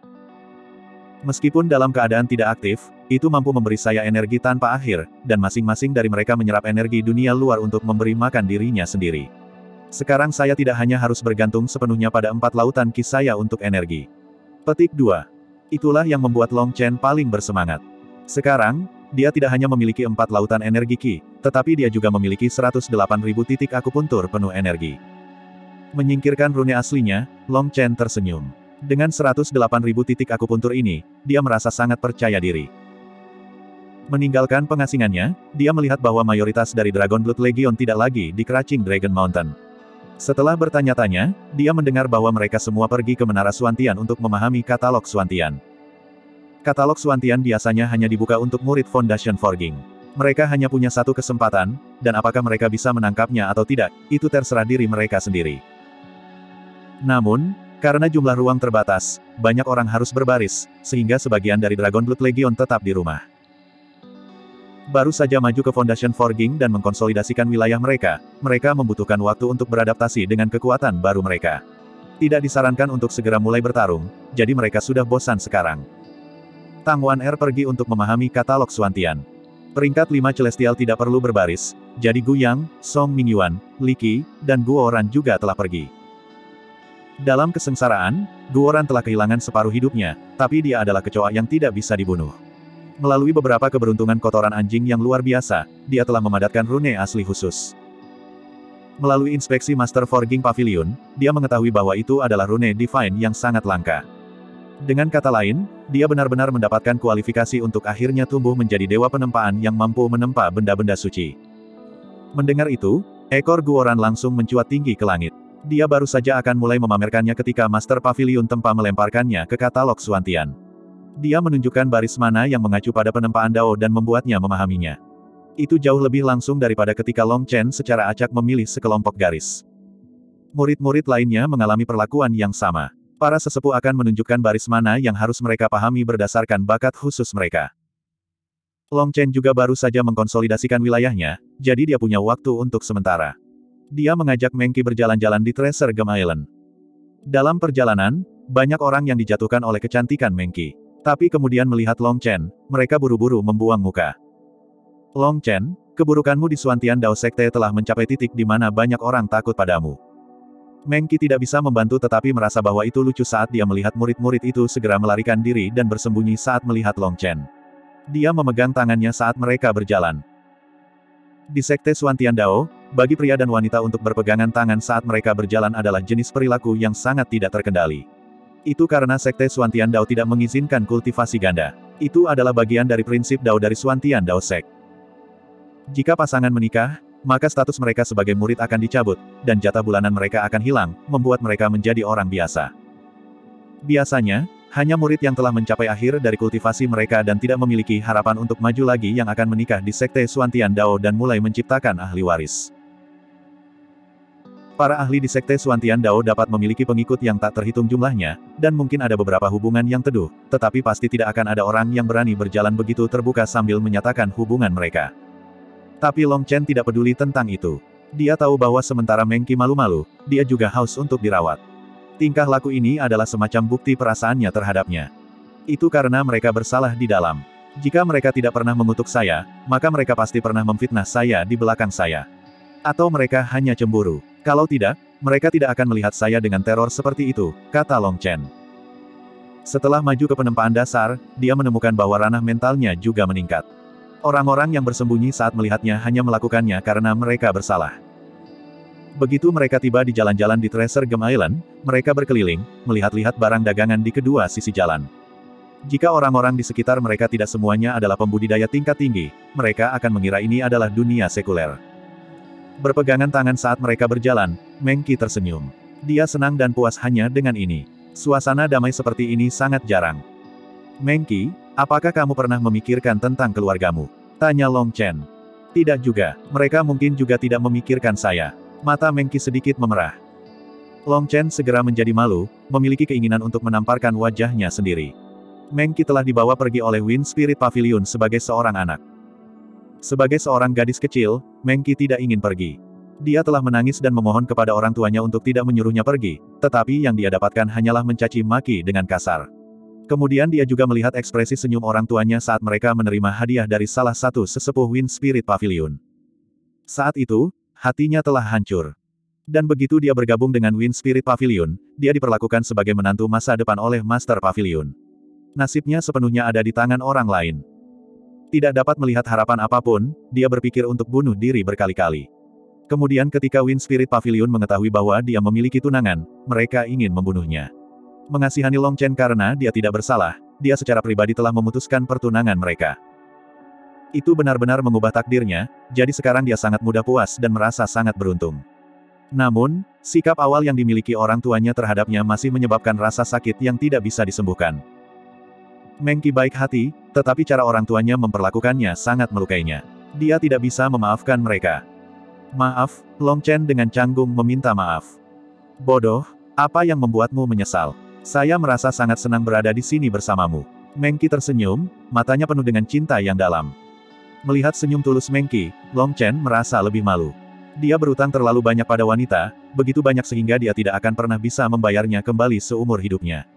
S1: Meskipun dalam keadaan tidak aktif, itu mampu memberi saya energi tanpa akhir, dan masing-masing dari mereka menyerap energi dunia luar untuk memberi makan dirinya sendiri. Sekarang saya tidak hanya harus bergantung sepenuhnya pada empat lautan ki saya untuk energi. Petik dua. Itulah yang membuat Long Chen paling bersemangat. Sekarang, dia tidak hanya memiliki empat lautan energi ki, tetapi dia juga memiliki seratus delapan ribu titik akupuntur penuh energi. Menyingkirkan rune aslinya, Long Chen tersenyum. Dengan seratus delapan ribu titik akupuntur ini, dia merasa sangat percaya diri. Meninggalkan pengasingannya, dia melihat bahwa mayoritas dari Dragon Blood Legion tidak lagi di Crouching Dragon Mountain. Setelah bertanya-tanya, dia mendengar bahwa mereka semua pergi ke Menara Suantian untuk memahami katalog Suantian. Katalog Suantian biasanya hanya dibuka untuk murid Foundation Forging. Mereka hanya punya satu kesempatan, dan apakah mereka bisa menangkapnya atau tidak, itu terserah diri mereka sendiri. Namun, karena jumlah ruang terbatas, banyak orang harus berbaris, sehingga sebagian dari Dragon Blood Legion tetap di rumah. Baru saja maju ke Foundation Forging dan mengkonsolidasikan wilayah mereka, mereka membutuhkan waktu untuk beradaptasi dengan kekuatan baru mereka. Tidak disarankan untuk segera mulai bertarung, jadi mereka sudah bosan sekarang. Tang Wan Er pergi untuk memahami katalog Suantian. Peringkat lima Celestial tidak perlu berbaris, jadi Gu Yang, Song Mingyuan, Li Qi, dan Guo Ran juga telah pergi. Dalam kesengsaraan, Guo Ran telah kehilangan separuh hidupnya, tapi dia adalah kecoa yang tidak bisa dibunuh. Melalui beberapa keberuntungan kotoran anjing yang luar biasa, dia telah memadatkan rune asli khusus. Melalui inspeksi Master Forging Pavilion, dia mengetahui bahwa itu adalah rune Divine yang sangat langka. Dengan kata lain, dia benar-benar mendapatkan kualifikasi untuk akhirnya tumbuh menjadi dewa penempaan yang mampu menempa benda-benda suci. Mendengar itu, ekor Guo Ran langsung mencuat tinggi ke langit. Dia baru saja akan mulai memamerkannya ketika Master Pavilion Tempa melemparkannya ke katalog Suantian. Dia menunjukkan baris mana yang mengacu pada penempaan Dao dan membuatnya memahaminya. Itu jauh lebih langsung daripada ketika Long Chen secara acak memilih sekelompok garis. Murid-murid lainnya mengalami perlakuan yang sama. Para sesepuh akan menunjukkan baris mana yang harus mereka pahami berdasarkan bakat khusus mereka. Long Chen juga baru saja mengkonsolidasikan wilayahnya, jadi dia punya waktu untuk sementara. Dia mengajak Meng Qi berjalan-jalan di Treasure Gem Island. Dalam perjalanan, banyak orang yang dijatuhkan oleh kecantikan Meng Qi. Tapi kemudian melihat Long Chen, mereka buru-buru membuang muka. Long Chen, keburukanmu di Suantian Dao Sekte telah mencapai titik di mana banyak orang takut padamu. Meng Qi tidak bisa membantu tetapi merasa bahwa itu lucu saat dia melihat murid-murid itu segera melarikan diri dan bersembunyi saat melihat Long Chen. Dia memegang tangannya saat mereka berjalan. Di Sekte Suantian Dao, bagi pria dan wanita untuk berpegangan tangan saat mereka berjalan adalah jenis perilaku yang sangat tidak terkendali. Itu karena Sekte Suantian Dao tidak mengizinkan kultivasi ganda. Itu adalah bagian dari prinsip Dao dari Suantian Dao Sek. Jika pasangan menikah, maka status mereka sebagai murid akan dicabut, dan jatah bulanan mereka akan hilang, membuat mereka menjadi orang biasa. Biasanya, hanya murid yang telah mencapai akhir dari kultivasi mereka dan tidak memiliki harapan untuk maju lagi yang akan menikah di Sekte Suantian Dao dan mulai menciptakan ahli waris. Para ahli di Sekte Suantian Dao dapat memiliki pengikut yang tak terhitung jumlahnya, dan mungkin ada beberapa hubungan yang teduh, tetapi pasti tidak akan ada orang yang berani berjalan begitu terbuka sambil menyatakan hubungan mereka. Tapi Long Chen tidak peduli tentang itu. Dia tahu bahwa sementara Meng Qi malu-malu, dia juga haus untuk dirawat. Tingkah laku ini adalah semacam bukti perasaannya terhadapnya. Itu karena mereka bersalah di dalam. Jika mereka tidak pernah mengutuk saya, maka mereka pasti pernah memfitnah saya di belakang saya. Atau mereka hanya cemburu. Kalau tidak, mereka tidak akan melihat saya dengan teror seperti itu, kata Long Chen. Setelah maju ke penempaan dasar, dia menemukan bahwa ranah mentalnya juga meningkat. Orang-orang yang bersembunyi saat melihatnya hanya melakukannya karena mereka bersalah. Begitu mereka tiba di jalan-jalan di Treasure Gem Island, mereka berkeliling, melihat-lihat barang dagangan di kedua sisi jalan. Jika orang-orang di sekitar mereka tidak semuanya adalah pembudidaya tingkat tinggi, mereka akan mengira ini adalah dunia sekuler. Berpegangan tangan saat mereka berjalan, Meng Qi tersenyum. Dia senang dan puas hanya dengan ini. Suasana damai seperti ini sangat jarang. Meng Qi, apakah kamu pernah memikirkan tentang keluargamu? Tanya Long Chen. Tidak juga, mereka mungkin juga tidak memikirkan saya. Mata Meng Qi sedikit memerah. Long Chen segera menjadi malu, memiliki keinginan untuk menamparkan wajahnya sendiri. Meng Qi telah dibawa pergi oleh Wind Spirit Pavilion sebagai seorang anak. Sebagai seorang gadis kecil, Meng Qi tidak ingin pergi. Dia telah menangis dan memohon kepada orang tuanya untuk tidak menyuruhnya pergi, tetapi yang dia dapatkan hanyalah mencaci maki dengan kasar. Kemudian dia juga melihat ekspresi senyum orang tuanya saat mereka menerima hadiah dari salah satu sesepuh Wind Spirit Pavilion. Saat itu, hatinya telah hancur. Dan begitu dia bergabung dengan Wind Spirit Pavilion, dia diperlakukan sebagai menantu masa depan oleh Master Pavilion. Nasibnya sepenuhnya ada di tangan orang lain. Tidak dapat melihat harapan apapun, dia berpikir untuk bunuh diri berkali-kali. Kemudian ketika Wind Spirit Pavilion mengetahui bahwa dia memiliki tunangan, mereka ingin membunuhnya. Mengasihani Long Chen karena dia tidak bersalah, dia secara pribadi telah memutuskan pertunangan mereka. Itu benar-benar mengubah takdirnya, jadi sekarang dia sangat mudah puas dan merasa sangat beruntung. Namun, sikap awal yang dimiliki orang tuanya terhadapnya masih menyebabkan rasa sakit yang tidak bisa disembuhkan. Meng Qi baik hati, tetapi cara orang tuanya memperlakukannya sangat melukainya. Dia tidak bisa memaafkan mereka. Maaf, Long Chen dengan canggung meminta maaf. Bodoh, apa yang membuatmu menyesal? Saya merasa sangat senang berada di sini bersamamu. Meng Qi tersenyum, matanya penuh dengan cinta yang dalam. Melihat senyum tulus Meng Qi, Long Chen merasa lebih malu. Dia berutang terlalu banyak pada wanita, begitu banyak sehingga dia tidak akan pernah bisa membayarnya kembali seumur hidupnya.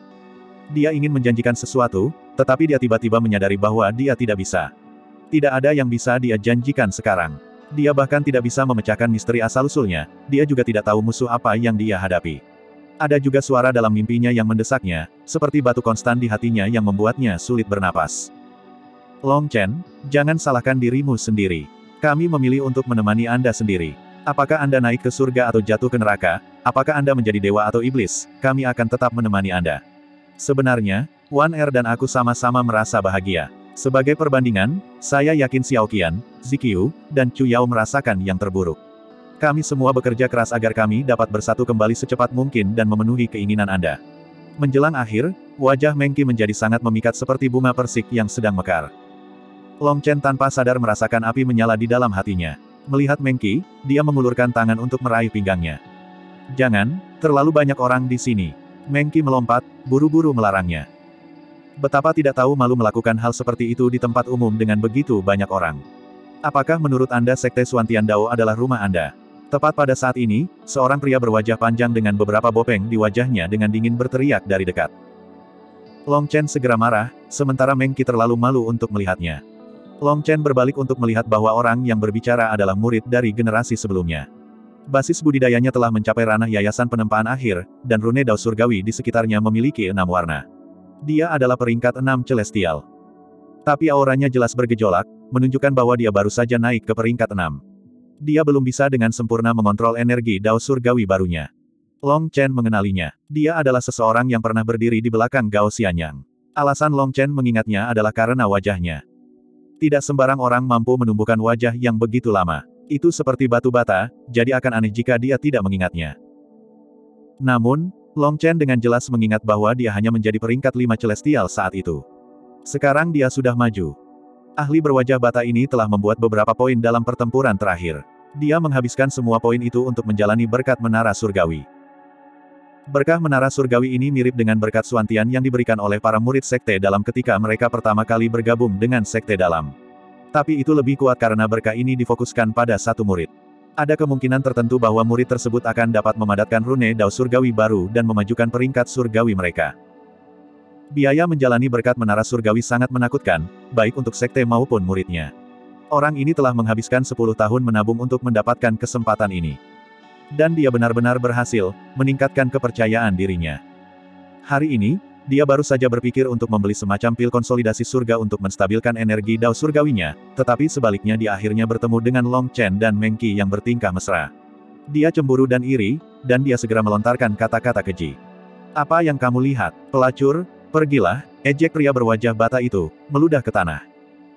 S1: Dia ingin menjanjikan sesuatu, tetapi dia tiba-tiba menyadari bahwa dia tidak bisa. Tidak ada yang bisa dia janjikan sekarang. Dia bahkan tidak bisa memecahkan misteri asal-usulnya, dia juga tidak tahu musuh apa yang dia hadapi. Ada juga suara dalam mimpinya yang mendesaknya, seperti batu konstan di hatinya yang membuatnya sulit bernapas. Long Chen, jangan salahkan dirimu sendiri. Kami memilih untuk menemani Anda sendiri. Apakah Anda naik ke surga atau jatuh ke neraka, apakah Anda menjadi dewa atau iblis, kami akan tetap menemani Anda. Sebenarnya, Wan Er dan aku sama-sama merasa bahagia. Sebagai perbandingan, saya yakin Xiao Qian, Ziqiu, dan Chu Yao merasakan yang terburuk. Kami semua bekerja keras agar kami dapat bersatu kembali secepat mungkin dan memenuhi keinginan Anda. Menjelang akhir, wajah Meng Qi menjadi sangat memikat seperti bunga persik yang sedang mekar. Long Chen tanpa sadar merasakan api menyala di dalam hatinya. Melihat Meng Qi, dia mengulurkan tangan untuk meraih pinggangnya. Jangan, terlalu banyak orang di sini. Meng Qi melompat, buru-buru melarangnya. Betapa tidak tahu malu melakukan hal seperti itu di tempat umum dengan begitu banyak orang. Apakah menurut Anda Sekte Suantian Dao adalah rumah Anda? Tepat pada saat ini, seorang pria berwajah panjang dengan beberapa bopeng di wajahnya dengan dingin berteriak dari dekat. Long Chen segera marah, sementara Meng Qi terlalu malu untuk melihatnya. Long Chen berbalik untuk melihat bahwa orang yang berbicara adalah murid dari generasi sebelumnya. Basis budidayanya telah mencapai ranah yayasan penempaan akhir, dan rune Dao surgawi di sekitarnya memiliki enam warna. Dia adalah peringkat enam celestial. Tapi auranya jelas bergejolak, menunjukkan bahwa dia baru saja naik ke peringkat enam. Dia belum bisa dengan sempurna mengontrol energi Dao surgawi barunya. Long Chen mengenalinya. Dia adalah seseorang yang pernah berdiri di belakang Gao Xianyang. Alasan Long Chen mengingatnya adalah karena wajahnya. Tidak sembarang orang mampu menumbuhkan wajah yang begitu lama. Itu seperti batu bata, jadi akan aneh jika dia tidak mengingatnya. Namun, Long Chen dengan jelas mengingat bahwa dia hanya menjadi peringkat lima celestial saat itu. Sekarang dia sudah maju. Ahli berwajah bata ini telah membuat beberapa poin dalam pertempuran terakhir. Dia menghabiskan semua poin itu untuk menjalani berkat menara surgawi. Berkah menara surgawi ini mirip dengan berkat Suantian yang diberikan oleh para murid Sekte Dalam ketika mereka pertama kali bergabung dengan Sekte Dalam. Tapi itu lebih kuat karena berkah ini difokuskan pada satu murid. Ada kemungkinan tertentu bahwa murid tersebut akan dapat memadatkan rune Dao surgawi baru dan memajukan peringkat surgawi mereka. Biaya menjalani berkat menara surgawi sangat menakutkan, baik untuk sekte maupun muridnya. Orang ini telah menghabiskan sepuluh tahun menabung untuk mendapatkan kesempatan ini. Dan dia benar-benar berhasil meningkatkan kepercayaan dirinya. Hari ini, dia baru saja berpikir untuk membeli semacam pil konsolidasi surga untuk menstabilkan energi Dao surgawinya, tetapi sebaliknya dia akhirnya bertemu dengan Long Chen dan Meng Qi yang bertingkah mesra. Dia cemburu dan iri, dan dia segera melontarkan kata-kata keji. "Apa yang kamu lihat, pelacur? Pergilah!" Ejek pria berwajah bata itu, meludah ke tanah.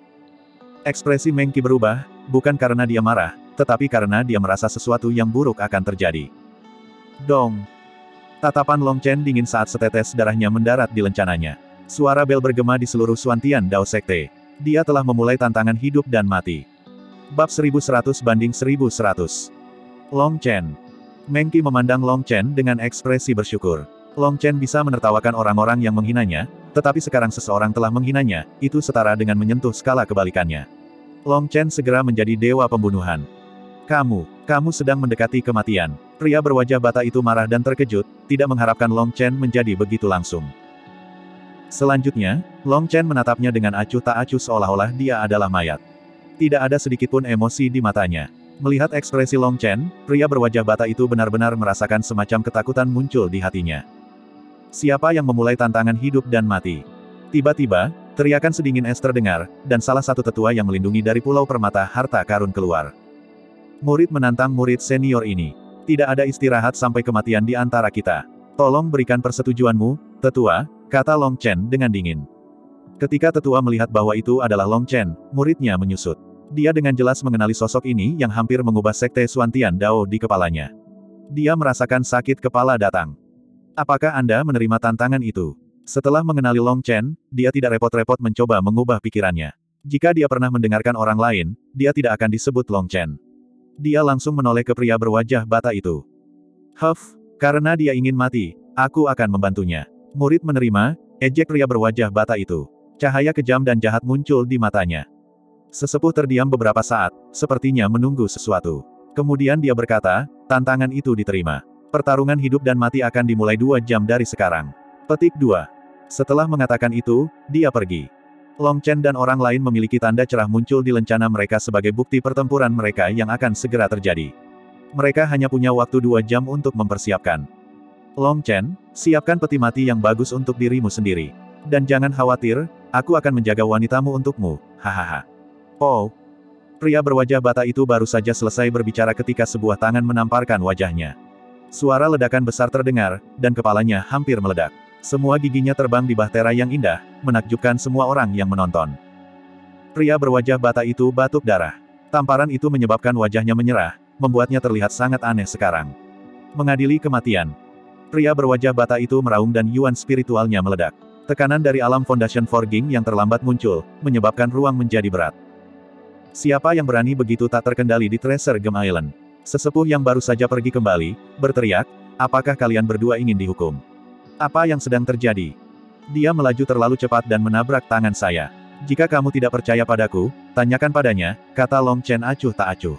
S1: Ekspresi Meng Qi berubah, bukan karena dia marah, tetapi karena dia merasa sesuatu yang buruk akan terjadi. Dong! Tatapan Long Chen dingin saat setetes darahnya mendarat di lencananya. Suara bel bergema di seluruh Suantian Dao Sekte. Dia telah memulai tantangan hidup dan mati. Bab seribu seratus banding seribu seratus. Long Chen. Meng Qi memandang Long Chen dengan ekspresi bersyukur. Long Chen bisa menertawakan orang-orang yang menghinanya, tetapi sekarang seseorang telah menghinanya, itu setara dengan menyentuh skala kebalikannya. Long Chen segera menjadi dewa pembunuhan. Kamu, kamu sedang mendekati kematian. Pria berwajah bata itu marah dan terkejut, tidak mengharapkan Long Chen menjadi begitu langsung. Selanjutnya, Long Chen menatapnya dengan acuh tak acuh seolah-olah dia adalah mayat. Tidak ada sedikitpun emosi di matanya. Melihat ekspresi Long Chen, pria berwajah bata itu benar-benar merasakan semacam ketakutan muncul di hatinya. Siapa yang memulai tantangan hidup dan mati? Tiba-tiba, teriakan sedingin es terdengar, dan salah satu tetua yang melindungi dari Pulau Permata Harta Karun keluar. Murid menantang murid senior ini. Tidak ada istirahat sampai kematian di antara kita. Tolong berikan persetujuanmu, tetua, kata Long Chen dengan dingin. Ketika tetua melihat bahwa itu adalah Long Chen, muridnya menyusut. Dia dengan jelas mengenali sosok ini yang hampir mengubah sekte Suantian Dao di kepalanya. Dia merasakan sakit kepala datang. Apakah Anda menerima tantangan itu? Setelah mengenali Long Chen, dia tidak repot-repot mencoba mengubah pikirannya. Jika dia pernah mendengarkan orang lain, dia tidak akan disebut Long Chen. Dia langsung menoleh ke pria berwajah bata itu. Huff, karena dia ingin mati, aku akan membantunya. Murid menerima, ejek pria berwajah bata itu. Cahaya kejam dan jahat muncul di matanya. Sesepuh terdiam beberapa saat, sepertinya menunggu sesuatu. Kemudian dia berkata, tantangan itu diterima. Pertarungan hidup dan mati akan dimulai dua jam dari sekarang. Petik dua. Setelah mengatakan itu, dia pergi. Long Chen dan orang lain memiliki tanda cerah muncul di lencana mereka sebagai bukti pertempuran mereka yang akan segera terjadi. Mereka hanya punya waktu dua jam untuk mempersiapkan. Long Chen, siapkan peti mati yang bagus untuk dirimu sendiri. Dan jangan khawatir, aku akan menjaga wanitamu untukmu, hahaha. Oh. Pria berwajah bata itu baru saja selesai berbicara ketika sebuah tangan menamparkan wajahnya. Suara ledakan besar terdengar, dan kepalanya hampir meledak. Semua giginya terbang di bahtera yang indah, menakjubkan semua orang yang menonton. Pria berwajah bata itu batuk darah. Tamparan itu menyebabkan wajahnya menyerah, membuatnya terlihat sangat aneh sekarang. Mengadili kematian. Pria berwajah bata itu meraung dan yuan spiritualnya meledak. Tekanan dari alam Foundation Forging yang terlambat muncul, menyebabkan ruang menjadi berat. Siapa yang berani begitu tak terkendali di Treasure Gem Island? Sesepuh yang baru saja pergi kembali, berteriak, apakah kalian berdua ingin dihukum? Apa yang sedang terjadi? Dia melaju terlalu cepat dan menabrak tangan saya. Jika kamu tidak percaya padaku, tanyakan padanya, kata Long Chen acuh tak acuh.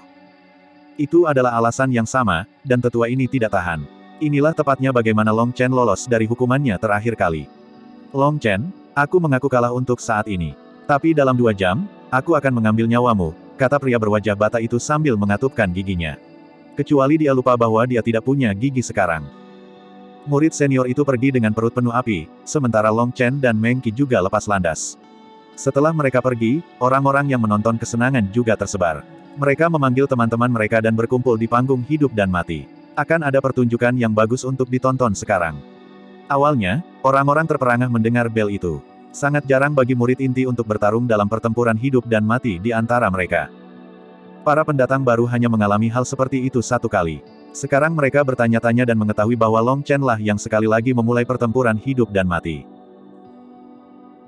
S1: Itu adalah alasan yang sama, dan tetua ini tidak tahan. Inilah tepatnya bagaimana Long Chen lolos dari hukumannya terakhir kali. Long Chen, aku mengaku kalah untuk saat ini. Tapi dalam dua jam, aku akan mengambil nyawamu, kata pria berwajah bata itu sambil mengatupkan giginya. Kecuali dia lupa bahwa dia tidak punya gigi sekarang. Murid senior itu pergi dengan perut penuh api, sementara Long Chen dan Meng Qi juga lepas landas. Setelah mereka pergi, orang-orang yang menonton kesenangan juga tersebar. Mereka memanggil teman-teman mereka dan berkumpul di panggung hidup dan mati. Akan ada pertunjukan yang bagus untuk ditonton sekarang. Awalnya, orang-orang terperangah mendengar bel itu. Sangat jarang bagi murid inti untuk bertarung dalam pertempuran hidup dan mati di antara mereka. Para pendatang baru hanya mengalami hal seperti itu satu kali. Sekarang mereka bertanya-tanya dan mengetahui bahwa Long Chen lah yang sekali lagi memulai pertempuran hidup dan mati.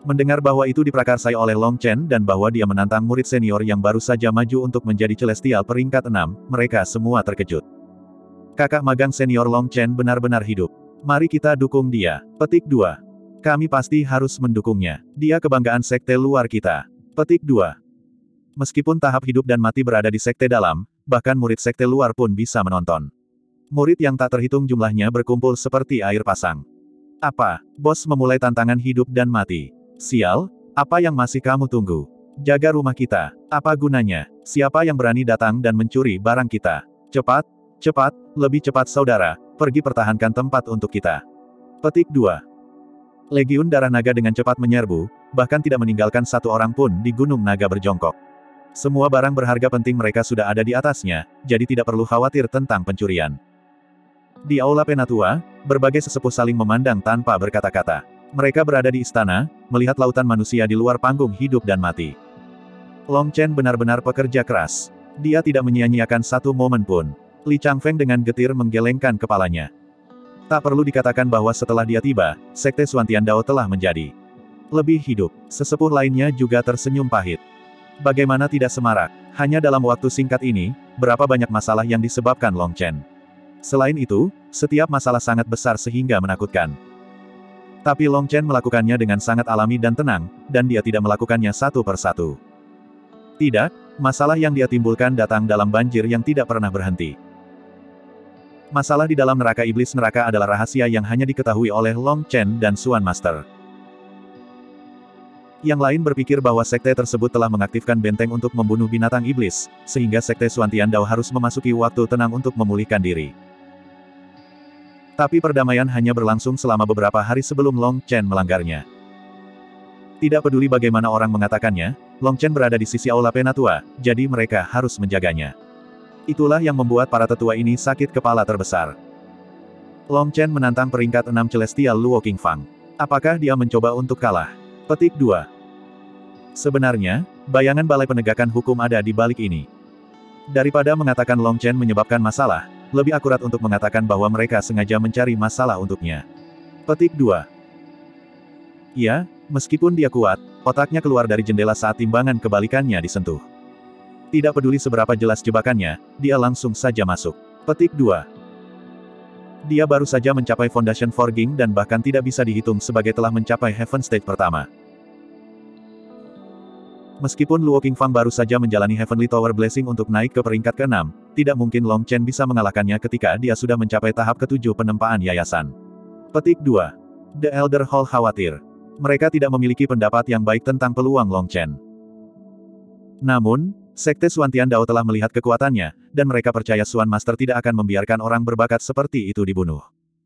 S1: Mendengar bahwa itu diprakarsai oleh Long Chen dan bahwa dia menantang murid senior yang baru saja maju untuk menjadi celestial peringkat enam, mereka semua terkejut. Kakak magang senior Long Chen benar-benar hidup. Mari kita dukung dia. Petik dua. Kami pasti harus mendukungnya. Dia kebanggaan sekte luar kita. Petik dua. Meskipun tahap hidup dan mati berada di sekte dalam, bahkan murid sekte luar pun bisa menonton. Murid yang tak terhitung jumlahnya berkumpul seperti air pasang. Apa? Bos memulai tantangan hidup dan mati. Sial, apa yang masih kamu tunggu? Jaga rumah kita. Apa gunanya? Siapa yang berani datang dan mencuri barang kita? Cepat, cepat, lebih cepat saudara, pergi pertahankan tempat untuk kita. Petik dua. Legiun Darah Naga dengan cepat menyerbu, bahkan tidak meninggalkan satu orang pun di Gunung Naga berjongkok. Semua barang berharga penting mereka sudah ada di atasnya, jadi tidak perlu khawatir tentang pencurian. Di Aula Penatua, berbagai sesepuh saling memandang tanpa berkata-kata. Mereka berada di istana, melihat lautan manusia di luar panggung hidup dan mati. Long Chen benar-benar pekerja keras. Dia tidak menyia-nyiakan satu momen pun. Li Changfeng dengan getir menggelengkan kepalanya. Tak perlu dikatakan bahwa setelah dia tiba, Sekte Xuantian Dao telah menjadi lebih hidup. Sesepuh lainnya juga tersenyum pahit. Bagaimana tidak semarak? Hanya dalam waktu singkat ini, berapa banyak masalah yang disebabkan Long Chen. Selain itu, setiap masalah sangat besar sehingga menakutkan. Tapi Long Chen melakukannya dengan sangat alami dan tenang, dan dia tidak melakukannya satu persatu. Tidak, masalah yang dia timbulkan datang dalam banjir yang tidak pernah berhenti. Masalah di dalam neraka iblis neraka adalah rahasia yang hanya diketahui oleh Long Chen dan Xuan Master. Yang lain berpikir bahwa sekte tersebut telah mengaktifkan benteng untuk membunuh binatang iblis, sehingga Sekte Xuantian Dao harus memasuki waktu tenang untuk memulihkan diri. Tapi perdamaian hanya berlangsung selama beberapa hari sebelum Long Chen melanggarnya. Tidak peduli bagaimana orang mengatakannya, Long Chen berada di sisi Aula Penatua, jadi mereka harus menjaganya. Itulah yang membuat para tetua ini sakit kepala terbesar. Long Chen menantang peringkat enam Celestial Luo Qingfang. Apakah dia mencoba untuk kalah? Petik dua. Sebenarnya, bayangan Balai Penegakan Hukum ada di balik ini. Daripada mengatakan Long Chen menyebabkan masalah, lebih akurat untuk mengatakan bahwa mereka sengaja mencari masalah untuknya. Petik dua. Ya, meskipun dia kuat, otaknya keluar dari jendela saat timbangan kebalikannya disentuh. Tidak peduli seberapa jelas jebakannya, dia langsung saja masuk. Petik dua. Dia baru saja mencapai Foundation Forging dan bahkan tidak bisa dihitung sebagai telah mencapai Heaven Stage pertama. Meskipun Luo Qingfang baru saja menjalani Heavenly Tower Blessing untuk naik ke peringkat keenam, tidak mungkin Long Chen bisa mengalahkannya ketika dia sudah mencapai tahap ketujuh penempaan yayasan. Petik dua. The Elder Hall khawatir. Mereka tidak memiliki pendapat yang baik tentang peluang Long Chen. Namun, Sekte Xuantian Dao telah melihat kekuatannya, dan mereka percaya Xuan Master tidak akan membiarkan orang berbakat seperti itu dibunuh.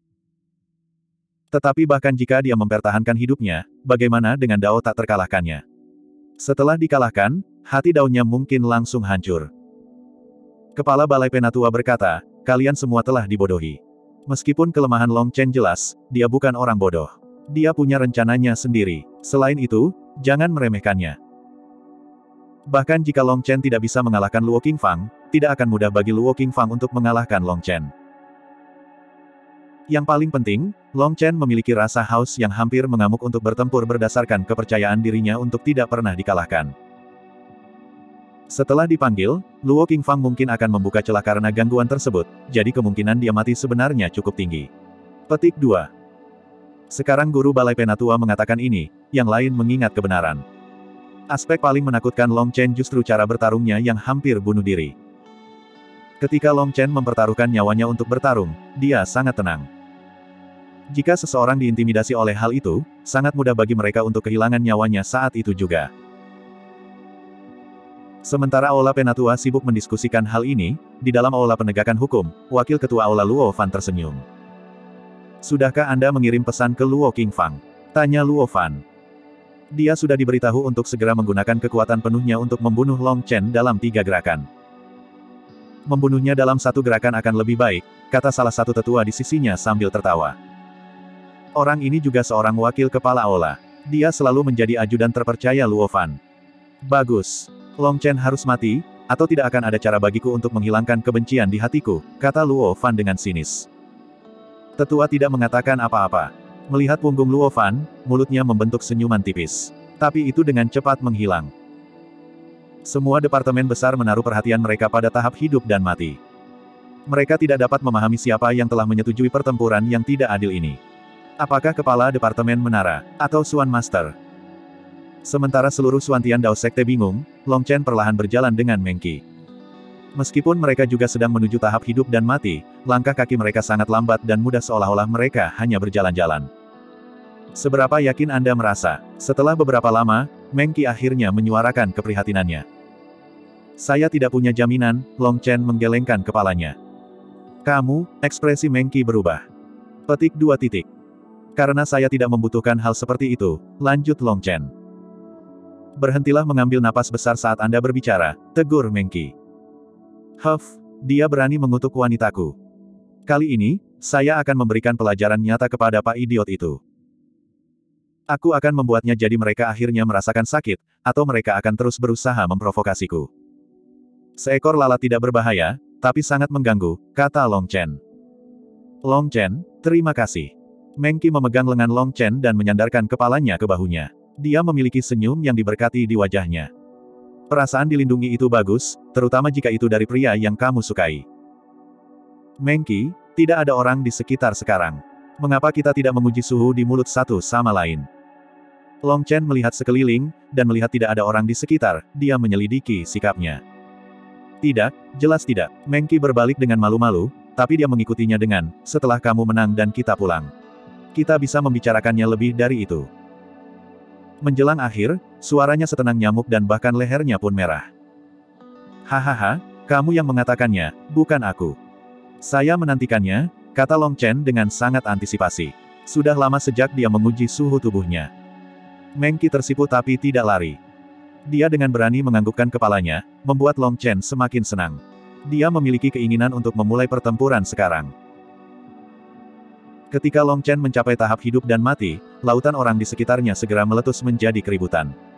S1: Tetapi bahkan jika dia mempertahankan hidupnya, bagaimana dengan Dao tak terkalahkannya? Setelah dikalahkan, hati Dao-nya mungkin langsung hancur. Kepala Balai Penatua berkata, kalian semua telah dibodohi. Meskipun kelemahan Long Chen jelas, dia bukan orang bodoh. Dia punya rencananya sendiri. Selain itu, jangan meremehkannya. Bahkan jika Long Chen tidak bisa mengalahkan Luo Qingfang, tidak akan mudah bagi Luo Qingfang untuk mengalahkan Long Chen. Yang paling penting, Long Chen memiliki rasa haus yang hampir mengamuk untuk bertempur berdasarkan kepercayaan dirinya untuk tidak pernah dikalahkan. Setelah dipanggil, Luo Qingfang mungkin akan membuka celah karena gangguan tersebut, jadi kemungkinan dia mati sebenarnya cukup tinggi. Petik dua. Sekarang guru Balai Penatua mengatakan ini, yang lain mengingat kebenaran. Aspek paling menakutkan Long Chen justru cara bertarungnya yang hampir bunuh diri. Ketika Long Chen mempertaruhkan nyawanya untuk bertarung, dia sangat tenang. Jika seseorang diintimidasi oleh hal itu, sangat mudah bagi mereka untuk kehilangan nyawanya saat itu juga. Sementara Aula Penatua sibuk mendiskusikan hal ini, di dalam Aula Penegakan Hukum, Wakil Ketua Aula Luo Fan tersenyum. Sudahkah Anda mengirim pesan ke Luo Qingfang? Tanya Luo Fan. Dia sudah diberitahu untuk segera menggunakan kekuatan penuhnya untuk membunuh Long Chen dalam tiga gerakan. Membunuhnya dalam satu gerakan akan lebih baik, kata salah satu tetua di sisinya sambil tertawa. Orang ini juga seorang wakil kepala aula. Dia selalu menjadi ajudan terpercaya Luo Fan. Bagus. Long Chen harus mati, atau tidak akan ada cara bagiku untuk menghilangkan kebencian di hatiku, kata Luo Fan dengan sinis. Tetua tidak mengatakan apa-apa. Melihat punggung Luo Fan, mulutnya membentuk senyuman tipis. Tapi itu dengan cepat menghilang. Semua departemen besar menaruh perhatian mereka pada tahap hidup dan mati. Mereka tidak dapat memahami siapa yang telah menyetujui pertempuran yang tidak adil ini. Apakah kepala departemen menara, atau Suan Master? Sementara seluruh Suantian Dao Sekte bingung, Long Chen perlahan berjalan dengan Meng Qi. Meskipun mereka juga sedang menuju tahap hidup dan mati, langkah kaki mereka sangat lambat dan mudah seolah-olah mereka hanya berjalan-jalan. Seberapa yakin Anda merasa? Setelah beberapa lama, Meng Qi akhirnya menyuarakan keprihatinannya. Saya tidak punya jaminan, Long Chen menggelengkan kepalanya. Kamu, ekspresi Meng Qi berubah. Petik dua titik. Karena saya tidak membutuhkan hal seperti itu, lanjut Long Chen. Berhentilah mengambil napas besar saat Anda berbicara, tegur Meng Qi. Huff, dia berani mengutuk wanitaku. Kali ini, saya akan memberikan pelajaran nyata kepada Pak Idiot itu. Aku akan membuatnya jadi mereka akhirnya merasakan sakit, atau mereka akan terus berusaha memprovokasiku. Seekor lalat tidak berbahaya, tapi sangat mengganggu, kata Long Chen. Long Chen, terima kasih. Meng Qi memegang lengan Long Chen dan menyandarkan kepalanya ke bahunya. Dia memiliki senyum yang diberkati di wajahnya. Perasaan dilindungi itu bagus, terutama jika itu dari pria yang kamu sukai. Meng Qi, tidak ada orang di sekitar sekarang. Mengapa kita tidak menguji suhu di mulut satu sama lain? Long Chen melihat sekeliling, dan melihat tidak ada orang di sekitar, dia menyelidiki sikapnya. Tidak, jelas tidak. Meng Qi berbalik dengan malu-malu, tapi dia mengikutinya dengan, setelah kamu menang dan kita pulang. Kita bisa membicarakannya lebih dari itu. Menjelang akhir, suaranya setenang nyamuk dan bahkan lehernya pun merah. Hahaha, kamu yang mengatakannya, bukan aku. Saya menantikannya, kata Long Chen dengan sangat antisipasi. Sudah lama sejak dia menguji suhu tubuhnya. Meng Qi tersipu tapi tidak lari. Dia dengan berani menganggukkan kepalanya, membuat Long Chen semakin senang. Dia memiliki keinginan untuk memulai pertempuran sekarang. Ketika Long Chen mencapai tahap hidup dan mati, lautan orang di sekitarnya segera meletus menjadi keributan.